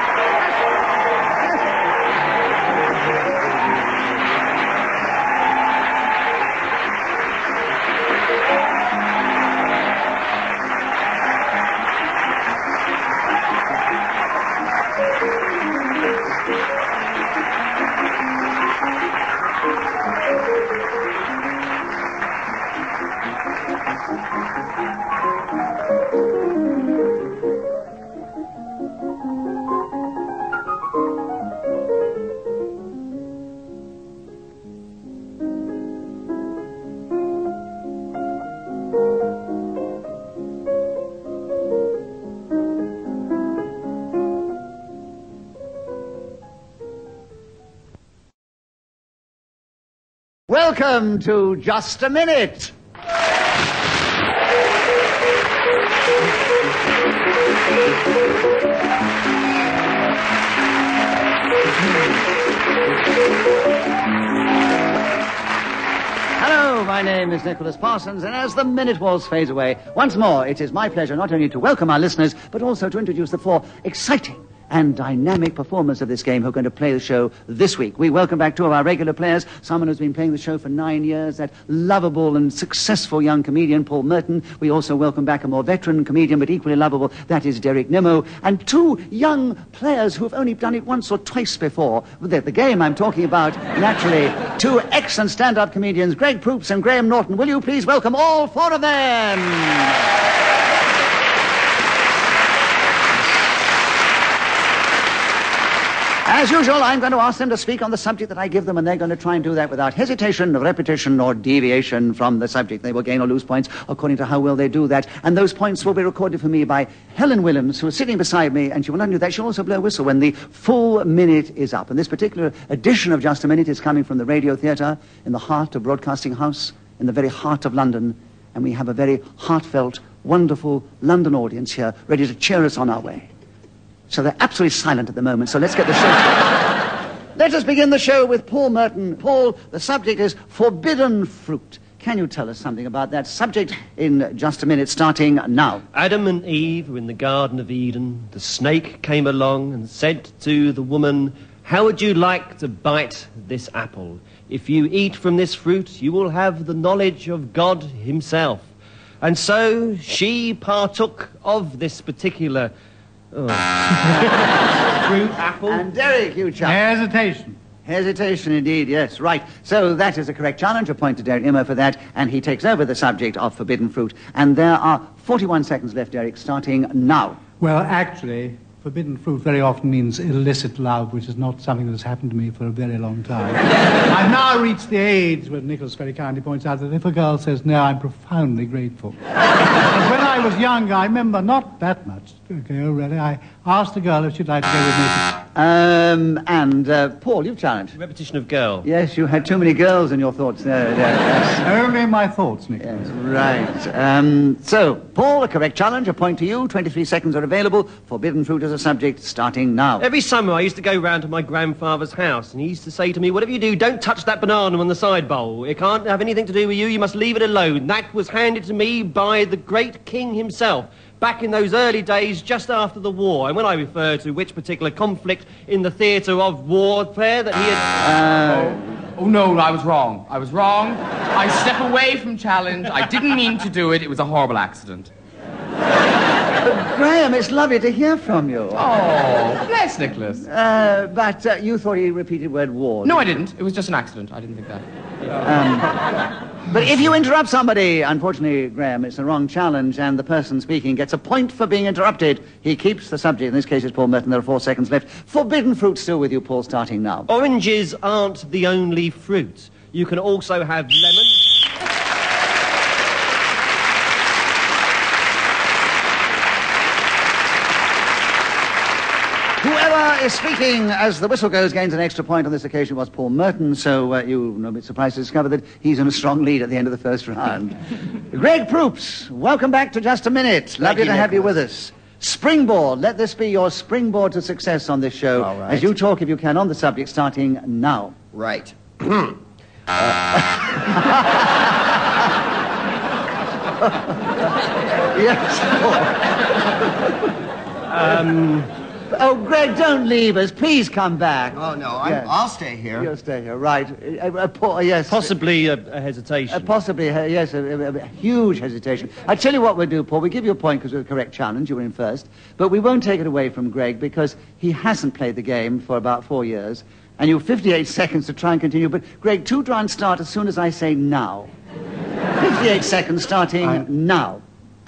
Welcome to Just a Minute. Hello, my name is Nicholas Parsons, and as the minute waltz fades away, once more it is my pleasure not only to welcome our listeners, but also to introduce the four exciting and dynamic performers of this game who are going to play the show this week. We welcome back two of our regular players, someone who's been playing the show for nine years, that lovable and successful young comedian, Paul Merton. We also welcome back a more veteran comedian, but equally lovable, that is Derek Nimmo, and two young players who've only done it once or twice before. The, the game I'm talking about, naturally, two excellent stand-up comedians, Greg Proops and Graham Norton. Will you please welcome all four of them? As usual, I'm going to ask them to speak on the subject that I give them, and they're going to try and do that without hesitation, repetition, or deviation from the subject. They will gain or lose points according to how well they do that. And those points will be recorded for me by Helen Williams, who is sitting beside me, and she will not do that. She'll also blow a whistle when the full minute is up. And this particular edition of Just a Minute is coming from the Radio Theatre in the heart of Broadcasting House, in the very heart of London. And we have a very heartfelt, wonderful London audience here, ready to cheer us on our way. So they're absolutely silent at the moment, so let's get the show started. Let us begin the show with Paul Merton. Paul, the subject is forbidden fruit. Can you tell us something about that subject in just a minute, starting now? Adam and Eve were in the Garden of Eden. The snake came along and said to the woman, "How would you like to bite this apple? If you eat from this fruit, you will have the knowledge of God himself." And so she partook of this particular Oh. fruit, apple. And Derek, you chap. Hesitation. Hesitation, indeed, yes, right. So that is a correct challenge. A point to Derek Nimmo for that, and he takes over the subject of forbidden fruit. And there are forty-one seconds left, Derek, starting now. Well, actually, forbidden fruit very often means illicit love, which is not something that has happened to me for a very long time. I've now reached the age where Nicholas very kindly points out that if a girl says no, I'm profoundly grateful. And when I was younger, I remember not that much ago, really, I asked a girl if she'd like to go with me to Um, and, uh, Paul, you've challenged. Repetition of girl. Yes, you had too many girls in your thoughts there. there yes. Only my thoughts, Nicholas. Yes, right. Um, so, Paul, a correct challenge, a point to you. twenty-three seconds are available. Forbidden fruit as a subject, starting now. Every summer I used to go round to my grandfather's house, and he used to say to me, whatever you do, don't touch that banana on the side bowl. It can't have anything to do with you. You must leave it alone. That was handed to me by the great king himself, back in those early days, just after the war. And when I refer to which particular conflict in the theatre of warfare that he had... Uh, oh, oh, no, I was wrong. I was wrong. I step away from challenge. I didn't mean to do it. It was a horrible accident. Uh, Graham, it's lovely to hear from you. Oh, bless Nicholas. Uh, but uh, you thought he repeated word war. No, I didn't. It was just an accident. I didn't think that. Um, but if you interrupt somebody, unfortunately, Graham, it's the wrong challenge, and the person speaking gets a point for being interrupted. He keeps the subject. In this case, it's Paul Merton. There are four seconds left. Forbidden fruit still with you, Paul, starting now. Oranges aren't the only fruit. You can also have lemon. Whoever is speaking as the whistle goes gains an extra point. On this occasion was Paul Merton, so uh, you're no bit surprised to discover that he's in a strong lead at the end of the first round. Greg Proops, welcome back to Just a Minute. Lovely to have you with us. Springboard, let this be your springboard to success on this show. All right. As you talk, if you can, on the subject, starting now. Right. uh. Yes. um... Oh, Greg, don't leave us. Please come back. Oh, no, I'm, yes. I'll stay here. You'll stay here, right. Uh, uh, uh, yes. Possibly a, a hesitation. Uh, possibly, uh, yes, a, a, a huge hesitation. I tell you what we'll do, Paul. We give you a point because of the correct challenge. You were in first. But we won't take it away from Greg because he hasn't played the game for about four years. And you have fifty-eight seconds to try and continue. But, Greg, two try and start as soon as I say now. fifty-eight seconds starting I... now.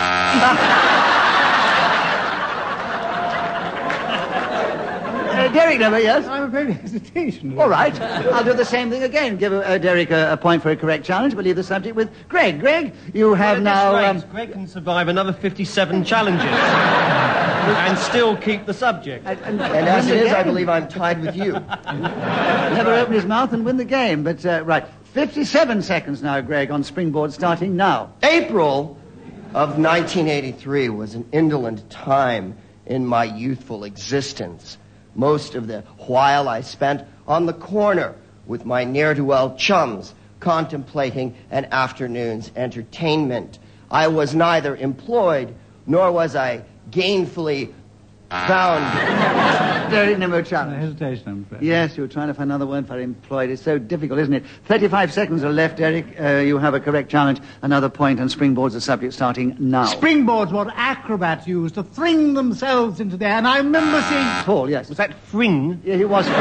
Uh, Derek, never, yes? I'm a very hesitation. All right. I'll do the same thing again. Give uh, Derek a, a point for a correct challenge, but leave the subject with Greg. Greg, you have well, now... Um... Greg can survive another fifty-seven challenges and still keep the subject. And, and, and as it is, I believe I'm tied with you. Never open his mouth and win the game, but, uh, right. fifty-seven seconds now, Greg, on Springboard, starting now. April of nineteen eighty-three was an indolent time in my youthful existence. Most of the while I spent on the corner with my ne'er-do-well chums, contemplating an afternoon's entertainment. I was neither employed, nor was I gainfully found. Very Nimmo challenge. Hesitation, I'm afraid. Yes, you were trying to find another word for employed. It's so difficult, isn't it? thirty-five seconds are left, Eric. Uh, you have a correct challenge. Another point, and springboard's the subject starting now. Springboard's what acrobats use to fling themselves into the air, and I remember seeing... Paul, yes. Was that fring? Yeah, he was fring.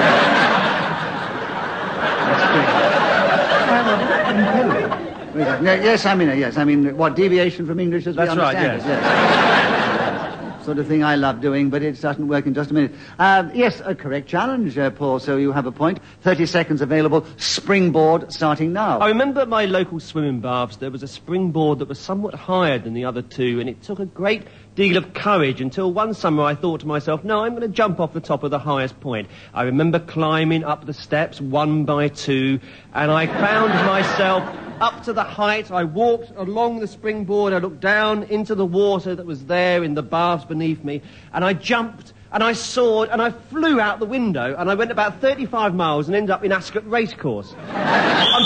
That's fring. Yes, I mean, yes, I mean, what, deviation from English as we That's right, understand yes. it? Yes. Sort of thing I love doing, but it doesn't work in just a minute. Uh, yes, a correct challenge, uh, Paul, so you have a point. thirty seconds available. Springboard starting now. I remember at my local swimming baths there was a springboard that was somewhat higher than the other two, and it took a great deal of courage until one summer I thought to myself, no, I'm going to jump off the top of the highest point. I remember climbing up the steps one by two, and I found myself up to the height. I walked along the springboard, I looked down into the water that was there in the baths beneath me, and I jumped, and I soared, and I flew out the window, and I went about thirty-five miles and ended up in Ascot Racecourse. I'm...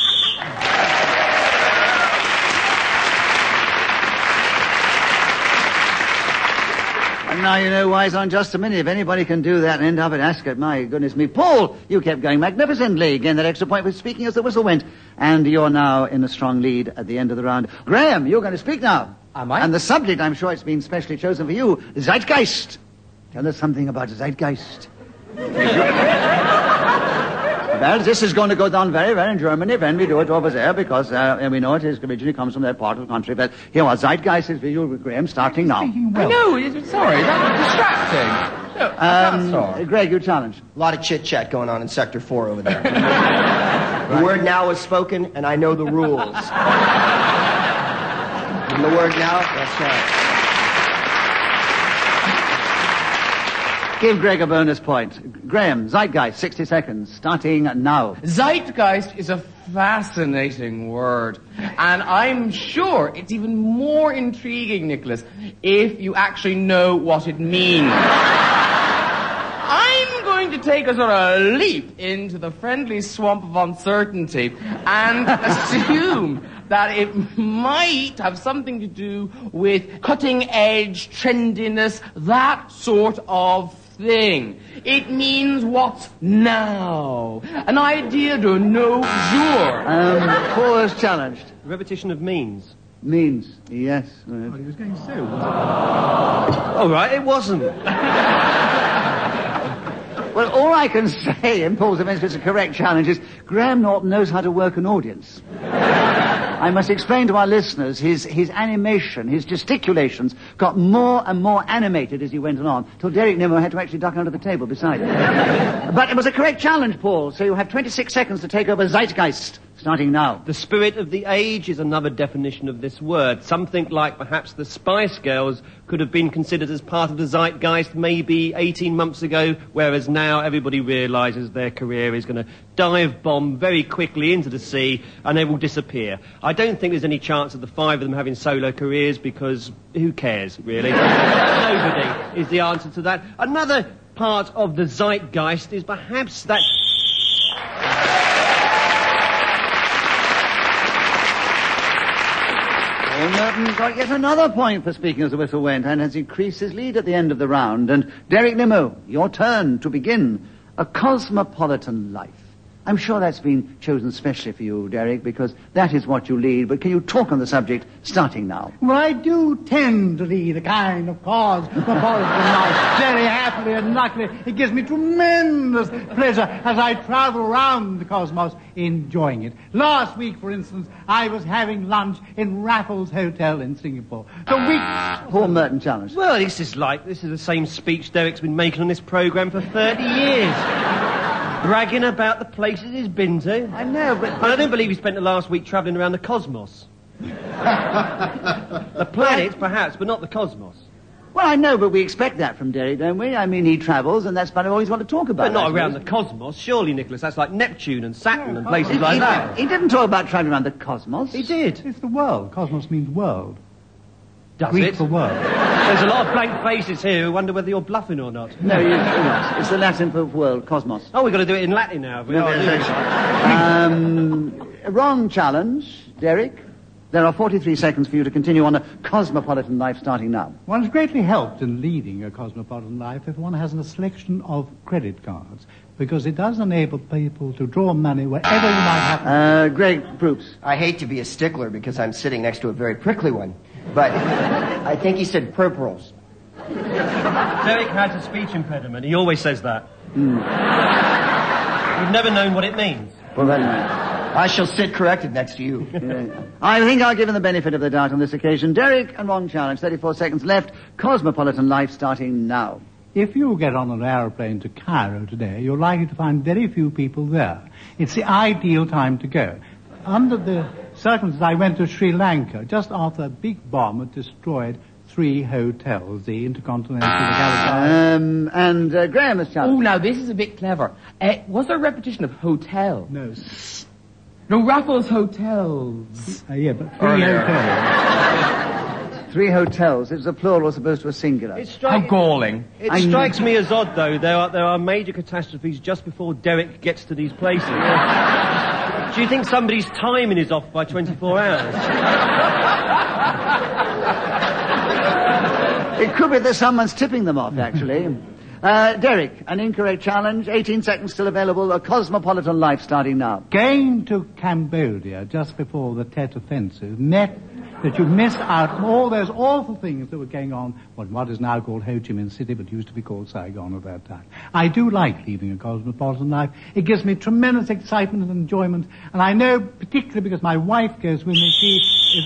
And now you know why it's on Just a Minute. If anybody can do that and end up at Ascot, my goodness me. Paul, you kept going magnificently. Again, that extra point was speaking as the whistle went. And you're now in a strong lead at the end of the round. Graham, you're going to speak now. Am I? And the subject, I'm sure it's been specially chosen for you, Zeitgeist. Tell us something about Zeitgeist. Well, this is going to go down very well in Germany when we do it over there, because uh, we know it is, originally comes from that part of the country. But here, what Zeitgeist is for you, Graham, starting now. I know, sorry, that's distracting. No, um, Greg, you challenge. A lot of chit-chat going on in Sector four over there. Right. The word now is spoken, and I know the rules. And the word now, that's right. Give Greg a bonus point. Graham, Zeitgeist, sixty seconds, starting now. Zeitgeist is a fascinating word. And I'm sure it's even more intriguing, Nicholas, if you actually know what it means. I'm going to take a sort of leap into the friendly swamp of uncertainty and assume that it might have something to do with cutting-edge trendiness, that sort of thing. It means what's now. An idea de nos jours. Um, Paul's challenged. Repetition of means. Means, yes. Oh, he was going so. All right, it wasn't. Well, all I can say in Paul's defense, if it's a correct challenge, is Graham Norton knows how to work an audience. I must explain to our listeners, his, his animation, his gesticulations got more and more animated as he went along, till Derek Nimmo had to actually duck under the table beside him. But it was a correct challenge, Paul, so you have twenty-six seconds to take over Zeitgeist, starting now. The spirit of the age is another definition of this word. Something like perhaps the Spice Girls could have been considered as part of the zeitgeist maybe eighteen months ago, whereas now everybody realises their career is going to dive bomb very quickly into the sea and they will disappear. I don't think there's any chance of the five of them having solo careers because who cares, really? Nobody is the answer to that. Another part of the zeitgeist is perhaps that... Paul Merton got yet another point for speaking as the whistle went and has increased his lead at the end of the round. And Derek Nimmo, your turn to begin. A cosmopolitan life. I'm sure that's been chosen specially for you, Derek, because that is what you lead. But can you talk on the subject starting now? Well, I do tend to lead a kind of cosmopolitan life very happily and luckily. It gives me tremendous pleasure as I travel around the cosmos enjoying it. Last week, for instance, I was having lunch in Raffles Hotel in Singapore. The week... Paul Merton challenge. Well, this is like, this is the same speech Derek's been making on this programme for thirty years. Bragging about the places he's been to. I know, but... And I don't believe he spent the last week travelling around the cosmos. The planets, perhaps, but not the cosmos. Well, I know, but we expect that from Derek, don't we? I mean, he travels, and that's about all he's want to talk about. But not I around suppose. the cosmos, surely, Nicholas. That's like Neptune and Saturn Yeah, and places He, like he, that. he didn't talk about travelling around the cosmos. He did. It's the world. Cosmos means world. Does Greek it? for world. There's a lot of blank faces here who wonder whether you're bluffing or not. No, you're not. It's the Latin for world, cosmos. Oh, we've got to do it in Latin now. have we? No, Oh, no, yeah. um, wrong challenge, Derek. There are forty-three seconds for you to continue on a cosmopolitan life starting now. One is greatly helped in leading a cosmopolitan life if one has a selection of credit cards, because it does enable people to draw money wherever you might have. Uh, Greg Proops. I hate to be a stickler because I'm sitting next to a very prickly one, but I think he said purples. Derek has a speech impediment. He always says that. Mm. We've never known what it means. Well, then, I shall sit corrected next to you. uh, I think I'll give him the benefit of the doubt on this occasion. Derek and wrong challenge. thirty-four seconds left. Cosmopolitan life starting now. If you get on an aeroplane to Cairo today, you're likely to find very few people there. It's the ideal time to go. Under the circumstances, I went to Sri Lanka just after a big bomb had destroyed three hotels, the Intercontinental, the Galaxy. Um, and uh, Graham has Oh, challenged. now this is a bit clever. Uh, was there a repetition of hotel? No. No, Raffles Hotels. Uh, yeah, but three Earlier. hotels. Three hotels. It's a plural as opposed to a singular. It How strikes, galling. it I strikes me as odd, though. There are, there are major catastrophes just before Derek gets to these places. Do you think somebody's timing is off by twenty-four hours? It could be that someone's tipping them off, actually. Uh, Derek, an incorrect challenge. eighteen seconds still available. A cosmopolitan life starting now. Going to Cambodia just before the Tet Offensive meant that you missed out on all those awful things that were going on, what, what is now called Ho Chi Minh City, but used to be called Saigon at that time. I do like leading a cosmopolitan life. It gives me tremendous excitement and enjoyment, and I know, particularly because my wife goes with me, she is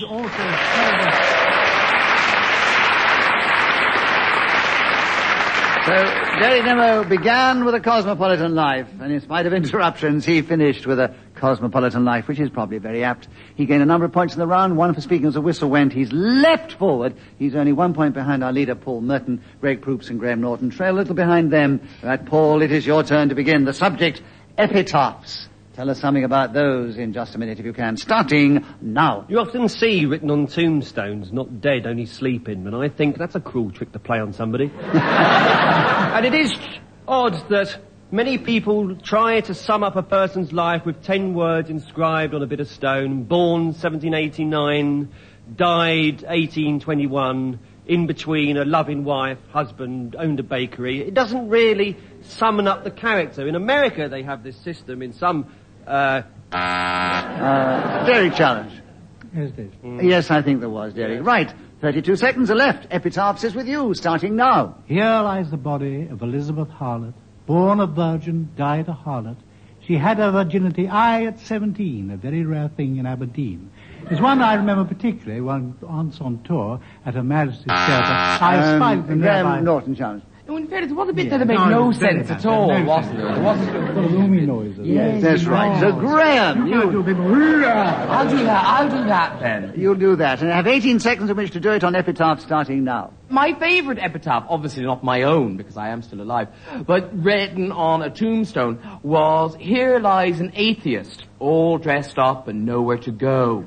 also... So, Gerry Nimmo began with a cosmopolitan life, and in spite of interruptions, he finished with a cosmopolitan life, which is probably very apt. He gained a number of points in the round, one for speaking as the whistle went. He's leapt forward. He's only one point behind our leader, Paul Merton. Greg Proops and Graham Norton trail a little behind them. Right, Paul, it is your turn to begin. The subject, epitaphs. Tell us something about those in just a minute, if you can. Starting now. You often see written on tombstones, not dead, only sleeping, and I think that's a cruel trick to play on somebody. And it is odd that many people try to sum up a person's life with ten words inscribed on a bit of stone. Born seventeen eighty-nine, died eighteen twenty-one, in between a loving wife, husband, owned a bakery. It doesn't really summon up the character. In America, they have this system in some... Uh, uh, Gerry challenge. Yes, it is. Mm. Yes, I think there was, Gerry. Right. thirty-two seconds are left. Epitaphs is with you, starting now. Here lies the body of Elizabeth Harlot, born a virgin, died a harlot. She had her virginity, I at seventeen, a very rare thing in Aberdeen. There's one I remember particularly, one once on tour at Her Majesty's Theatre. I espied um, them Graham nearby. Norton challenge. No, in fairness, there was a bit Yeah, there that made no, no it's very sense bad. at all, No wasn't there? There wasn't... Sort of roomy noises. Yes, that's right. So, Graham, You... you... do a bit more... I'll do that, I'll do that then. You'll do that, and I have eighteen seconds in which to do it on epitaph starting now. My favourite epitaph, obviously not my own, because I am still alive, but written on a tombstone, was, "Here lies an atheist, all dressed up and nowhere to go."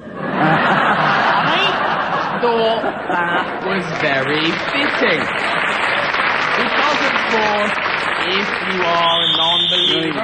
I thought that was very fitting. Because, of course, if you are a non-believer...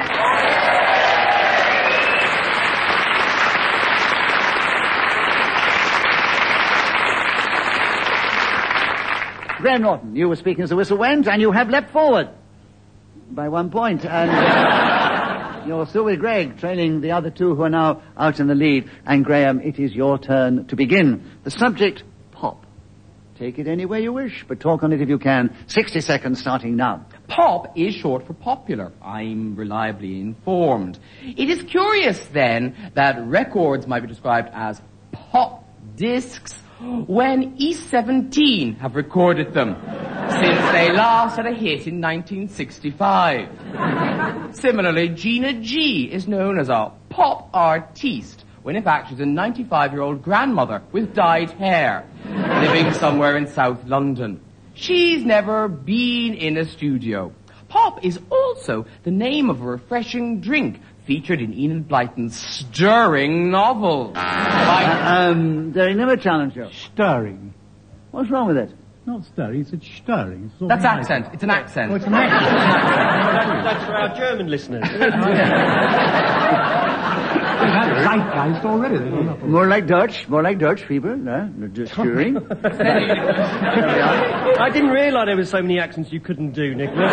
Graham Norton, you were speaking as the whistle went, and you have leapt forward by one point, and uh, you're still with Greg, trailing the other two who are now out in the lead. And Graham, it is your turn to begin. The subject, pop. Take it any way you wish, but talk on it if you can. sixty seconds starting now. Pop is short for popular. I'm reliably informed. It is curious, then, that records might be described as pop discs when E seventeen have recorded them, since they last had a hit in nineteen sixty-five. Similarly, Gina G is known as a pop artiste, when in fact she's a ninety-five-year-old grandmother with dyed hair, living somewhere in South London. She's never been in a studio. Pop is also the name of a refreshing drink featured in Enid Blyton's stirring novel. By... Uh, um, Gerry Nimmo challenge you. Stirring. What's wrong with it? Not stirring, it's stirring. It's That's accent. It's an accent. Oh, it's an accent. That's, that's for our German listeners. That's zeitgeist already. More like Dutch, more like Dutch, people, no? Just stirring. I didn't realise there were so many accents you couldn't do, Nicholas.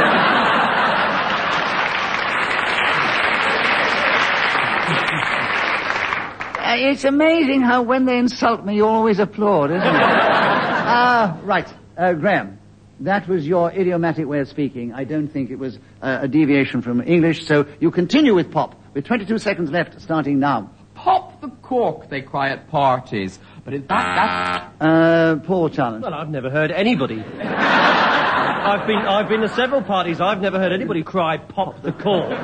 Uh, it's amazing how when they insult me, you always applaud, isn't it? uh, right, uh, Graham, that was your idiomatic way of speaking. I don't think it was uh, a deviation from English, so you continue with pop, with twenty-two seconds left, starting now. Pop the cork, they cry at parties. But in fact, that's... Uh, Paul challenge. Well, I've never heard anybody. I've been, I've been to several parties, I've never heard anybody cry, "Pop the cork."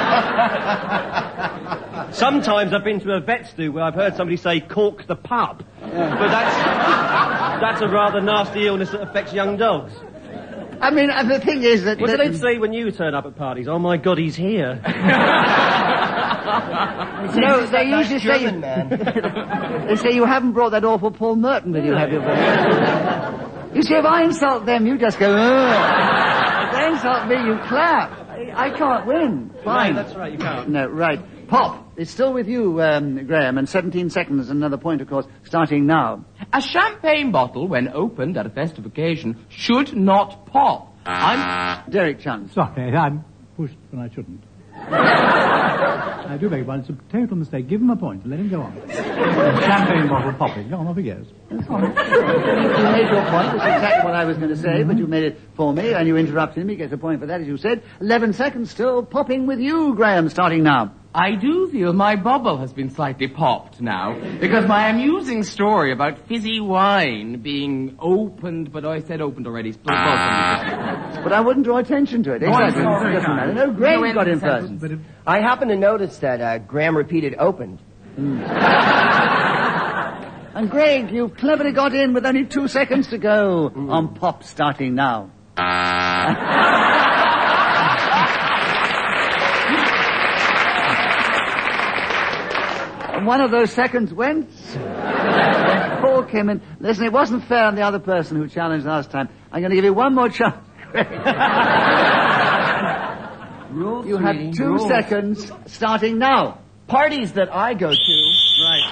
Sometimes I've been to a vet's do where I've heard somebody say, "Cork the pup." Yeah. But that's, that's a rather nasty illness that affects young dogs. I mean, uh, the thing is that... What that, do they say when you turn up at parties? "Oh my God, he's here." No, they usually say... German man. They say you haven't brought that awful Paul Merton with you, have you? You see, if I insult them, you just go, ugh. If they insult me, you clap. I, I can't win. Fine. No, that's right, you can't. No, right. Pop, it's still with you, um, Graham, and seventeen seconds, another point, of course, starting now. A champagne bottle, when opened at a festive occasion, should not pop. I'm... Derek Chance. Sorry, I'm pushed when I shouldn't. I do beg your pardon. It's a total mistake. Give him a point and let him go on. Champagne bottle popping. Go on, off he goes. You made your point. That's exactly what I was going to say, but you made it for me, and you interrupted me. Gets a point for that, as you said. Eleven seconds still popping with you, Graham, starting now. I do feel my bubble has been slightly popped now, because my amusing story about fizzy wine being opened, but I said opened already. But I wouldn't draw attention to it. Exactly. It doesn't matter. No, Graham got in first. I happen to notice that uh, Graham repeated opened. Mm. And Greg, you've cleverly got in with only two seconds to go mm. on pop starting now. One of those seconds went. Paul came in. Listen, it wasn't fair on the other person who challenged last time. I'm going to give you one more chance. Rule you three, have two rules. seconds starting now. Parties that I go to. Right.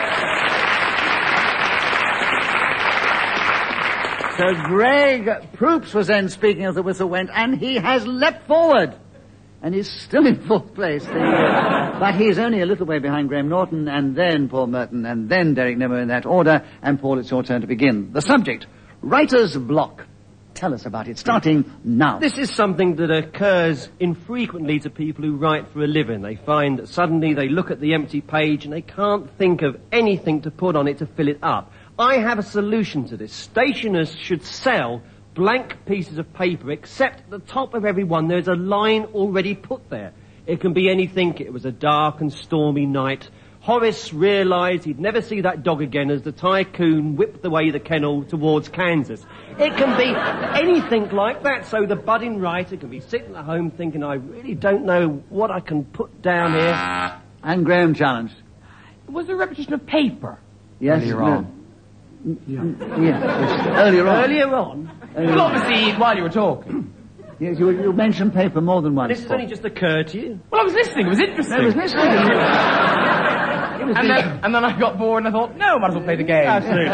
So Greg Proops was then speaking as the whistle went, and he has leapt forward. And he's still in fourth place. The, uh, but he's only a little way behind Graham Norton, and then Paul Merton, and then Derek Nimmo in that order. And Paul, it's your turn to begin. The subject, writer's block. Tell us about it, starting now. This is something that occurs infrequently to people who write for a living. They find that suddenly they look at the empty page and they can't think of anything to put on it to fill it up. I have a solution to this. Stationers should sell blank pieces of paper, except at the top of every one there's a line already put there. It can be anything. It was a dark and stormy night. Horace realised he'd never see that dog again as the tycoon whipped away the kennel towards Kansas. It can be anything like that, so the budding writer can be sitting at home thinking, I really don't know what I can put down here. And Graham challenged. It was a repetition of paper. Yes, earlier no. on. Yeah. yeah. Earlier on. Earlier on? Earlier well, on. obviously, while you were talking. Yes, you, you mentioned paper more than once. This has only just occurred to you. Well, I was listening. It was interesting. I was listening. It was and, then, and then I got bored and I thought, no, might as well play the game. Absolutely.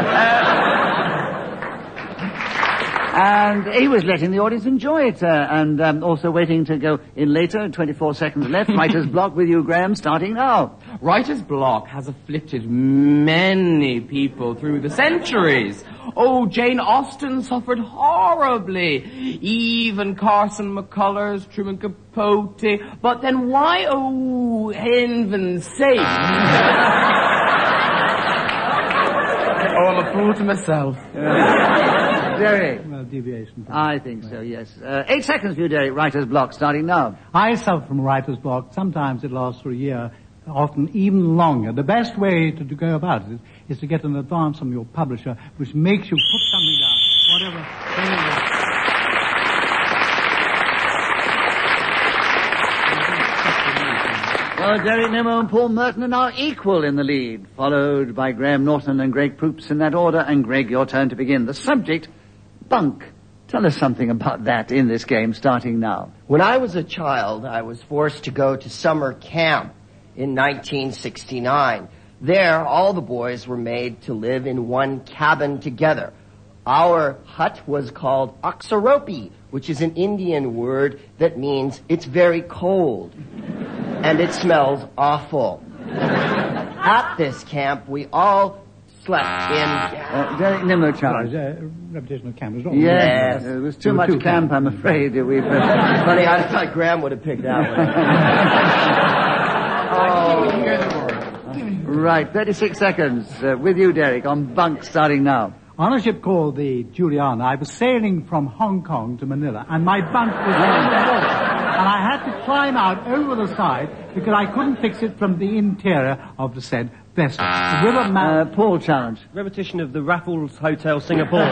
And he was letting the audience enjoy it, uh, and um, also waiting to go in later. twenty-four seconds left. Writer's block with you, Graham, starting now. Writer's block has afflicted many people through the centuries. Oh, Jane Austen suffered horribly. Even Carson McCullers, Truman Capote. But then why, oh, heaven's sake? Oh, I'm a fool to myself. Derek. Well, deviation. I think so, yes. Uh, eight seconds for you, Derek. Writer's block, starting now. I suffer from writer's block. Sometimes it lasts for a year, often even longer. The best way to, to go about it is to get an advance from your publisher, which makes you put something down, whatever. Well, Gerry, Nimmo and Paul Merton are now equal in the lead, followed by Graham Norton and Greg Proops in that order. And Greg, your turn to begin. The subject, bunk. Tell us something about that in this game, starting now. When I was a child, I was forced to go to summer camp in nineteen sixty-nine. There, all the boys were made to live in one cabin together. Our hut was called Oxymoron, which is an Indian word that means it's very cold. And it smells awful. At this camp, we all slept in... Uh, Derek Nimmo challenge. Uh, repetition of camp. Yes, yes. It was too much camp, I'm afraid. We've, uh... Funny, I thought Graham would have picked that one. oh. Right, thirty-six seconds. Uh, with you, Derek, on bunk starting now. On a ship called the Juliana, I was sailing from Hong Kong to Manila, and my bunk was underwater. And I had to climb out over the side because I couldn't fix it from the interior of the said vessel. With a man... Uh, Paul challenge. Repetition of the Raffles Hotel Singapore.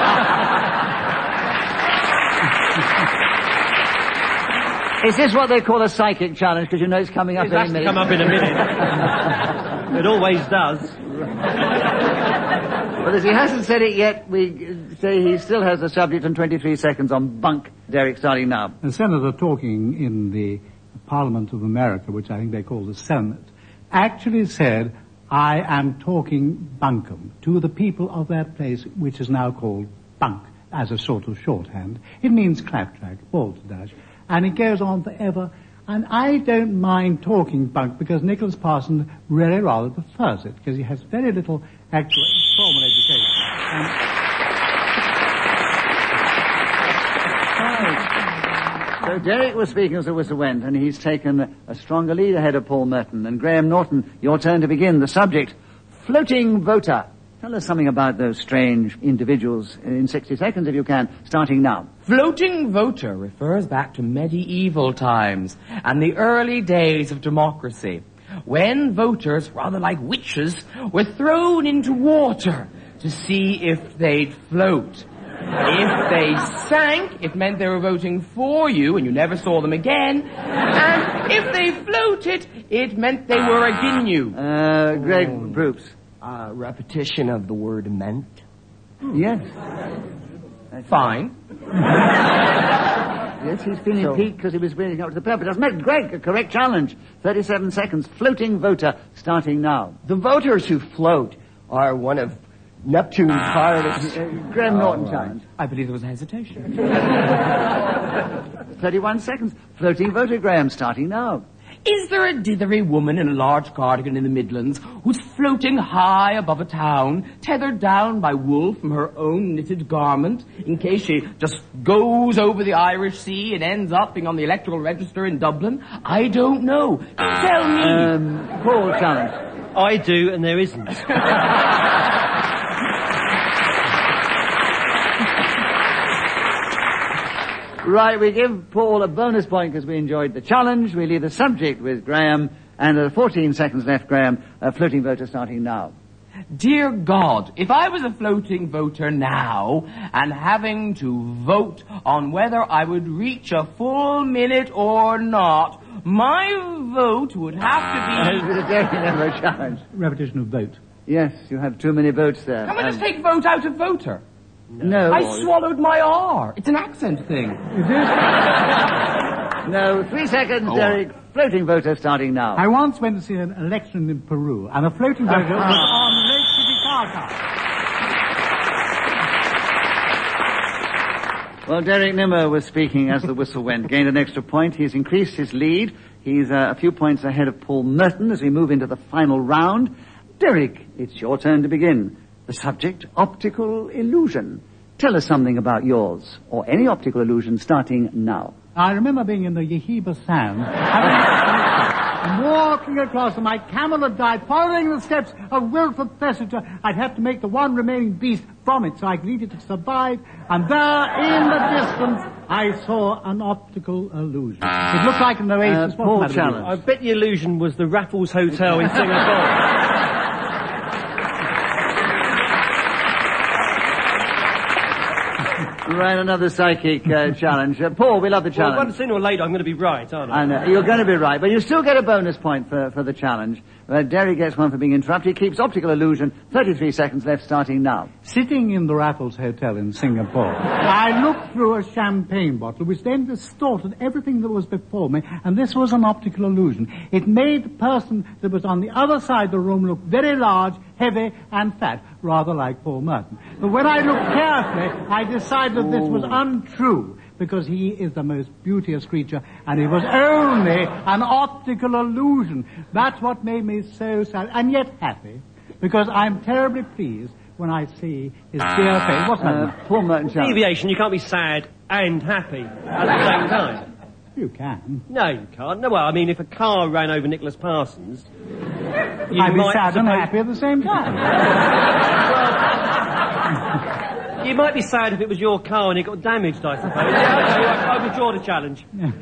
Is this what they call a psychic challenge? Because you know it's coming up It's in a minute. come up in a minute. It always does. Well, as he hasn't said it yet, we say he still has the subject and twenty-three seconds on bunk. Derek, starting now. A senator talking in the Parliament of America, which I think they call the Senate, actually said, I am talking bunkum to the people of that place, which is now called bunk, as a sort of shorthand. It means claptrap, balderdash, and it goes on forever. And I don't mind talking bunk because Nicholas Parsons really rather prefers it, because he has very little actual formal education. And So So Derek was speaking as the whistle went, and he's taken a stronger lead ahead of Paul Merton. And Graham Norton, your turn to begin. The subject, floating voter. Tell us something about those strange individuals in sixty seconds, if you can, starting now. Floating voter refers back to medieval times and the early days of democracy, when voters, rather like witches, were thrown into water to see if they'd float. If they sank, it meant they were voting for you and you never saw them again. And if they floated, it meant they were against you. Uh, Greg Proops. Uh, repetition of the word meant? Yes. Fine. Yes, he's feeling so, piqued because he was bringing up to the purpose. Doesn't matter. Greg, a correct challenge. thirty-seven seconds. Floating voter, starting now. The voters who float are one of Neptune's pilots. Uh, Graham Norton oh, challenge. I believe there was a hesitation. thirty-one seconds. Floating voter, Graham, starting now. Is there a dithery woman in a large cardigan in the Midlands who's floating high above a town, tethered down by wool from her own knitted garment, in case she just goes over the Irish Sea and ends up being on the electoral register in Dublin? I don't know. Tell me. Um, Paul challenge. I do, and there isn't. Right, we give Paul a bonus point because we enjoyed the challenge. We leave the subject with Graham, and there are fourteen seconds left, Graham. A floating voter starting now. Dear God, if I was a floating voter now and having to vote on whether I would reach a full minute or not, my vote would have to be... Uh, Gerry, challenge. Repetition of vote. Yes, you had too many votes there. Can we just take vote out of voter? No. I swallowed my R. It's an accent thing. Is it? No, three seconds, oh. Derek. Floating voter starting now. I once went to see an election in Peru, and a floating voter was on Lake Titicaca. Well, Derek Nimmo was speaking as the whistle went. Gained an extra point. He's increased his lead. He's uh, a few points ahead of Paul Merton as we move into the final round. Derek, it's your turn to begin. The subject, optical illusion. Tell us something about yours, or any optical illusion, starting now. I remember being in the Yehiba Sand, and walking across, and my camel had died, following the steps of Wilfred Thesiger. I'd have to make the one remaining beast from it, so I needed to survive. And there, in the distance, I saw an optical illusion. It looked like an oasis. Uh, Paul challenge. I bet the illusion was the Raffles Hotel in Singapore. Right, another psychic uh, challenge. Uh, Paul, we love the challenge. Well, sooner or later I'm going to be right, aren't I? I know. You're going to be right, but you still get a bonus point for, for the challenge. Uh, Derry gets one for being interrupted. He keeps optical illusion. thirty-three seconds left, starting now. Sitting in the Raffles Hotel in Singapore, I looked through a champagne bottle, which then distorted everything that was before me, and this was an optical illusion. It made the person that was on the other side of the room look very large, heavy, and fat, rather like Paul Merton. But when I looked carefully, I decided that this was untrue, because he is the most beauteous creature, and it was only an optical illusion. That's what made me so sad, and yet happy, because I'm terribly pleased when I see his dear face. What's that? Uh, Paul Merton. Deviation, you can't be sad and happy at the same time. You can. No, you can't. No, well, I mean, if a car ran over Nicholas Parsons, you I'd might be sad suppose... and happy at the same time. Well, you might be sad if it was your car and it got damaged, I suppose. Yeah, okay, I, I withdraw the challenge. You're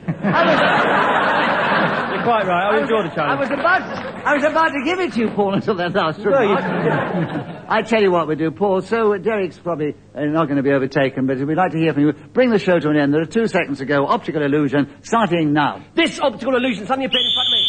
quite right, I withdraw the challenge. I was about, I was about to give it to you, Paul, until that last remark. I tell you what we do, Paul. So uh, Derek's probably uh, not going to be overtaken, but we'd like to hear from you. Bring the show to an end. There are two seconds to go. Optical illusion, starting now. This optical illusion suddenly appeared in front of me.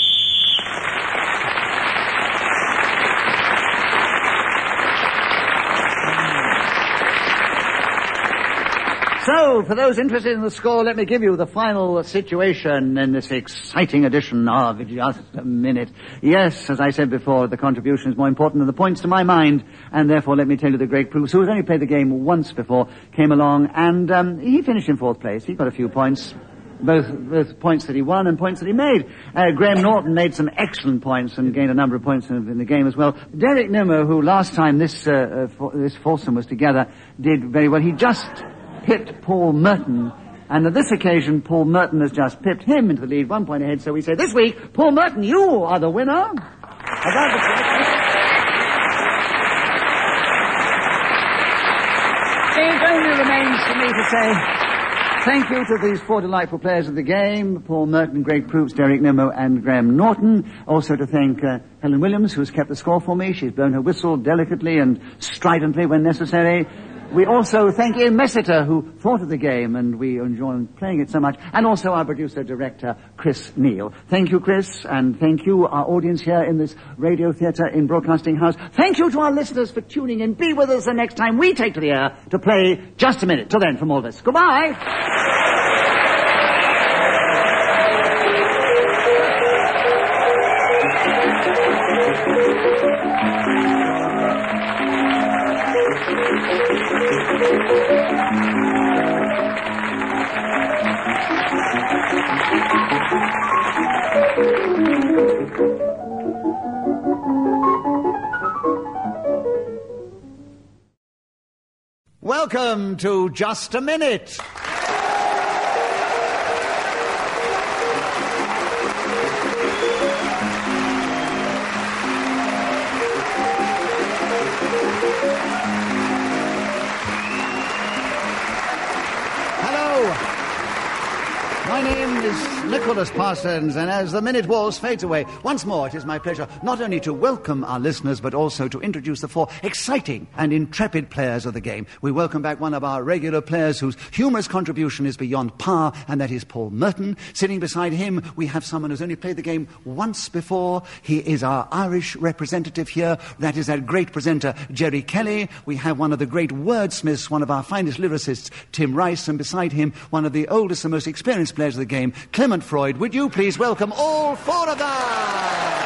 So, for those interested in the score, let me give you the final situation in this exciting edition of Just a Minute. Yes, as I said before, the contribution is more important than the points to my mind, and therefore let me tell you the great Proops, who has only played the game once before, came along, and um, he finished in fourth place. He got a few points, both, both points that he won and points that he made. Uh, Graham Norton made some excellent points and gained a number of points in, in the game as well. Derek Nimmo, who last time this, uh, uh, for, this foursome was together, did very well. He just hit Paul Merton And on this occasion, Paul Merton has just pipped him into the lead, one point ahead. So we say, this week, Paul Merton, you are the winner. It only remains for me to say thank you to these four delightful players of the game, Paul Merton, Greg Proops, Derek Nimmo, and Graham Norton. Also to thank uh, Helen Williams, who's kept the score for me. She's blown her whistle delicately and stridently when necessary. We also thank Ian Messiter, who thought of the game, and we enjoy playing it so much. And also our producer-director, Chris Neal. Thank you, Chris, and thank you, our audience here in this radio theatre in Broadcasting House. Thank you to our listeners for tuning in. Be with us the next time we take to the air to play Just a Minute. Till then, from all of us, goodbye. Welcome to Just a Minute. My name is Nicholas Parsons, and as the minute waltz fades away, once more it is my pleasure not only to welcome our listeners, but also to introduce the four exciting and intrepid players of the game. We welcome back one of our regular players whose humorous contribution is beyond par, and that is Paul Merton. Sitting beside him, we have someone who's only played the game once before. He is our Irish representative here. That is that great presenter, Gerry Kelly. We have one of the great wordsmiths, one of our finest lyricists, Tim Rice, and beside him, one of the oldest and most experienced players of the game, Clement Freud. Would you please welcome all four of them?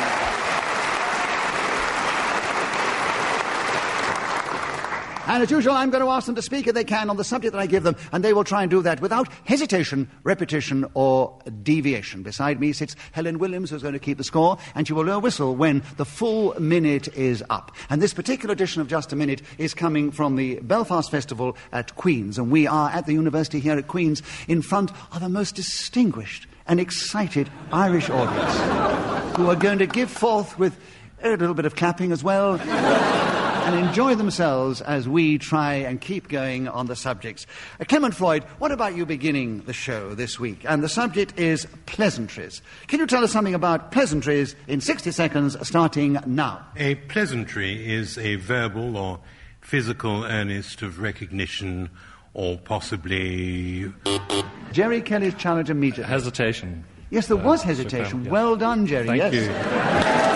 And as usual, I'm going to ask them to speak if they can on the subject that I give them, and they will try and do that without hesitation, repetition, or deviation. Beside me sits Helen Williams, who's going to keep the score, and she will blow a whistle when the full minute is up. And this particular edition of Just a Minute is coming from the Belfast Festival at Queen's, and we are at the university here at Queen's in front of a most distinguished and excited Irish audience who are going to give forth with a little bit of clapping as well and enjoy themselves as we try and keep going on the subjects. Uh, Clement Freud, what about you beginning the show this week? And the subject is pleasantries. Can you tell us something about pleasantries in sixty seconds, starting now? A pleasantry is a verbal or physical earnest of recognition or possibly... Gerry Kelly's challenge immediately. Hesitation. Yes, there uh, was hesitation. Yeah. Well done, Gerry. Thank yes. you.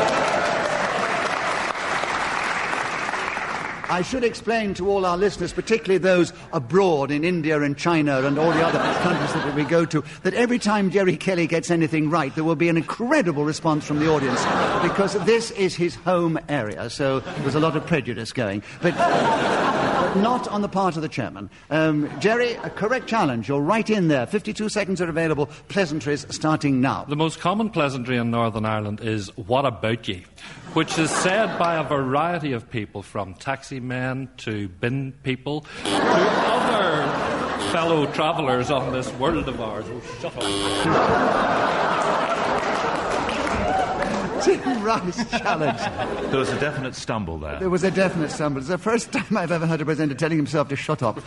I should explain to all our listeners, particularly those abroad in India and China and all the other countries that we go to, that every time Gerry Kelly gets anything right, there will be an incredible response from the audience, because this is his home area, so there's a lot of prejudice going. But, but not on the part of the chairman. Um, Gerry, a correct challenge. You're right in there. fifty-two seconds are available. Pleasantries starting now. The most common pleasantry in Northern Ireland is, what about ye? Which is said by a variety of people, from taxi men to bin people to other fellow travellers on this world of ours. Oh, shut up. Tim Rice challenge. There was a definite stumble there. There was a definite stumble. It's the first time I've ever heard a presenter telling himself to shut up.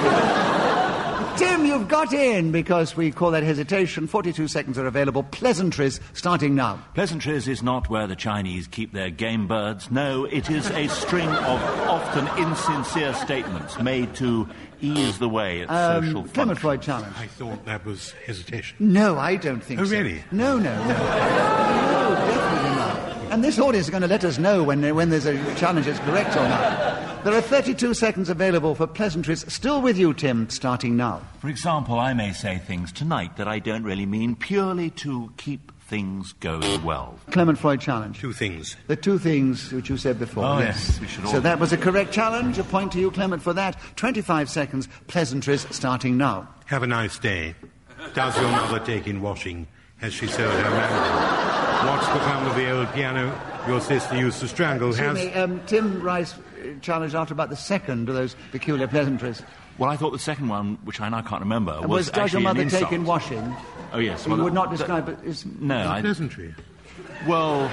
Tim, you've got in, because we call that hesitation. forty-two seconds are available. Pleasantries starting now. Pleasantries is not where the Chinese keep their game birds. No, it is a string of often insincere statements made to ease the way at um, social Clement function. Freud challenge. I thought that was hesitation. No, I don't think Oh, so. really? No, no, no. No, definitely not. And this audience is going to let us know when, when there's a challenge that's correct or not. There are thirty-two seconds available for pleasantries. Still with you, Tim, starting now. For example, I may say things tonight that I don't really mean, purely to keep things going well. Clement Freud challenge. Two things. The two things which you said before. Oh, yes, we should all... So that was a correct challenge. A point to you, Clement, for that. twenty-five seconds. Pleasantries starting now. Have a nice day. Does your mother take in washing? Has she sewed her mandolin? What's become of the old piano your sister used to strangle? Excuse Has... me, um, Tim Rice challenged after about the second of those peculiar pleasantries. Well, I thought the second one, which I now can't remember, And was, was does actually your mother an take insult. in washing? Oh, yes. You well, would not that- describe it as... No, A I... pleasantry. Well,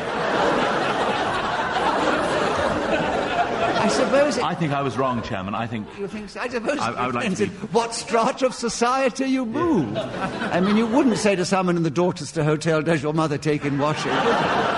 I suppose it... I think I was wrong, Chairman. I think... You think so? I suppose I- it I would like to depends be- on what strata of society you move. I mean, you wouldn't say to someone in the Dorchester Hotel, does your mother take in washing? would you?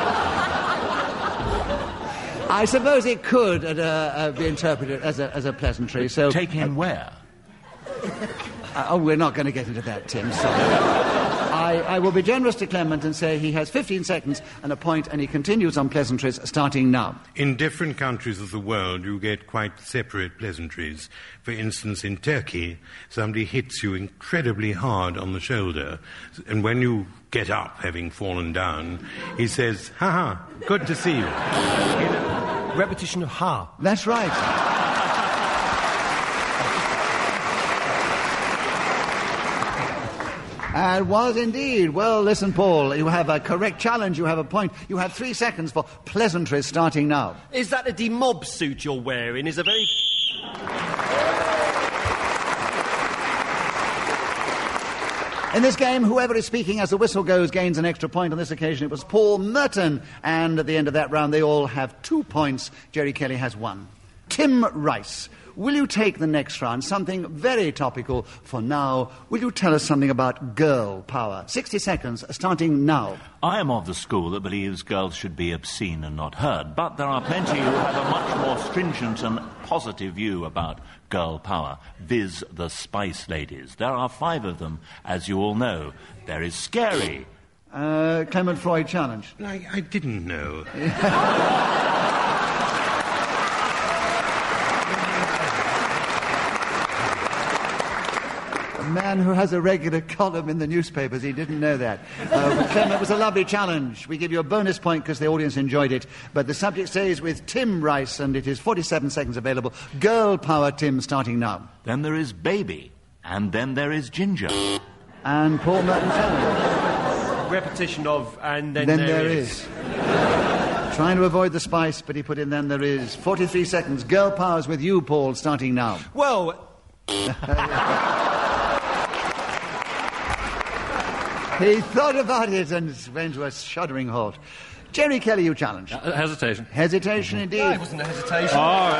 I suppose it could uh, uh, be interpreted as a, as a pleasantry. So Take in where? Uh, oh, we're not going to get into that, Tim. Sorry. I, I will be generous to Clement and say he has fifteen seconds and a point, and he continues on pleasantries starting now. In different countries of the world, you get quite separate pleasantries. For instance, in Turkey, somebody hits you incredibly hard on the shoulder, and when you get up, having fallen down, he says, "Ha ha, good to see you." Repetition of ha. That's right. And was indeed. Well, listen, Paul, you have a correct challenge, you have a point. You have three seconds for pleasantries starting now. Is that a demob suit you're wearing? Is a very... In this game, whoever is speaking as the whistle goes gains an extra point. On this occasion, it was Paul Merton. And at the end of that round, they all have two points. Gerry Kelly has one. Tim Rice, will you take the next round? Something very topical for now. Will you tell us something about girl power? sixty seconds, starting now. I am of the school that believes girls should be obscene and not heard, but there are plenty who have a much more stringent and positive view about girl power, viz. The Spice Ladies. There are five of them, as you all know. There is Scary. Uh, Clement Freud challenge. I, I didn't know. A man who has a regular column in the newspapers, he didn't know that. Uh, Clement, it was a lovely challenge. We give you a bonus point because the audience enjoyed it. But the subject stays with Tim Rice, and it is forty-seven seconds available. Girl power, Tim, starting now. Then there is Baby. And then there is Ginger. And Paul Merton challenge. Repetition of and then, Then there, there is. is. Trying to avoid the spice, but he put in then there is. forty-three seconds. Girl powers with you, Paul, starting now. Well... He thought about it and went to a shuddering halt. Gerry Kelly, you challenge. Uh, hesitation. Hesitation, indeed. No, it wasn't a hesitation.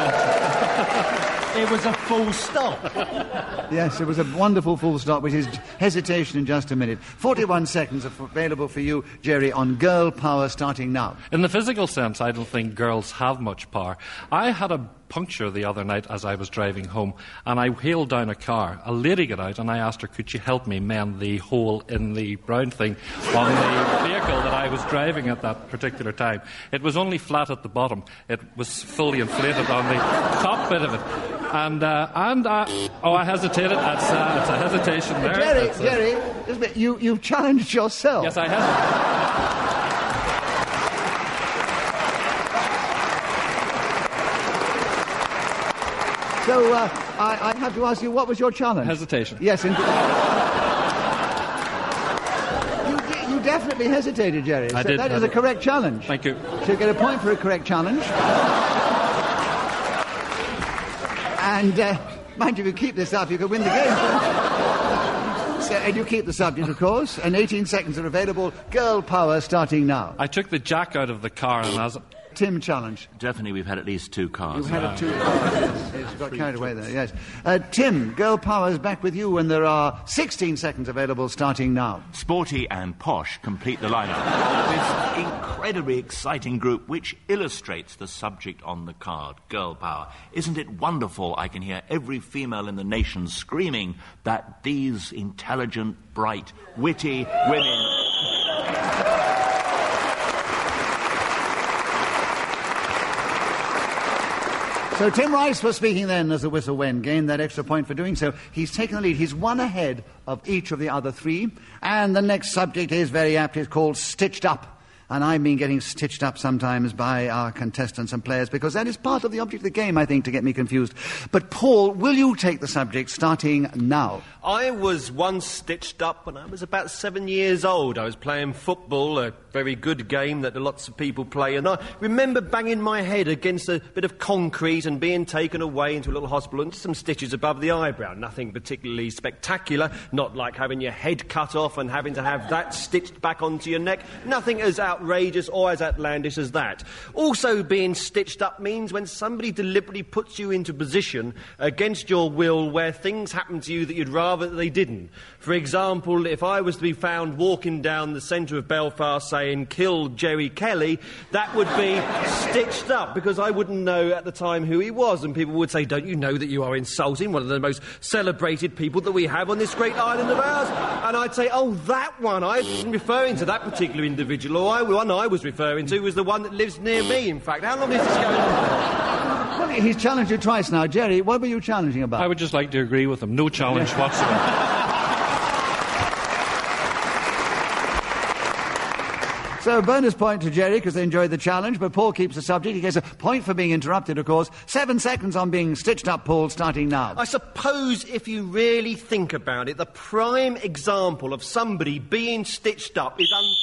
It was a full stop. Yes, it was a wonderful full stop, which is hesitation in just a minute. forty-one seconds available for you, Gerry, on girl power starting now. In the physical sense, I don't think girls have much power. I had a puncture the other night as I was driving home, and I hailed down a car. A lady got out, and I asked her, could she help me mend the hole in the brown thing on the vehicle that I was driving at that particular time. It was only flat at the bottom. It was fully inflated on the top bit of it. And, uh, and, uh, oh, I hesitated. That's, uh, that's a hesitation there. Gerry, That's, uh, Gerry, just a bit, you, you've challenged yourself. Yes, I hesitated. So, uh, I, I have to ask you, what was your challenge? Hesitation. Yes, indeed. you, de- you definitely hesitated, Gerry. I so did. That I is a did. correct challenge. Thank you. So you get a point for a correct challenge. And, uh, mind you, if you keep this up, you could win the game. So, and you keep the subject, of course. And eighteen seconds are available. Girl power starting now. I took the jack out of the car, and as Tim challenge. Definitely we've had at least two cars. You've had a two cars. Yes, yes, you got carried away there, yes. Uh, Tim, girl power is back with you, and there are sixteen seconds available starting now. Sporty and Posh complete the lineup of this incredibly exciting group which illustrates the subject on the card, girl power. Isn't it wonderful? I can hear every female in the nation screaming that these intelligent, bright, witty women... So Tim Rice was speaking then as the whistle went, gained that extra point for doing so. He's taken the lead. He's one ahead of each of the other three. And the next subject is very apt. It's called Stitched Up. And I mean getting stitched up sometimes by our contestants and players, because that is part of the object of the game, I think, to get me confused. But, Paul, will you take the subject starting now? I was once stitched up when I was about seven years old. I was playing football, a very good game that lots of people play, and I remember banging my head against a bit of concrete and being taken away into a little hospital and just some stitches above the eyebrow. Nothing particularly spectacular, not like having your head cut off and having to have that stitched back onto your neck. Nothing as outrageous or as outlandish as that. Also, being stitched up means when somebody deliberately puts you into a position against your will where things happen to you that you'd rather that they didn't. For example, if I was to be found walking down the centre of Belfast saying, "Kill Gerry Kelly," that would be stitched up, because I wouldn't know at the time who he was, and people would say, "Don't you know that you are insulting one of the most celebrated people that we have on this great island of ours?" And I'd say, "Oh, that one, I wasn't referring to that particular individual, or I, one I was referring to was the one that lives near me, in fact." How long is this going on? Well, he's challenged you twice now. Gerry, what were you challenging about? I would just like to agree with him. No challenge whatsoever. So, bonus point to Gerry, because they enjoyed the challenge, but Paul keeps the subject. He gets a point for being interrupted, of course. Seven seconds on being stitched up, Paul, starting now. I suppose, if you really think about it, the prime example of somebody being stitched up is un...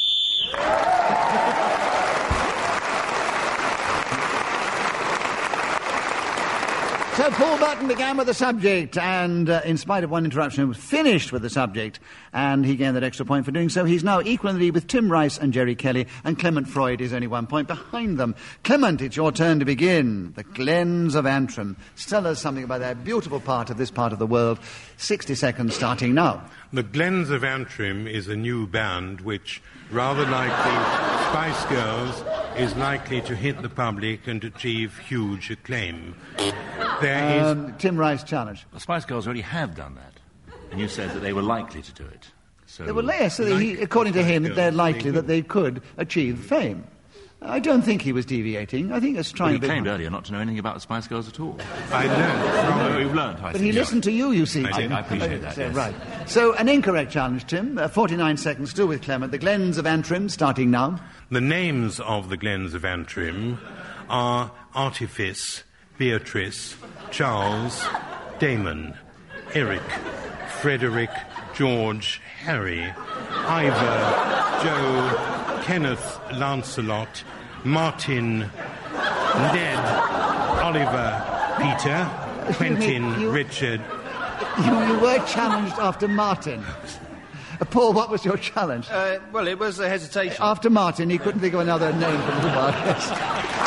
So Paul Merton began with the subject, and uh, in spite of one interruption, was finished with the subject, and he gained that extra point for doing so. He's now equal in the lead with Tim Rice and Gerry Kelly, and Clement Freud is only one point behind them. Clement, it's your turn to begin. The Glens of Antrim. Tell us something about that beautiful part of this part of the world. sixty seconds starting now. The Glens of Antrim is a new band which, rather like the Spice Girls, is likely to hit the public and achieve huge acclaim. There um, is... Tim Rice challenge. The Spice Girls already have done that. And you said that they were likely to do it. So, they were less, so that like he, according to him, Girls, they're likely they that they could achieve fame. I don't think he was deviating. I think it's trying well, to he be... claimed earlier not to know anything about the Spice Girls at all. I learned from... We've learned, I But think. he listened to you, you see. I did, I appreciate that, So, yes. Right. So, an incorrect challenge, Tim. Uh, forty-nine seconds, still with Clement. The Glens of Antrim, starting now. The names of the Glens of Antrim are Artifice, Beatrice, Charles, Damon, Eric, Frederick, George, Harry, Ivor, Joe, Kenneth, Lancelot, Martin, Ned, Oliver, Peter, Quentin, you- Richard. You, you were challenged after Martin. Uh, Paul, what was your challenge? Uh, well, it was a hesitation. After Martin, he couldn't think of another name for the bar. Yes.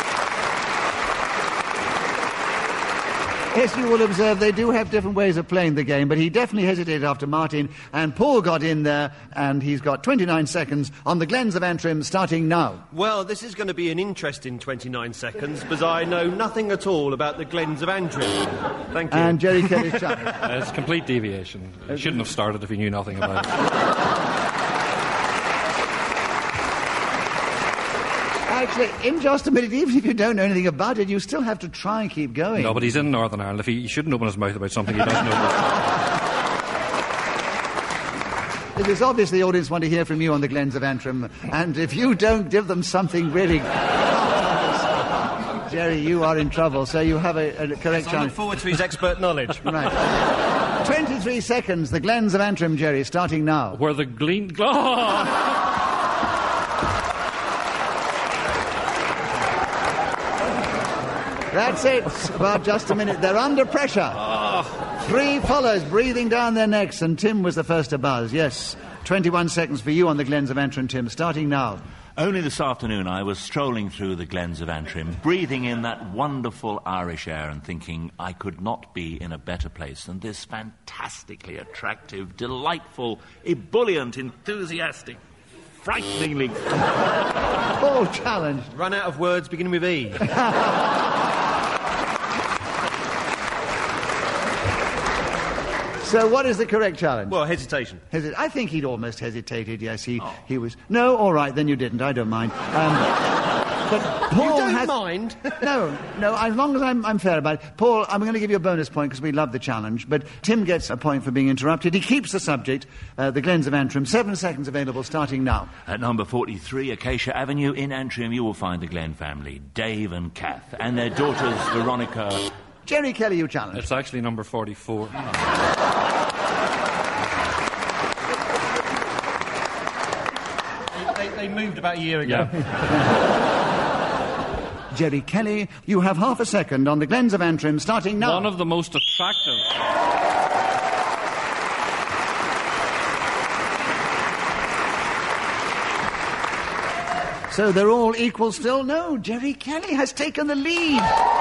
Yes, you will observe they do have different ways of playing the game, but he definitely hesitated after Martin, and Paul got in there, and he's got twenty-nine seconds on the Glens of Antrim, starting now. Well, this is going to be an interesting twenty-nine seconds, because I know nothing at all about the Glens of Antrim. Thank you. And Gerry Kelly's challenge. Uh, it's complete deviation. He shouldn't have started if he knew nothing about it. Actually, in just a minute, even if you don't know anything about it, you still have to try and keep going. No, but he's in Northern Ireland. If he, he shouldn't open his mouth about something he doesn't know about. It is obvious the audience want to hear from you on the Glens of Antrim, and if you don't give them something really... Gerry, you are in trouble, so you have a, a correct So I challenge. look forward to his expert knowledge. Right. twenty-three seconds, the Glens of Antrim, Gerry, starting now. Where the glean... Oh! That's it. About just a minute. They're under pressure. Three followers breathing down their necks, and Tim was the first to buzz. Yes. twenty-one seconds for you on the Glens of Antrim, Tim, starting now. Only this afternoon I was strolling through the Glens of Antrim, breathing in that wonderful Irish air and thinking I could not be in a better place than this fantastically attractive, delightful, ebullient, enthusiastic, frighteningly... Paul challenged. Run out of words beginning with E. So what is the correct challenge? Well, hesitation. Hesi- I think he'd almost hesitated, yes. He, oh. he was... No, all right, then you didn't. I don't mind. Um, But Paul you don't has... mind? No, no, as long as I'm, I'm fair about it. Paul, I'm going to give you a bonus point because we love the challenge, but Tim gets a point for being interrupted. He keeps the subject, uh, the Glens of Antrim. Seven seconds available starting now. At number forty-three, Acacia Avenue in Antrim, you will find the Glen family, Dave and Kath, and their daughters, Veronica... Gerry Kelly, you challenge. It's actually number forty-four. They, they moved about a year ago. Yeah. Gerry Kelly, you have half a second on the Glens of Antrim, starting now. One of the most attractive... So they're all equal still? No, Gerry Kelly has taken the lead.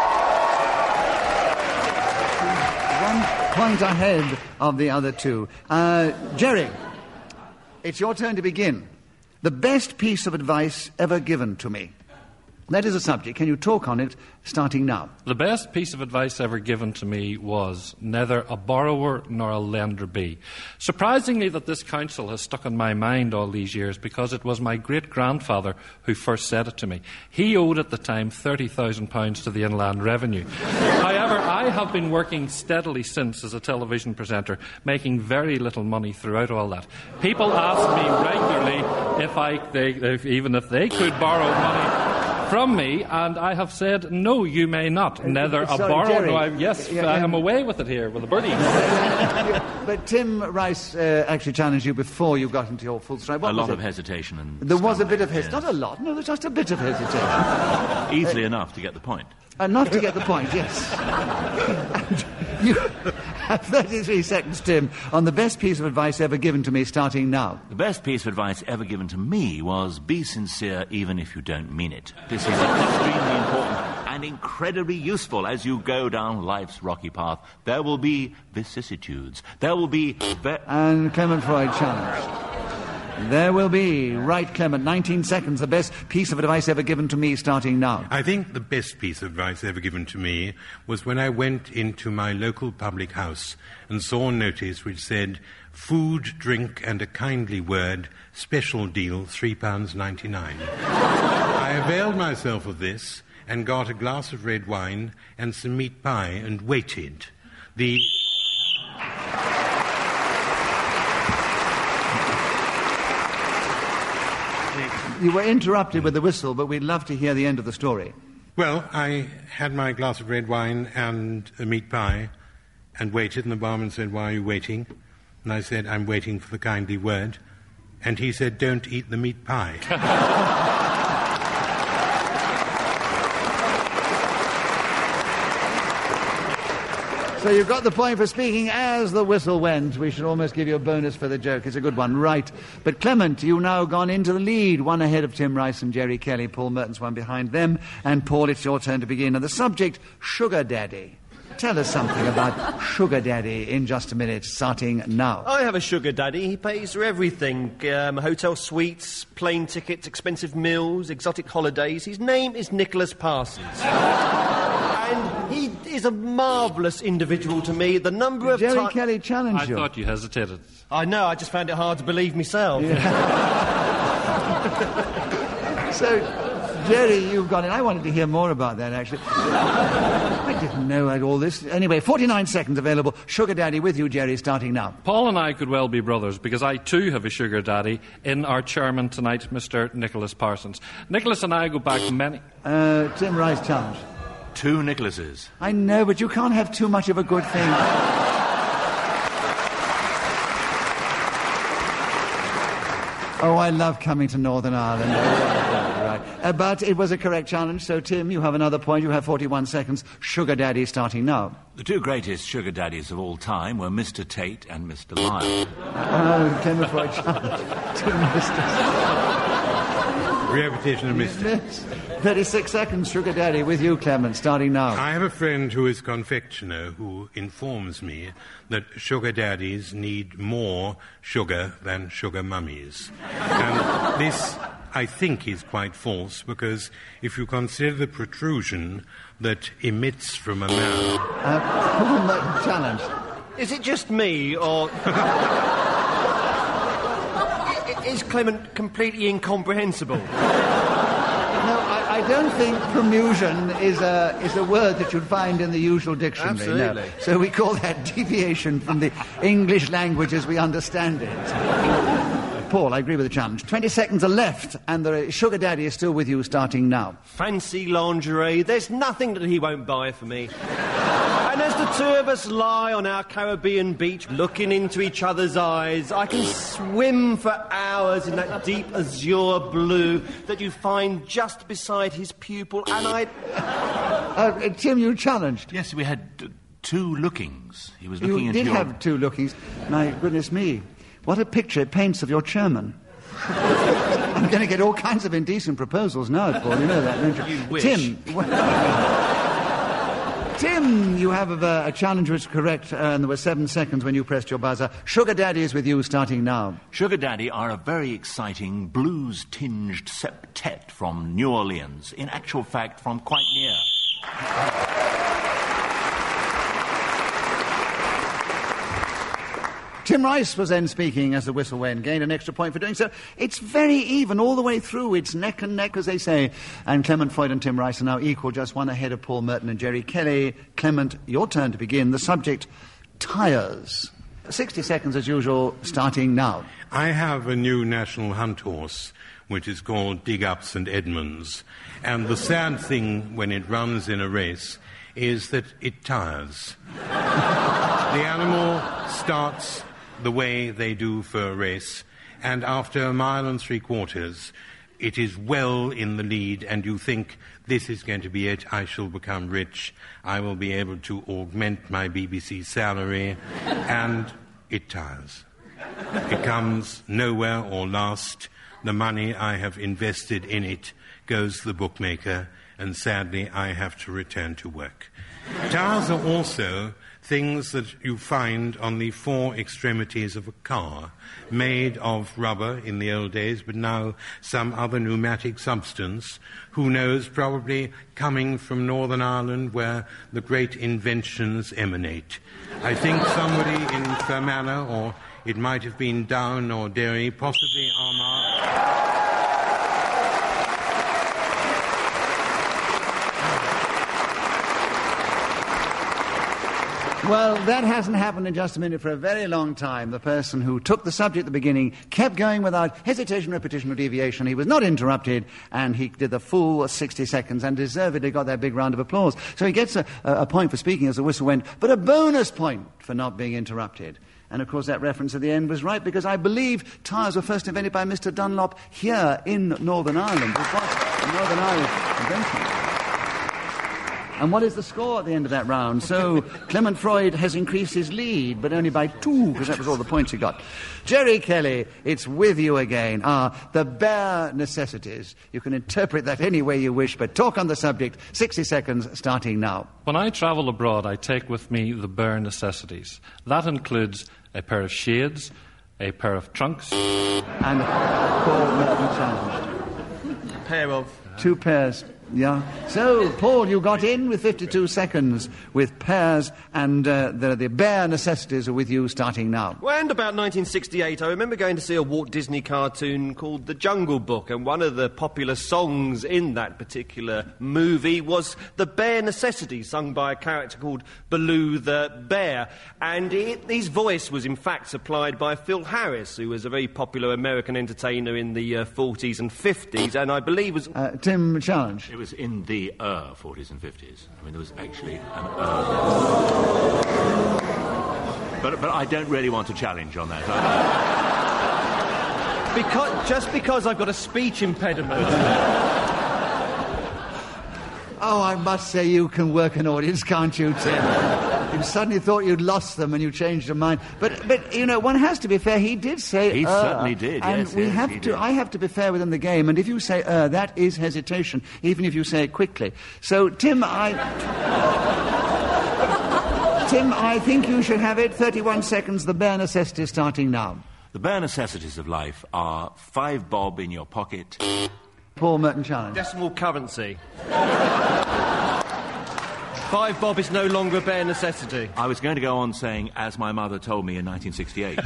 One point ahead of the other two. Uh, Gerry, it's your turn to begin. The best piece of advice ever given to me. That is a subject. Can you talk on it starting now? The best piece of advice ever given to me was neither a borrower nor a lender be. Surprisingly that this counsel has stuck in my mind all these years because it was my great-grandfather who first said it to me. He owed at the time thirty thousand pounds to the Inland Revenue. However, I have been working steadily since as a television presenter, making very little money throughout all that. People ask me regularly if I, they, if, even if they could borrow money from me, and I have said, no, you may not. Neither a Sorry, borrower Gerry. nor I... Yes, Yeah, I um, am away with it here, with the birdies. But Tim Rice uh, actually challenged you before you got into your full stride. What a was lot it? of hesitation and... There was a stumbling, bit of hesitation. yes. Not a lot, no, there's just a bit of hesitation. Easily enough to get the point. Enough to get the point, yes. And you have thirty-three seconds, Tim, on the best piece of advice ever given to me, starting now. The best piece of advice ever given to me was be sincere even if you don't mean it. This is extremely important and incredibly useful as you go down life's rocky path. There will be vicissitudes. There will be... Ve- And Clement Freud challenged. There will be. Right, Clement, nineteen seconds, the best piece of advice ever given to me, starting now. I think the best piece of advice ever given to me was when I went into my local public house and saw a notice which said, food, drink and a kindly word, special deal, three pounds ninety-nine. I availed myself of this and got a glass of red wine and some meat pie and waited. The... You were interrupted with the whistle, but we'd love to hear the end of the story. Well, I had my glass of red wine and a meat pie and waited, and the barman said, why are you waiting? And I said, I'm waiting for the kindly word. And he said, don't eat the meat pie. So you've got the point for speaking as the whistle went. We should almost give you a bonus for the joke. It's a good one, right. But Clement, you've now gone into the lead, one ahead of Tim Rice and Gerry Kelly. Paul Merton's one behind them. And Paul, it's your turn to begin. And the subject, Sugar Daddy. Tell us something about Sugar Daddy in just a minute, starting now. I have a sugar daddy. He pays for everything. Um, hotel suites, plane tickets, expensive meals, exotic holidays. His name is Nicholas Parsons. And he is a marvellous individual to me. The number of Gerry ti- Kelly challenged I you. thought you hesitated. I know, I just found it hard to believe myself. So, Gerry, you've got it. I wanted to hear more about that, actually. I didn't know I had all this. Anyway, forty-nine seconds available. Sugar Daddy with you, Gerry, starting now. Paul and I could well be brothers because I too have a sugar daddy in our chairman tonight, Mister Nicholas Parsons. Nicholas and I go back many... Uh, Tim Rice challenge. Two Nicholases. I know, but you can't have too much of a good thing. Oh, I love coming to Northern Ireland. Right. Uh, but it was a correct challenge, so Tim, you have another point. You have forty-one seconds. Sugar Daddy starting now. The two greatest sugar daddies of all time were Mister Tate and Mister Lyle. Oh, Clement Freud challenge. Two misters. Repetition of Mister thirty-six seconds, Sugar Daddy, with you, Clement, starting now. I have a friend who is a confectioner who informs me that sugar daddies need more sugar than sugar mummies. And this, I think, is quite false, because if you consider the protrusion that emits from a man... Uh, Paul Merton challenge. Is it just me, or... Is Clement completely incomprehensible? No, I, I don't think promusion is a, is a word that you'd find in the usual dictionary. Absolutely. No. So we call that deviation from the English language as we understand it. Paul, I agree with the challenge. Twenty seconds are left, and the sugar daddy is still with you starting now. Fancy lingerie. There's nothing that he won't buy for me. And as the two of us lie on our Caribbean beach looking into each other's eyes, I can swim for hours in that deep azure blue that you find just beside his pupil, and I... Uh, Tim, you challenged. Yes, we had uh, two lookings. He was looking You into did your... have two lookings. My goodness me. What a picture it paints of your chairman. I'm going to get all kinds of indecent proposals now, Paul. You know that, don't you? You wish. Tim. Tim, you have a, a challenge which is correct, uh, and there were seven seconds when you pressed your buzzer. Sugar Daddy is with you starting now. Sugar Daddy are a very exciting blues-tinged septet from New Orleans. In actual fact, from quite near. Tim Rice was then speaking as the whistle went, gained an extra point for doing so. It's very even all the way through. It's neck and neck, as they say. And Clement, Freud and Tim Rice are now equal, just one ahead of Paul, Merton and Gerry. Kelly, Clement, your turn to begin. The subject, tyres. sixty seconds as usual, starting now. I have a new national hunt horse, which is called Dig Ups and Edmonds. And the sad thing when it runs in a race is that it tires. The animal starts the way they do for a race, and after a mile and three quarters, it is well in the lead, and you think, this is going to be it, I shall become rich, I will be able to augment my B B C salary, and it tires. It comes nowhere or last. The money I have invested in it goes to the bookmaker, and sadly I have to return to work. Tires are also things that you find on the four extremities of a car, made of rubber in the old days, but now some other pneumatic substance, who knows, probably coming from Northern Ireland where the great inventions emanate. I think somebody in Fermanagh, or it might have been Down or Derry, possibly Armagh... Well, that hasn't happened in just a minute for a very long time. The person who took the subject at the beginning kept going without hesitation, repetition, or deviation. He was not interrupted, and he did the full sixty seconds and deservedly got that big round of applause. So he gets a, a point for speaking as the whistle went, but a bonus point for not being interrupted. And, of course, that reference at the end was right, because I believe tyres were first invented by Mister Dunlop here in Northern Ireland. It was a Northern Irish invention. And what is the score at the end of that round? So Clement Freud has increased his lead, but only by two, because that was all the points he got. Gerry Kelly, it's with you again. Ah, the bare necessities. You can interpret that any way you wish, but talk on the subject. sixty seconds, starting now. When I travel abroad, I take with me the bare necessities. That includes a pair of shades, a pair of trunks... And Paul Merton challenged. A pair of... Two pairs. Yeah. So, Paul, you got in with fifty-two seconds with pairs, and uh, the, the bare necessities are with you starting now. Well, and about nineteen sixty-eight, I remember going to see a Walt Disney cartoon called The Jungle Book, and one of the popular songs in that particular movie was The Bare Necessities, sung by a character called Baloo the Bear. And it, his voice was, in fact, supplied by Phil Harris, who was a very popular American entertainer in the uh, forties and fifties, and I believe was... Uh, Tim, challenge. It was in the uh, forties and fifties. I mean, there was actually an uh. But, but I don't really want to challenge on that. Because, just because I've got a speech impediment. Oh, I must say you can work an audience, can't you, Tim? You suddenly thought you'd lost them and you changed your mind. But, but you know, one has to be fair. He did say He uh, certainly did, and yes, we yes, have he to. did. I have to be fair within the game. And if you say uh, that is hesitation, even if you say it quickly. So, Tim, I... Tim, I think you should have it. thirty-one seconds, the bare necessities starting now. The bare necessities of life are five bob in your pocket... Paul Merton challenge. Decimal currency. Five bob is no longer a bare necessity. I was going to go on saying, as my mother told me in nineteen sixty-eight.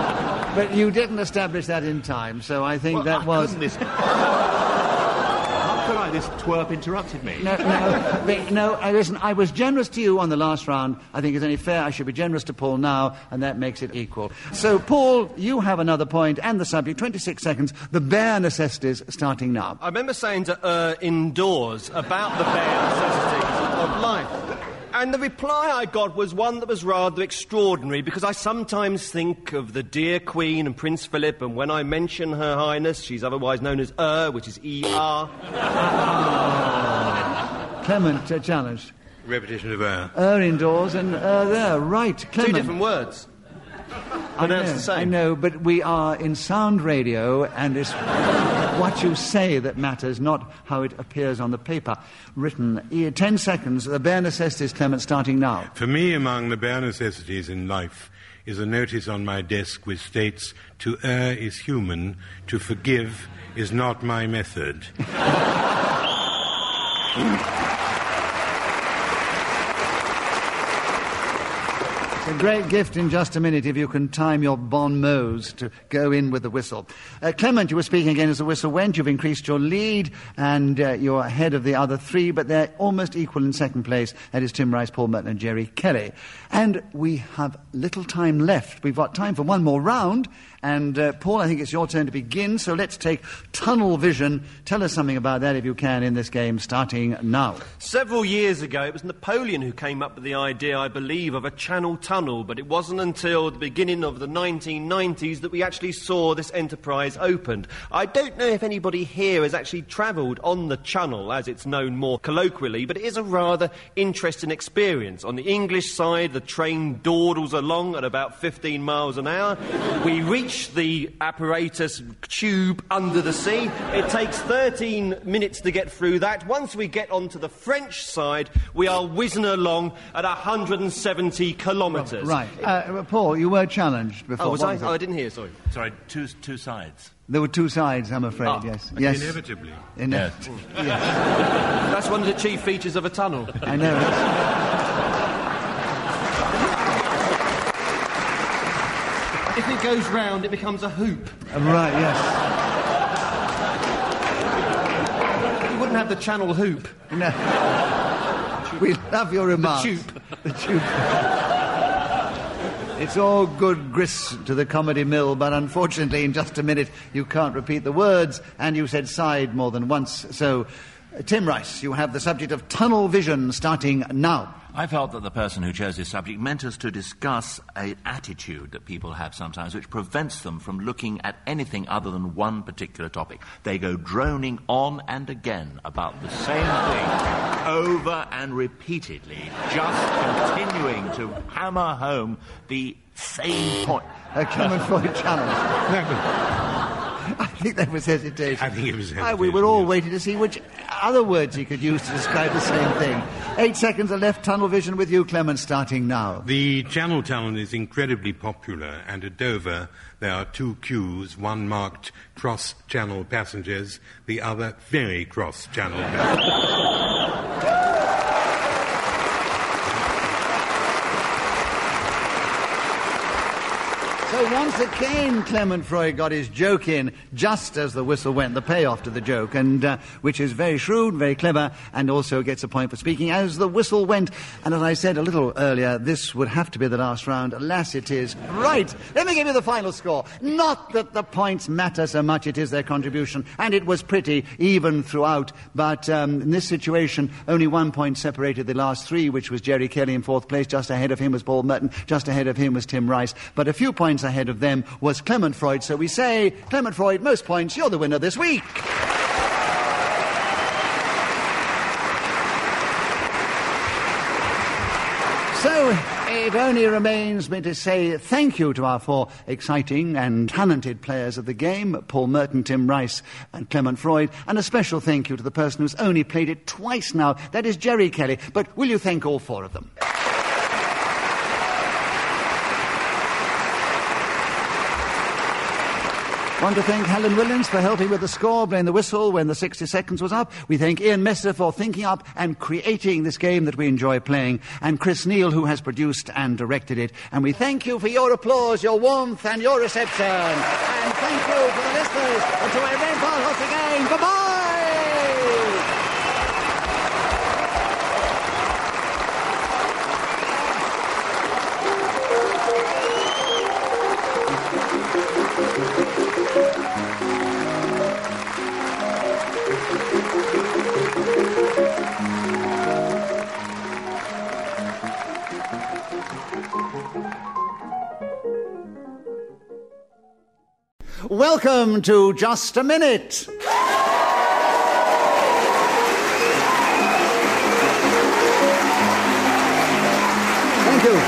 But you didn't establish that in time, so I think Well, that I was... couldn't this- this twerp interrupted me. No, no, but, no, uh, listen, I was generous to you on the last round. I think it's only fair I should be generous to Paul now, and that makes it equal. So, Paul, you have another point, and the subject, twenty-six seconds, the bare necessities, starting now. I remember saying to uh, indoors about the bare necessities of life. And the reply I got was one that was rather extraordinary, because I sometimes think of the dear Queen and Prince Philip, and when I mention Her Highness, she's otherwise known as Er, which is E R. Clement uh, challenged. Repetition of Er. Er indoors and Er there. Right, Clement. Two different words. I know, the same. I know, but we are in sound radio, and it's what you say that matters, not how it appears on the paper. Written. E- ten seconds. The bare necessities, Clement, starting now. For me, among the bare necessities in life is a notice on my desk which states, to err is human, to forgive is not my method. It's a great gift in just a minute if you can time your bon mots to go in with the whistle. Uh, Clement, you were speaking again as the whistle went. You've increased your lead, and uh, you're ahead of the other three, but they're almost equal in second place. That is Tim Rice, Paul Merton and Gerry Kelly. And we have little time left. We've got time for one more round. And, uh, Paul, I think it's your turn to begin, so let's take tunnel vision. Tell us something about that, if you can, in this game, starting now. Several years ago, it was Napoleon who came up with the idea, I believe, of a Channel tunnel, but it wasn't until the beginning of the nineteen nineties that we actually saw this enterprise opened. I don't know if anybody here has actually travelled on the Channel, as it's known more colloquially, but it is a rather interesting experience. On the English side, the train dawdles along at about fifteen miles an hour. We reach the apparatus tube under the sea. It takes thirteen minutes to get through that. Once we get onto the French side, we are whizzing along at one hundred seventy kilometres. Right. Uh, Paul, you were challenged before. Oh, was What I? was it? Oh, I didn't hear, sorry. Sorry, two, two sides. There were two sides, I'm afraid, Ah, yes. Okay. Yes. Inevitably. Ine- Yes. yes. That's one of the chief features of a tunnel. I know. It's... If it goes round, it becomes a hoop. Right, yes. You wouldn't have the Channel hoop. No. We love your remarks. The tube. The tube. It's all good grist to the comedy mill, but unfortunately, in just a minute, you can't repeat the words, and you said side more than once. So, uh, Tim Rice, you have the subject of tunnel vision starting now. I felt that the person who chose this subject meant us to discuss an attitude that people have sometimes which prevents them from looking at anything other than one particular topic. They go droning on and again about the same thing over and repeatedly, just continuing to hammer home the same point. A Clement Freud challenge. I think there was hesitation. I think it was hesitation. Ah, we were all yes. waiting to see which other words he could use to describe the same thing. Eight seconds are left. Tunnel vision with you, Clement, starting now. The Channel tunnel is incredibly popular, and at Dover there are two queues, one marked cross-channel passengers, the other very cross-channel passengers. So once again, Clement Freud got his joke in just as the whistle went, the payoff to the joke, and uh, which is very shrewd, very clever, and also gets a point for speaking as the whistle went. And as I said a little earlier, this would have to be the last round. Alas, it is. Right, let me give you the final score. Not that the points matter so much, it is their contribution, and it was pretty even throughout, but um, in this situation, only one point separated the last three, which was Gerry Kelly in fourth place. Just ahead of him was Paul Merton, just ahead of him was Tim Rice, but a few points ahead of them was Clement Freud. So we say, Clement Freud, most points, you're the winner this week. So it only remains me to say thank you to our four exciting and talented players of the game, Paul Merton, Tim Rice and Clement Freud, and a special thank you to the person who's only played it twice now, that is Gerry Kelly. But will you thank all four of them? Want to thank Helen Williams for helping with the score, blowing the whistle when the sixty seconds was up. We thank Ian Messer for thinking up and creating this game that we enjoy playing, and Chris Neal, who has produced and directed it. And we thank you for your applause, your warmth and your reception. And thank you for the listeners. Until I again, Paul Hoss again. Bye-bye! welcome to Just a Minute. Thank you.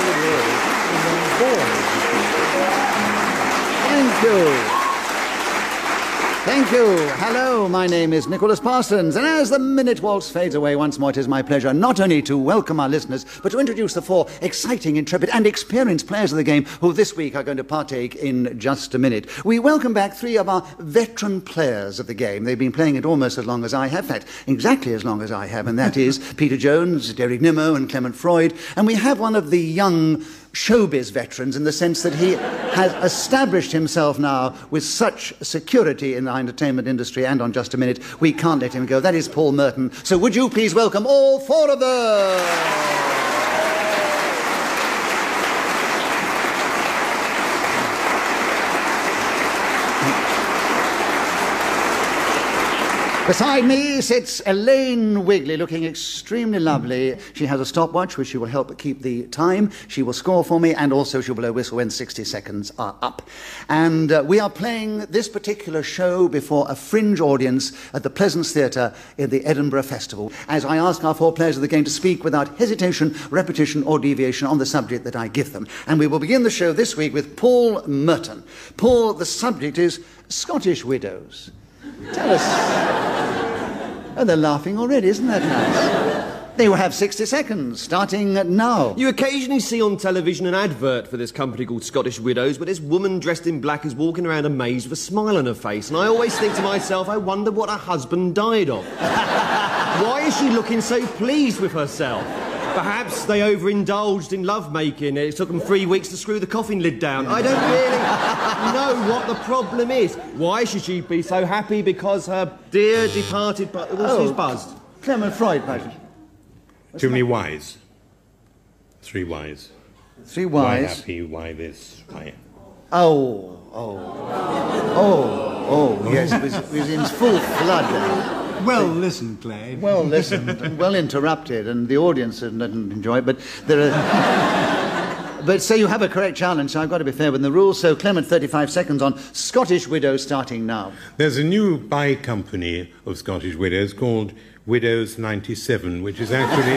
Thank you. Thank you. Hello, my name is Nicholas Parsons, and as the minute waltz fades away once more, it is my pleasure not only to welcome our listeners, but to introduce the four exciting, intrepid, and experienced players of the game who this week are going to partake in Just a Minute. We welcome back three of our veteran players of the game. They've been playing it almost as long as I have, in fact, exactly as long as I have, and that is Peter Jones, Gerry Nimmo, and Clement Freud. And we have one of the young showbiz veterans in the sense that he has established himself now with such security in the entertainment industry and on Just a Minute, we can't let him go. That is Paul Merton. So would you please welcome all four of them? Beside me sits Elaine Wigley, looking extremely lovely. She has a stopwatch which she will help keep the time. She will score for me, and also she will blow a whistle when sixty seconds are up. And uh, we are playing this particular show before a fringe audience at the Pleasance Theatre in the Edinburgh Festival, as I ask our four players of the game to speak without hesitation, repetition or deviation on the subject that I give them. And we will begin the show this week with Paul Merton. Paul, the subject is Scottish widows. Tell us. Oh, they're laughing already, isn't that nice? They will have sixty seconds, starting now. You occasionally see on television an advert for this company called Scottish Widows, where this woman dressed in black is walking around a maze with a smile on her face, and I always think to myself, I wonder what her husband died of. Why is she looking so pleased with herself? Perhaps they overindulged in lovemaking. It took them three weeks to screw the coffin lid down. I don't really know what the problem is. Why should she be so happy because her dear departed... Bu- oh, who's buzzed? Clement Freud, Patrick. Too many whys. Three whys. Three whys. Why happy, why this, why... Oh, oh. Oh, oh, yes, it was, it was in full flood there. Well listened, Clay. Well listened and well interrupted, and the audience didn't enjoy it, but there are... But so you have a correct challenge, so I've got to be fair with the rules. So, Clement, thirty-five seconds on Scottish Widows starting now. There's a new buy company of Scottish widows called Widows ninety-seven, which is actually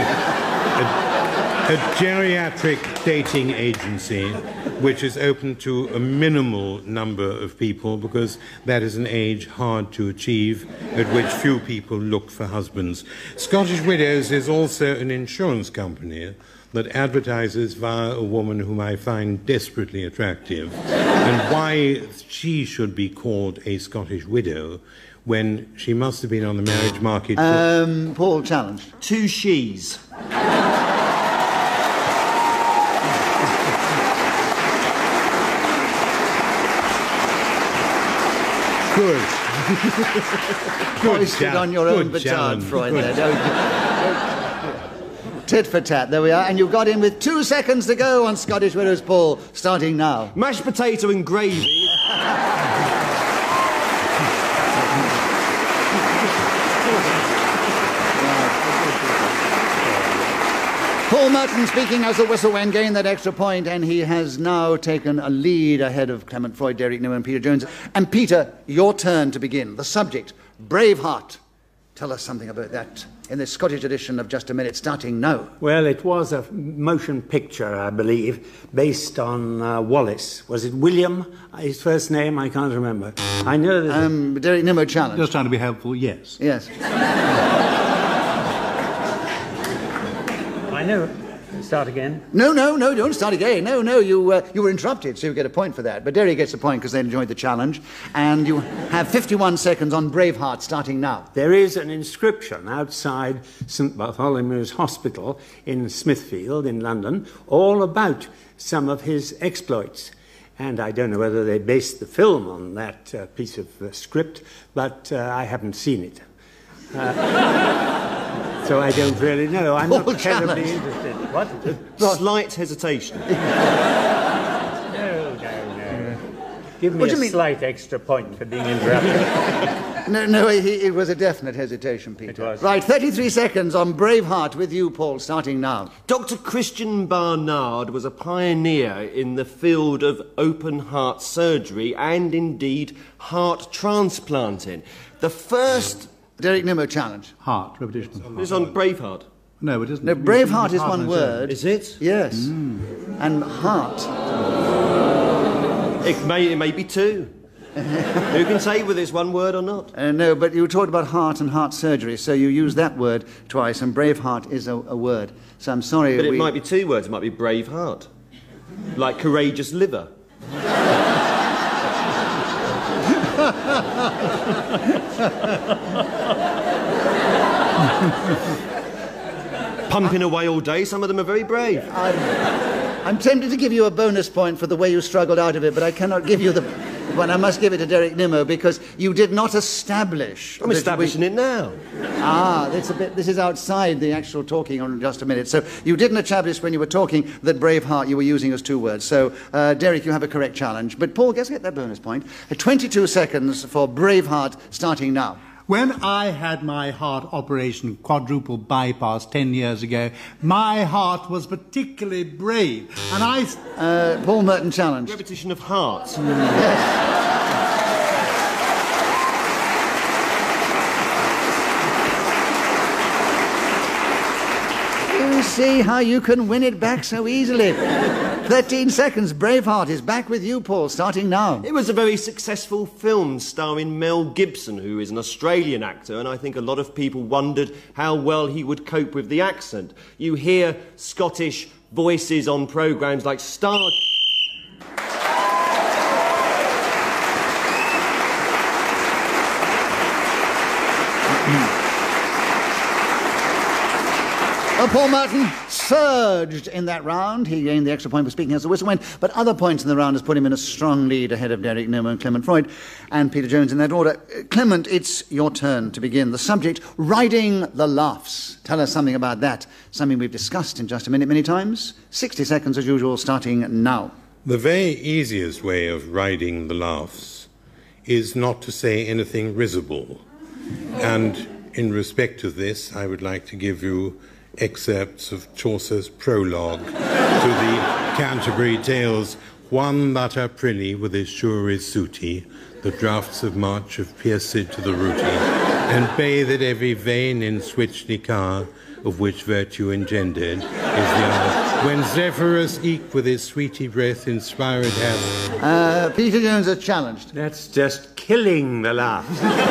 a, a geriatric dating agency which is open to a minimal number of people because that is an age hard to achieve, at which few people look for husbands. Scottish Widows is also an insurance company that advertises via a woman whom I find desperately attractive, and why she should be called a Scottish widow when she must have been on the marriage market for... Um, Paul, challenge. Two she's. Good. Good Hoisted on your own baton, Freud, there. Tit for tat, there we are. And you've got in with two seconds to go on Scottish Widows, Paul, starting now. Mashed potato and gravy. Paul Merton speaking as the whistle went, gained that extra point, and he has now taken a lead ahead of Clement Freud, Derek Nimmo, and Peter Jones. And Peter, your turn to begin. The subject, Braveheart. Tell us something about that in the Scottish edition of Just a Minute, starting now. Well, it was a motion picture, I believe, based on uh, Wallace. Was it William? His first name, I can't remember. I know that... Um, Derek Nimmo challenge. Just trying to be helpful, yes. Yes. I know. Start again? No, no, no, don't start again. No, no, you uh, you were interrupted, so you get a point for that. But Derry gets a point because they enjoyed the challenge. And you have fifty-one seconds on Braveheart, starting now. There is an inscription outside St Bartholomew's Hospital in Smithfield in London all about some of his exploits. And I don't know whether they based the film on that uh, piece of uh, script, but uh, I haven't seen it. Uh, So I don't really know. I'm not terribly interested. What? Slight hesitation. No, no, no. Give me What do a you mean? slight extra point for being interrupted. No, no, he, it was a definite hesitation, Peter. It was. Right, thirty-three seconds on Braveheart with you, Paul, starting now. Doctor Christian Barnard was a pioneer in the field of open heart surgery and indeed heart transplanting. The first... Derek Nimmo challenge. Heart, repetition. of It's heart. on Braveheart. No, it isn't. No, Braveheart is one word. Is it? Yes. And heart. It may, it may be two. Who can say whether it's one word or not? Uh, no, but you talked about heart and heart surgery, so you used that word twice, and Braveheart is a, a word. So I'm sorry. But it we... might be two words. It might be brave heart. Like courageous liver. Pumping away all day, some of them are very brave. I'm, I'm tempted to give you a bonus point for the way you struggled out of it, but I cannot give you the one. I must give it to Derek Nimmo because you did not establish. I'm that establishing we... it now. Ah, that's a bit. This is outside the actual talking on just a minute. So you didn't establish when you were talking that Braveheart you were using as two words. So uh, Derek, you have a correct challenge. But Paul, guess get that bonus point. Uh, twenty-two seconds for Braveheart, starting now. When I had my heart operation, quadruple bypass, ten years ago, my heart was particularly brave, and I... Uh, Paul Merton challenge. Repetition of heart. Yes. You see how you can win it back so easily. Thirteen seconds. Braveheart is back with you, Paul, starting now. It was a very successful film starring Mel Gibson, who is an Australian actor, and I think a lot of people wondered how well he would cope with the accent. You hear Scottish voices on programmes like Star... Well, Paul Merton surged in that round. He gained the extra point for speaking as the whistle went, but other points in the round has put him in a strong lead ahead of Derek Nimmo and Clement Freud and Peter Jones in that order. Uh, Clement, it's your turn to begin. The subject, riding the laughs. Tell us something about that, something we've discussed in just a minute many times. sixty seconds as usual, starting now. The very easiest way of riding the laughs is not to say anything risible. And in respect of this, I would like to give you excerpts of Chaucer's prologue to the Canterbury Tales. One that are prilly with his sure is sooty, the draughts of March have pierced to the rooty, and bathed every vein in switchly car, of which virtue engendered is the hour. When Zephyrus eke with his sweety breath inspired hath... Uh, Peter Jones is challenged. That's just killing the laugh.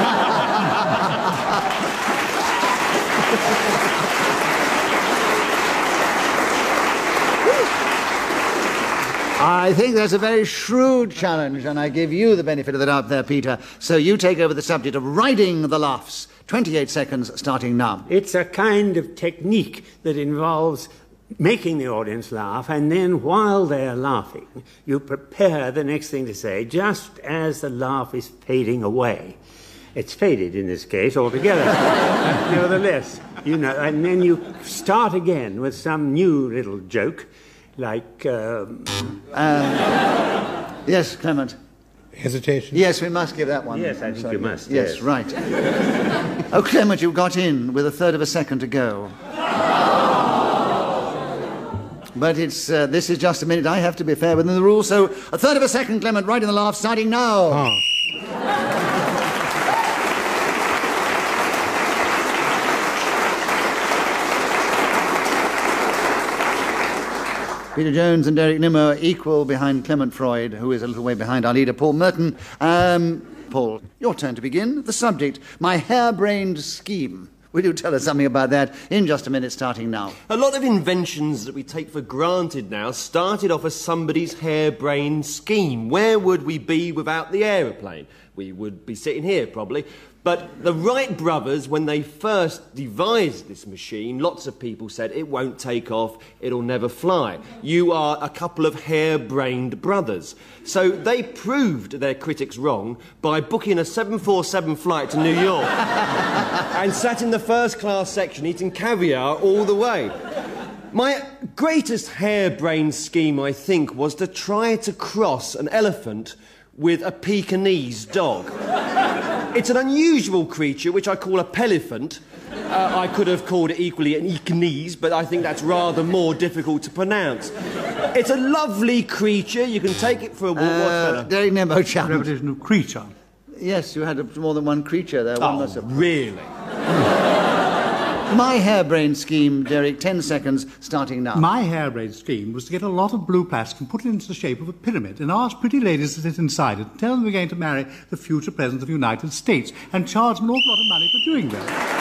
I think that's a very shrewd challenge, and I give you the benefit of the doubt there, Peter. So you take over the subject of riding the laughs. twenty-eight seconds, starting now. It's a kind of technique that involves making the audience laugh, and then while they're laughing, you prepare the next thing to say, just as the laugh is fading away. It's faded in this case altogether. Nevertheless, you know, and then you start again with some new little joke, like... Um... Uh, yes, Clement. Hesitation? Yes, we must give that one. Yes, I think Sorry. you must. Yes, yes. right. Oh, Clement, you got in with a third of a second to go. But it's uh, this is just a minute. I have to be fair within the rules, so a third of a second, Clement, right in the laugh, starting now. Ah. Peter Jones and Derek Nimmo are equal behind Clement Freud, who is a little way behind our leader, Paul Merton. Um, Paul, your turn to begin. The subject, my harebrained scheme. Will you tell us something about that in just a minute, starting now? A lot of inventions that we take for granted now started off as somebody's harebrained scheme. Where would we be without the aeroplane? We would be sitting here, probably. But the Wright brothers, when they first devised this machine, lots of people said, it won't take off, it'll never fly. You are a couple of harebrained brothers. So they proved their critics wrong by booking a seven forty-seven flight to New York and sat in the first class section eating caviar all the way. My greatest harebrained scheme, I think, was to try to cross an elephant with a Pekingese dog. It's an unusual creature, which I call a pelephant. Uh, I could have called it equally an Eeknese, but I think that's rather more difficult to pronounce. It's a lovely creature. You can take it for a walk. Uh, Derek Nimmo challenge. Repetition of creature. Yes, you had a, more than one creature there. One Oh, must have... really? My harebrained scheme, Derek, ten seconds, starting now. My harebrained scheme was to get a lot of blue plastic and put it into the shape of a pyramid and ask pretty ladies to sit inside it and tell them we're going to marry the future President of the United States and charge them an awful lot of money for doing that.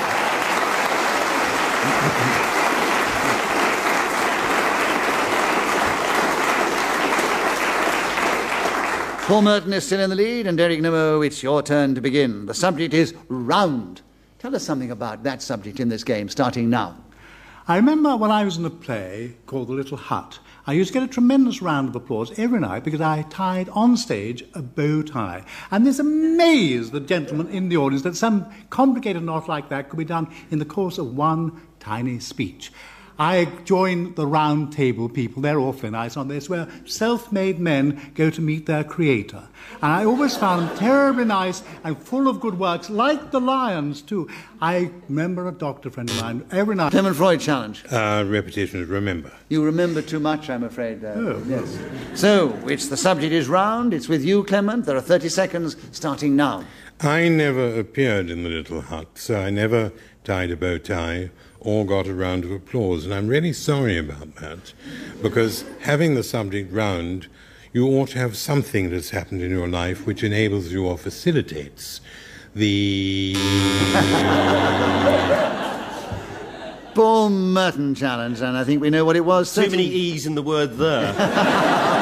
Paul Merton is still in the lead, and Derek Nimmo, it's your turn to begin. The subject is round. Tell us something about that subject in this game, starting now. I remember when I was in a play called The Little Hut, I used to get a tremendous round of applause every night because I tied on stage a bow tie. And this amazed the gentlemen in the audience that some complicated knot like that could be done in the course of one tiny speech. I joined the round table people. They're awfully nice on this, where self-made men go to meet their creator. And I always found them terribly nice and full of good works, like the lions, too. I remember a doctor friend of mine every night. Clement Freud challenge. Uh, repetition is remember. You remember too much, I'm afraid. Uh, Oh. Yes. So, it's the subject is round. It's with you, Clement. There are thirty seconds, starting now. I never appeared in the Little Hut, so I never tied a bow tie or got a round of applause, and I'm really sorry about that, because having the subject round, you ought to have something that's happened in your life which enables you or facilitates the... Paul Merton challenge, and I think we know what it was. Too thirty many E's in the word there.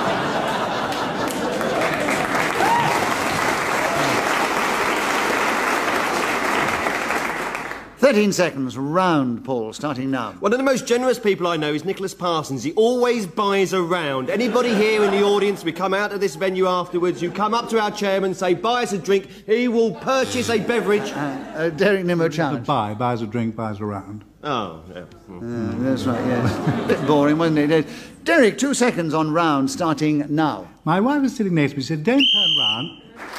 thirteen seconds, round, Paul, starting now. One of the most generous people I know is Nicholas Parsons. He always buys a round. Anybody here in the audience, we come out of this venue afterwards, you come up to our chairman, say, buy us a drink, he will purchase a beverage. Uh, uh, Derek Nimmo challenge. Buy, buys a drink, buys a round. Oh, yeah. Uh, that's right, yes. Bit boring, wasn't it? Derek, two seconds on round, starting now. My wife was sitting next to me, said, don't turn round.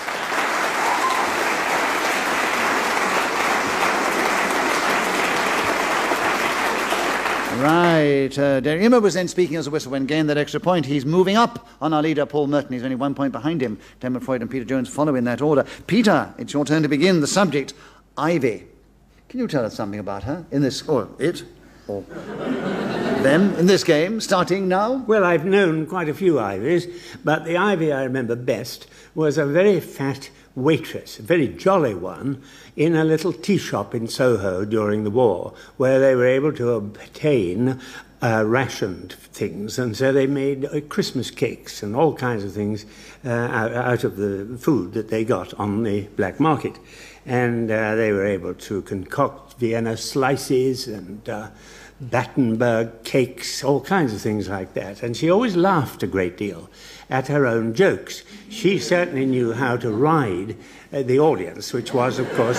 Right. Uh, Derek Nimmo was then speaking as a whistle when gained that extra point. He's moving up on our leader, Paul Merton. He's only one point behind him. Clement Freud and Peter Jones follow in that order. Peter, it's your turn to begin. The subject, Ivy. Can you tell us something about her in this, or it, or them, in this game, starting now? Well, I've known quite a few Ivies, but the Ivy I remember best was a very fat waitress, a very jolly one, in a little tea shop in Soho during the war, where they were able to obtain uh, rationed things, and so they made uh, Christmas cakes and all kinds of things uh, out, out of the food that they got on the black market. And uh, they were able to concoct Vienna slices and uh, Battenberg cakes, all kinds of things like that. And she always laughed a great deal at her own jokes. She certainly knew how to ride uh, the audience, which was, of course,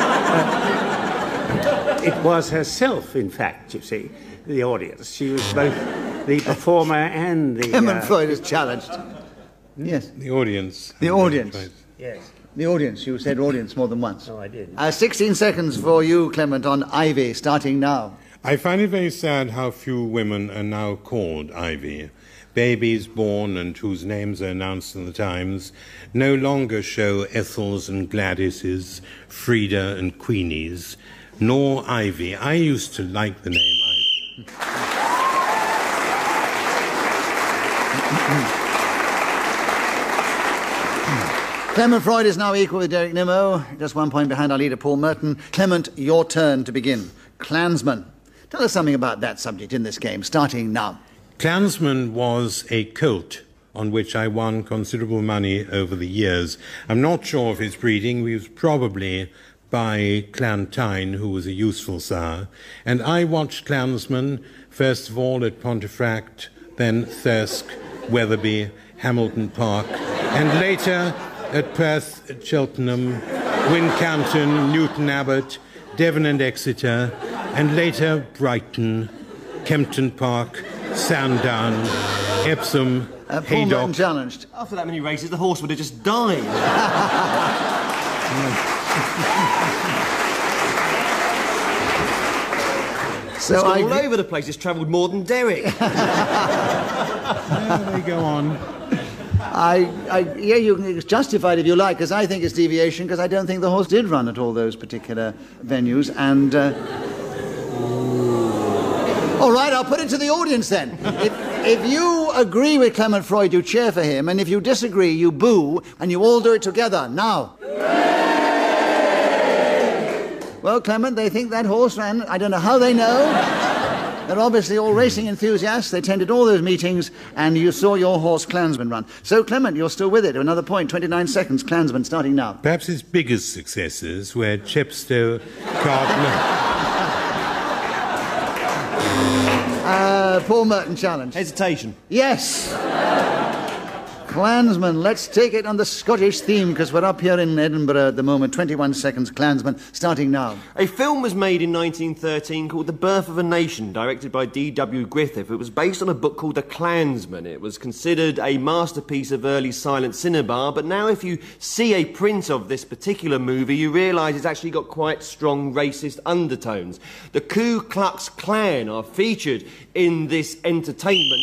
uh, it was herself, in fact, you see, the audience. She was both the performer and the... Clement uh, Freud is challenged. Yes. The audience. The audience. Yes. The audience. You said audience more than once. Oh, I did. Uh, sixteen seconds for you, Clement, on Ivy, starting now. I find it very sad how few women are now called Ivy. Babies born and whose names are announced in the Times no longer show Ethels and Gladyses, Frida and Queenies, nor Ivy. I used to like the name Ivy. Clement Freud is now equal with Derek Nimmo, just one point behind our leader, Paul Merton. Clement, your turn to begin. Klansman. Tell us something about that subject in this game, starting now. Klansman was a colt on which I won considerable money over the years. I'm not sure of his breeding. He was probably by Clantine, who was a useful sire. And I watched Klansman, first of all at Pontefract, then Thirsk, Wetherby, Hamilton Park, and later at Perth, at Cheltenham, Wincanton, Newton Abbot, Devon and Exeter, and later Brighton, Kempton Park, Sandown, Epsom, Uh, Paul Merton Haydock. challenged. After that many races, the horse would have just died. So it's gone I all gr- over the place. It's travelled more than Derek. There they go on. I, I, yeah, you can, it's justified if you like, because I think it's deviation, because I don't think the horse did run at all those particular venues. And uh, all right, I'll put it to the audience then. If, if you agree with Clement Freud, you cheer for him, and if you disagree, you boo, and you all do it together now. Well, Clement, they think that horse ran. I don't know how they know. They're obviously all racing enthusiasts. They attended all those meetings, and you saw your horse Clansman run. So, Clement, you're still with it. Another point, twenty-nine seconds, Clansman, starting now. Perhaps his biggest successes were Chepstow, Cardinal. Uh, Paul Merton challenge. Hesitation. Yes. Clansman, let's take it on the Scottish theme, because we're up here in Edinburgh at the moment. twenty-one seconds, Clansman, starting now. A film was made in nineteen thirteen called The Birth of a Nation, directed by D W Griffith. It was based on a book called The Clansman. It was considered a masterpiece of early silent cinema, but now if you see a print of this particular movie, you realise it's actually got quite strong racist undertones. The Ku Klux Klan are featured in this entertainment.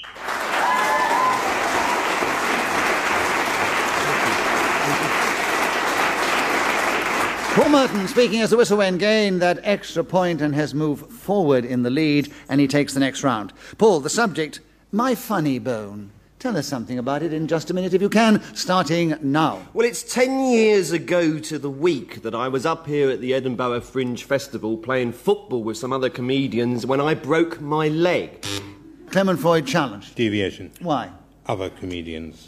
Paul Merton speaking as the whistle went, gained that extra point and has moved forward in the lead, and he takes the next round. Paul, the subject, my funny bone. Tell us something about it in just a minute if you can, starting now. Well, it's ten years ago to the week that I was up here at the Edinburgh Fringe Festival playing football with some other comedians when I broke my leg. Clement Freud challenged. Deviation. Why? Other comedians.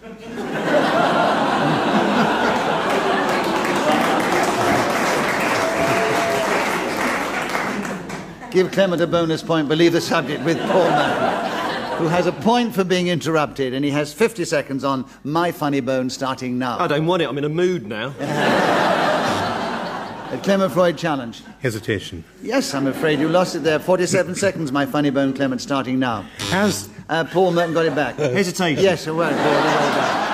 Give Clement a bonus point, but leave the subject with Paul Merton, who has a point for being interrupted, and he has fifty seconds on My Funny Bone starting now. I don't want it, I'm in a mood now. A Clement Freud challenge. Hesitation. Yes, I'm afraid you lost it there. forty-seven seconds, My Funny Bone, Clement, starting now. Has... Uh, Paul Merton got it back. Hesitation. Yes, well, Paul, you got it back.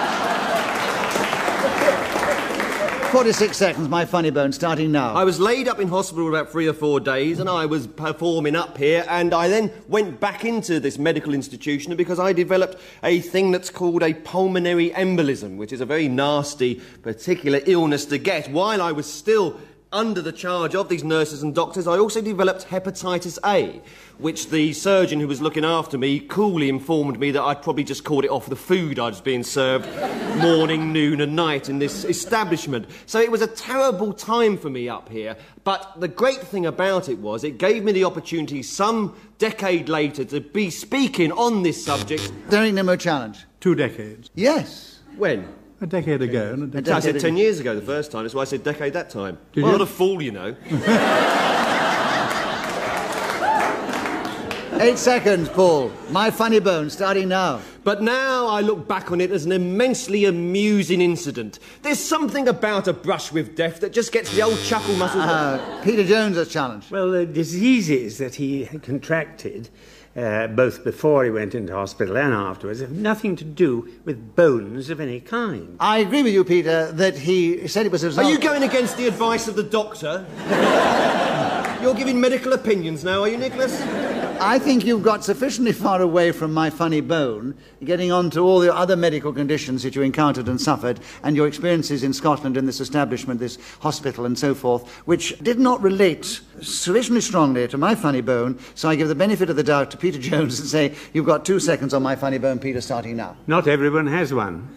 forty-six seconds, My Funny Bone, starting now. I was laid up in hospital about three or four days, and I was performing up here, and I then went back into this medical institution because I developed a thing that's called a pulmonary embolism, which is a very nasty, particular illness to get. While I was still under the charge of these nurses and doctors, I also developed hepatitis A, which the surgeon who was looking after me coolly informed me that I'd probably just caught it off the food I was being served morning, noon and night in this establishment. So it was a terrible time for me up here, but the great thing about it was it gave me the opportunity some decade later to be speaking on this subject. Derek Nimmo challenge. Two decades. Yes. When? A decade ago. And a decade I said ten years ago the first time, that's why I said decade that time. Did I'm you? not a fool, you know. Eight seconds, Paul. My Funny Bone, starting now. But now I look back on it as an immensely amusing incident. There's something about a brush with death that just gets the old chuckle muscles... Uh, Peter Jones has challenged. Well, the diseases that he contracted, uh, both before he went into hospital and afterwards, have nothing to do with bones of any kind. I agree with you, Peter, that he said it was a result... Are you going against the advice of the doctor? You're giving medical opinions now, are you, Nicholas? I think you've got sufficiently far away from My Funny Bone, getting on to all the other medical conditions that you encountered and suffered, and your experiences in Scotland in this establishment, this hospital and so forth, which did not relate sufficiently strongly to My Funny Bone, so I give the benefit of the doubt to Peter Jones and say, you've got two seconds on My Funny Bone, Peter, starting now. Not everyone has one.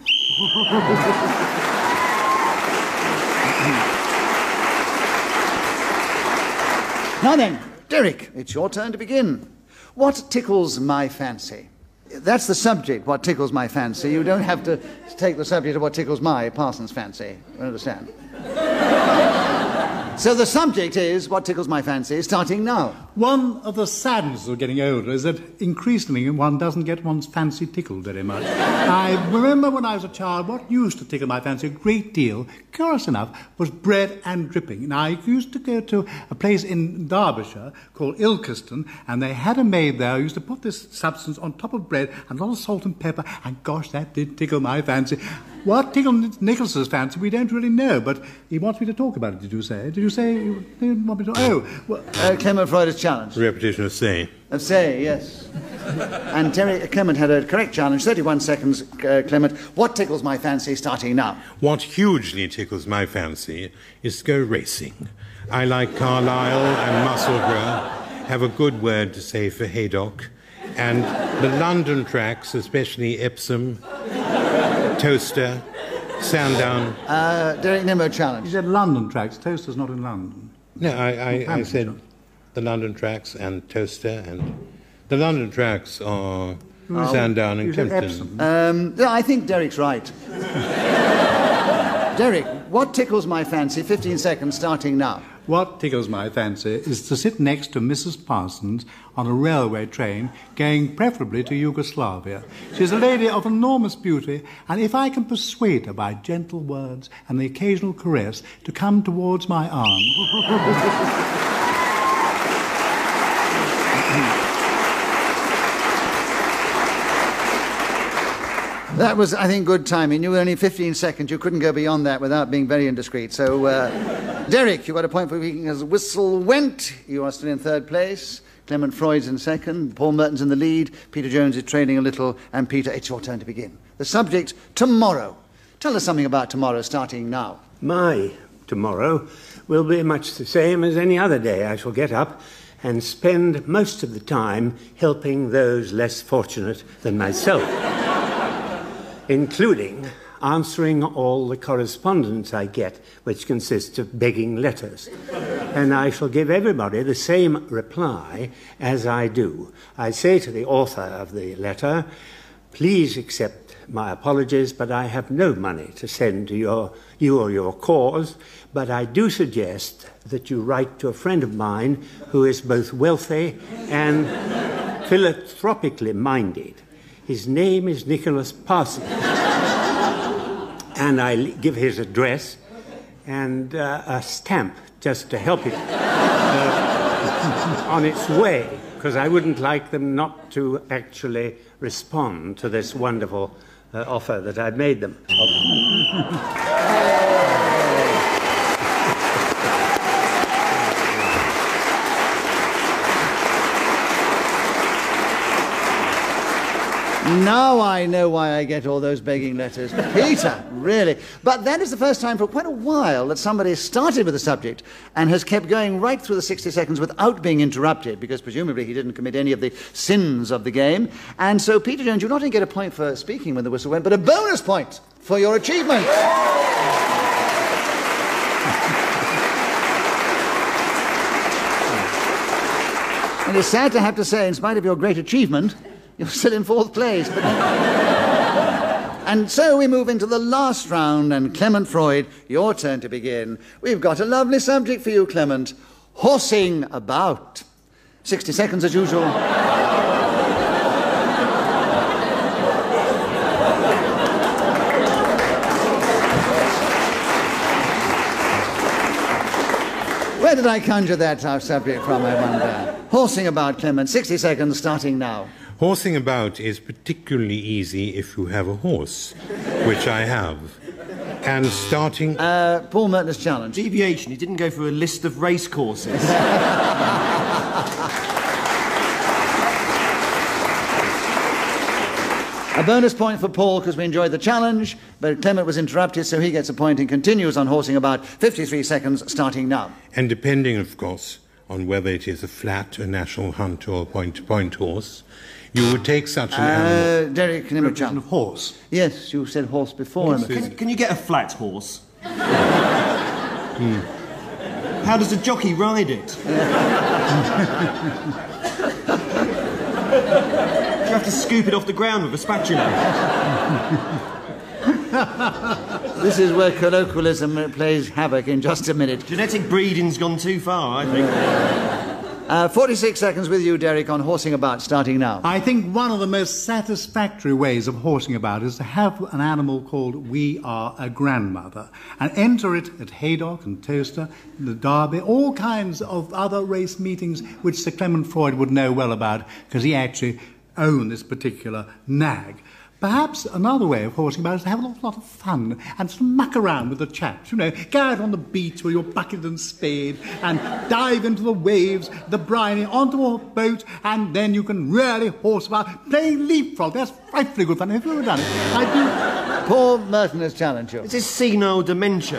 Now then, Derek, it's your turn to begin. What tickles my fancy? That's the subject, what tickles my fancy. You don't have to take the subject of what tickles my parson's fancy. I understand. So the subject is what tickles my fancy, starting now. One of the sadnesses of getting older is that increasingly one doesn't get one's fancy tickled very much. I remember when I was a child, what used to tickle my fancy a great deal, curious enough, was bread and dripping. Now, I used to go to a place in Derbyshire called Ilkeston, and they had a maid there who used to put this substance on top of bread and a lot of salt and pepper, and gosh, that did tickle my fancy. What tickled Nicholas's fancy, we don't really know, but he wants me to talk about it, did you say? Did you say you didn't want me to... Oh, well... Uh, Clement Freud is challenged. Repetition of say. Of say, yes. And Terry Clement had a correct challenge. thirty-one seconds, uh, Clement. What tickles my fancy, starting now? What hugely tickles my fancy is to go racing. I like Carlisle and Musselburgh, have a good word to say for Haydock, and the London tracks, especially Epsom, Toaster, Sandown. Uh, Derek Nimmo challenge. You said London tracks. Toaster's not in London. No, I, I, I said the London tracks and Toaster, and the London tracks are oh, Sandown and Kempton. Um, I think Derek's right. Derek, what tickles my fancy? fifteen seconds, starting now. What tickles my fancy is to sit next to Missus Parsons on a railway train going preferably to Yugoslavia. She's a lady of enormous beauty, and if I can persuade her by gentle words and the occasional caress to come towards my arm... That was, I think, good timing. You were only fifteen seconds. You couldn't go beyond that without being very indiscreet. So, uh, Derek, you got a point for weaking as whistle went. You are still in third place. Clement Freud's in second. Paul Merton's in the lead. Peter Jones is trailing a little. And Peter, it's your turn to begin. The subject, tomorrow. Tell us something about tomorrow, starting now. My tomorrow will be much the same as any other day. I shall get up and spend most of the time helping those less fortunate than myself. Including answering all the correspondence I get, which consists of begging letters. And I shall give everybody the same reply as I do. I say to the author of the letter, please accept my apologies, but I have no money to send to your, you or your cause, but I do suggest that you write to a friend of mine who is both wealthy and philanthropically minded. His name is Nicholas Parsons. And I give his address and uh, a stamp just to help it uh, on its way, because I wouldn't like them not to actually respond to this wonderful uh, offer that I've made them. Now I know why I get all those begging letters. Peter, really. But that is the first time for quite a while that somebody started with a subject and has kept going right through the sixty seconds without being interrupted, because presumably he didn't commit any of the sins of the game. And so, Peter Jones, you not only get a point for speaking when the whistle went, but a bonus point for your achievement. And it's sad to have to say, in spite of your great achievement, you're still in fourth place. But and so we move into the last round, and Clement Freud, your turn to begin. We've got a lovely subject for you, Clement. Horsing about. sixty seconds as usual. Where did I conjure that our subject from, I wonder? Horsing about, Clement. sixty seconds starting now. Horsing about is particularly easy if you have a horse, which I have. And starting... Uh, Paul Merton's challenge. Deviation. He didn't go through a list of race courses. A bonus point for Paul because we enjoyed the challenge, but Clement was interrupted, so he gets a point and continues on horsing about. fifty-three seconds starting now. And depending, of course, on whether it is a flat, a national hunt, or a point-to-point horse, you would take such an uh, animal... Derek Nimmo challenge. Of horse. Yes, you said horse before. Yes, can, can you get a flat horse? hmm. How does a jockey ride it? Do you have to scoop it off the ground with a spatula? This is where colloquialism plays havoc in just a minute. Genetic breeding's gone too far, I think. Uh, forty-six seconds with you, Derek, on horsing about, starting now. I think one of the most satisfactory ways of horsing about is to have an animal called We Are a Grandmother and enter it at Haydock and Toaster, the Derby, all kinds of other race meetings which Sir Clement Freud would know well about because he actually owned this particular nag. Perhaps another way of horsing about is to have an awful lot of fun and sort of muck around with the chaps, you know, go out on the beach with your bucket and spade and dive into the waves, the briny, onto a boat, and then you can really horse about playing leapfrog. That's frightfully good fun. Have you ever done it? I do. Paul Merton has challenged you. It's this senile dementia.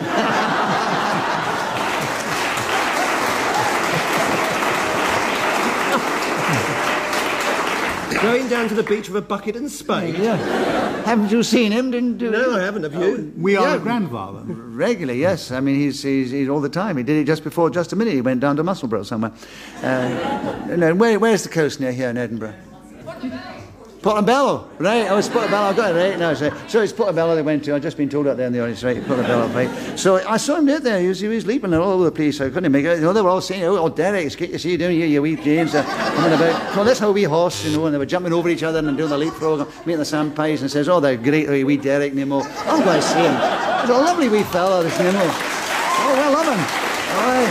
Going down to the beach with a bucket and spade. Yeah. Haven't you seen him? Didn't you? No, I haven't. Have you? We Are Yeah. a Grandfather. Regularly, yes. I mean, he's, he's, he's all the time. He did it just before, just a minute. He went down to Musselburgh somewhere. Uh, no, where, where's the coast near here in Edinburgh? Portobello, right? Oh, it's Portobello. I got it right. No, so, so it's Portobello they went to. I've just been told out there in the audience, right? Portobello, right? So I saw him there. He was, he was leaping all over the place. I couldn't make it. You know, they were all saying, "Oh, oh Derek, it's great to see you down here, you wee James." Uh, coming about. Well, that's how we horse, you know. And they were jumping over each other and doing the leapfrog, meeting the sandpies, and says, "Oh, they're great, wee, wee Derek Nimmo." I'm going to see him. He's a lovely wee fella, this Nimmo. Oh, well, love him. Aye,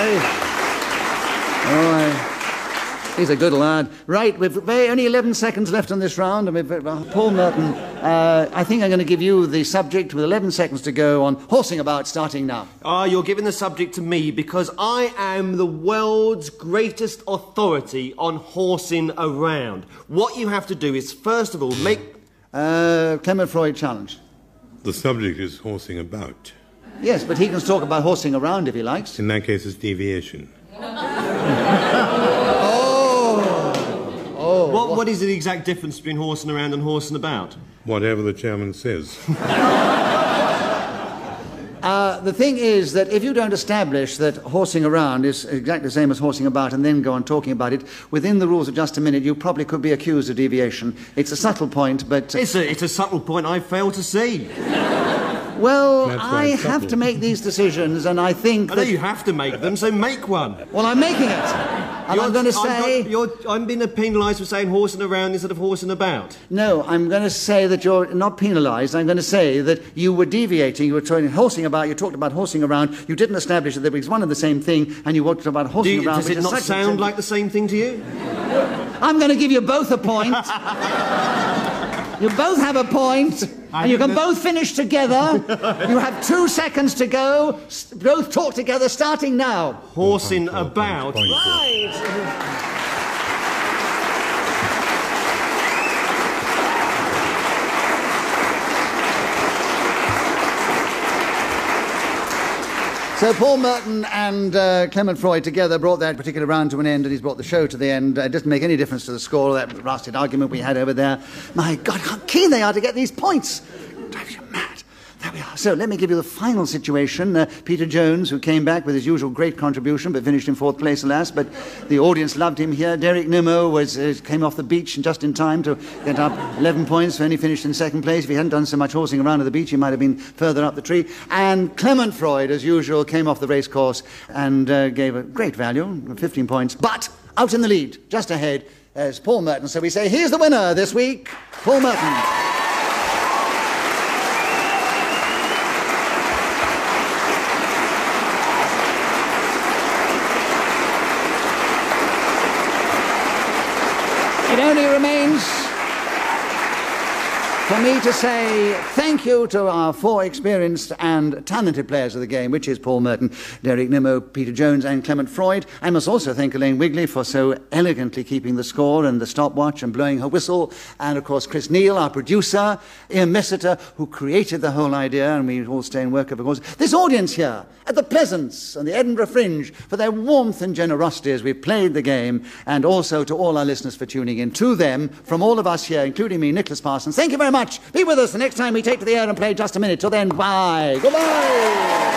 aye. Oh, aye. He's a good lad. Right, we've only eleven seconds left on this round, and we've uh, Paul Merton. Uh, I think I'm going to give you the subject with eleven seconds to go on horsing about, starting now. Ah, you're giving the subject to me because I am the world's greatest authority on horsing around. What you have to do is, first of all, make... Uh, Clement Freud challenge. The subject is horsing about. Yes, but he can talk about horsing around if he likes. In that case, it's deviation. Oh, what, what is the exact difference between horsing around and horsing about? Whatever the chairman says. Uh, the thing is that if you don't establish that horsing around is exactly the same as horsing about and then go on talking about it, within the rules of just a minute, you probably could be accused of deviation. It's a subtle point, but... It's a, it's a subtle point I fail to see. Well, That's I right, have subtle. to make these decisions, and I think I know that... you have to make them, so make one. Well, I'm making it. And You're- I'm going to I'm say... not- you're, I'm being penalised for saying horsing around instead of horsing about. No, I'm going to say that you're not penalised. I'm going to say that you were deviating. You were trying horsing about. You talked about horsing around. You didn't establish that there was one and the same thing, and you talked about Do horsing you, around. does which it is not such a- sound like the same thing to you? I'm going to give you both a point. You both have a point, and you can both finish together. You have two seconds to go. S- Both talk together, starting now. Horsing about. Right. So Paul Merton and uh, Clement Freud together brought that particular round to an end, and he's brought the show to the end. Uh, it doesn't make any difference to the score, that rusted argument we had over there. My God, how keen they are to get these points. Drives you mad. There we are. So let me give you the final situation. Uh, Peter Jones, who came back with his usual great contribution, but finished in fourth place, alas. But the audience loved him here. Derek Nimmo was, uh, came off the beach and just in time to get up eleven points, only finished in second place. If he hadn't done so much horsing around at the beach, he might have been further up the tree. And Clement Freud, as usual, came off the race course and uh, gave a great value, fifteen points. But out in the lead, just ahead, is Paul Merton. So we say, here's the winner this week, Paul Merton. It only remains for me to say thank you to our four experienced and talented players of the game, which is Paul Merton, Derek Nimmo, Peter Jones and Clement Freud. I must also thank Elaine Wigley for so elegantly keeping the score and the stopwatch and blowing her whistle. And, of course, Chris Neal, our producer, Ian Messiter, who created the whole idea, and we all stay and work, of course. This audience here at the Pleasance and the Edinburgh Fringe for their warmth and generosity as we played the game, and also to all our listeners for tuning in. To them, from all of us here, including me, Nicholas Parsons, thank you very much. Be with us the next time we take to the air and play Just a Minute. Till then, bye. Goodbye.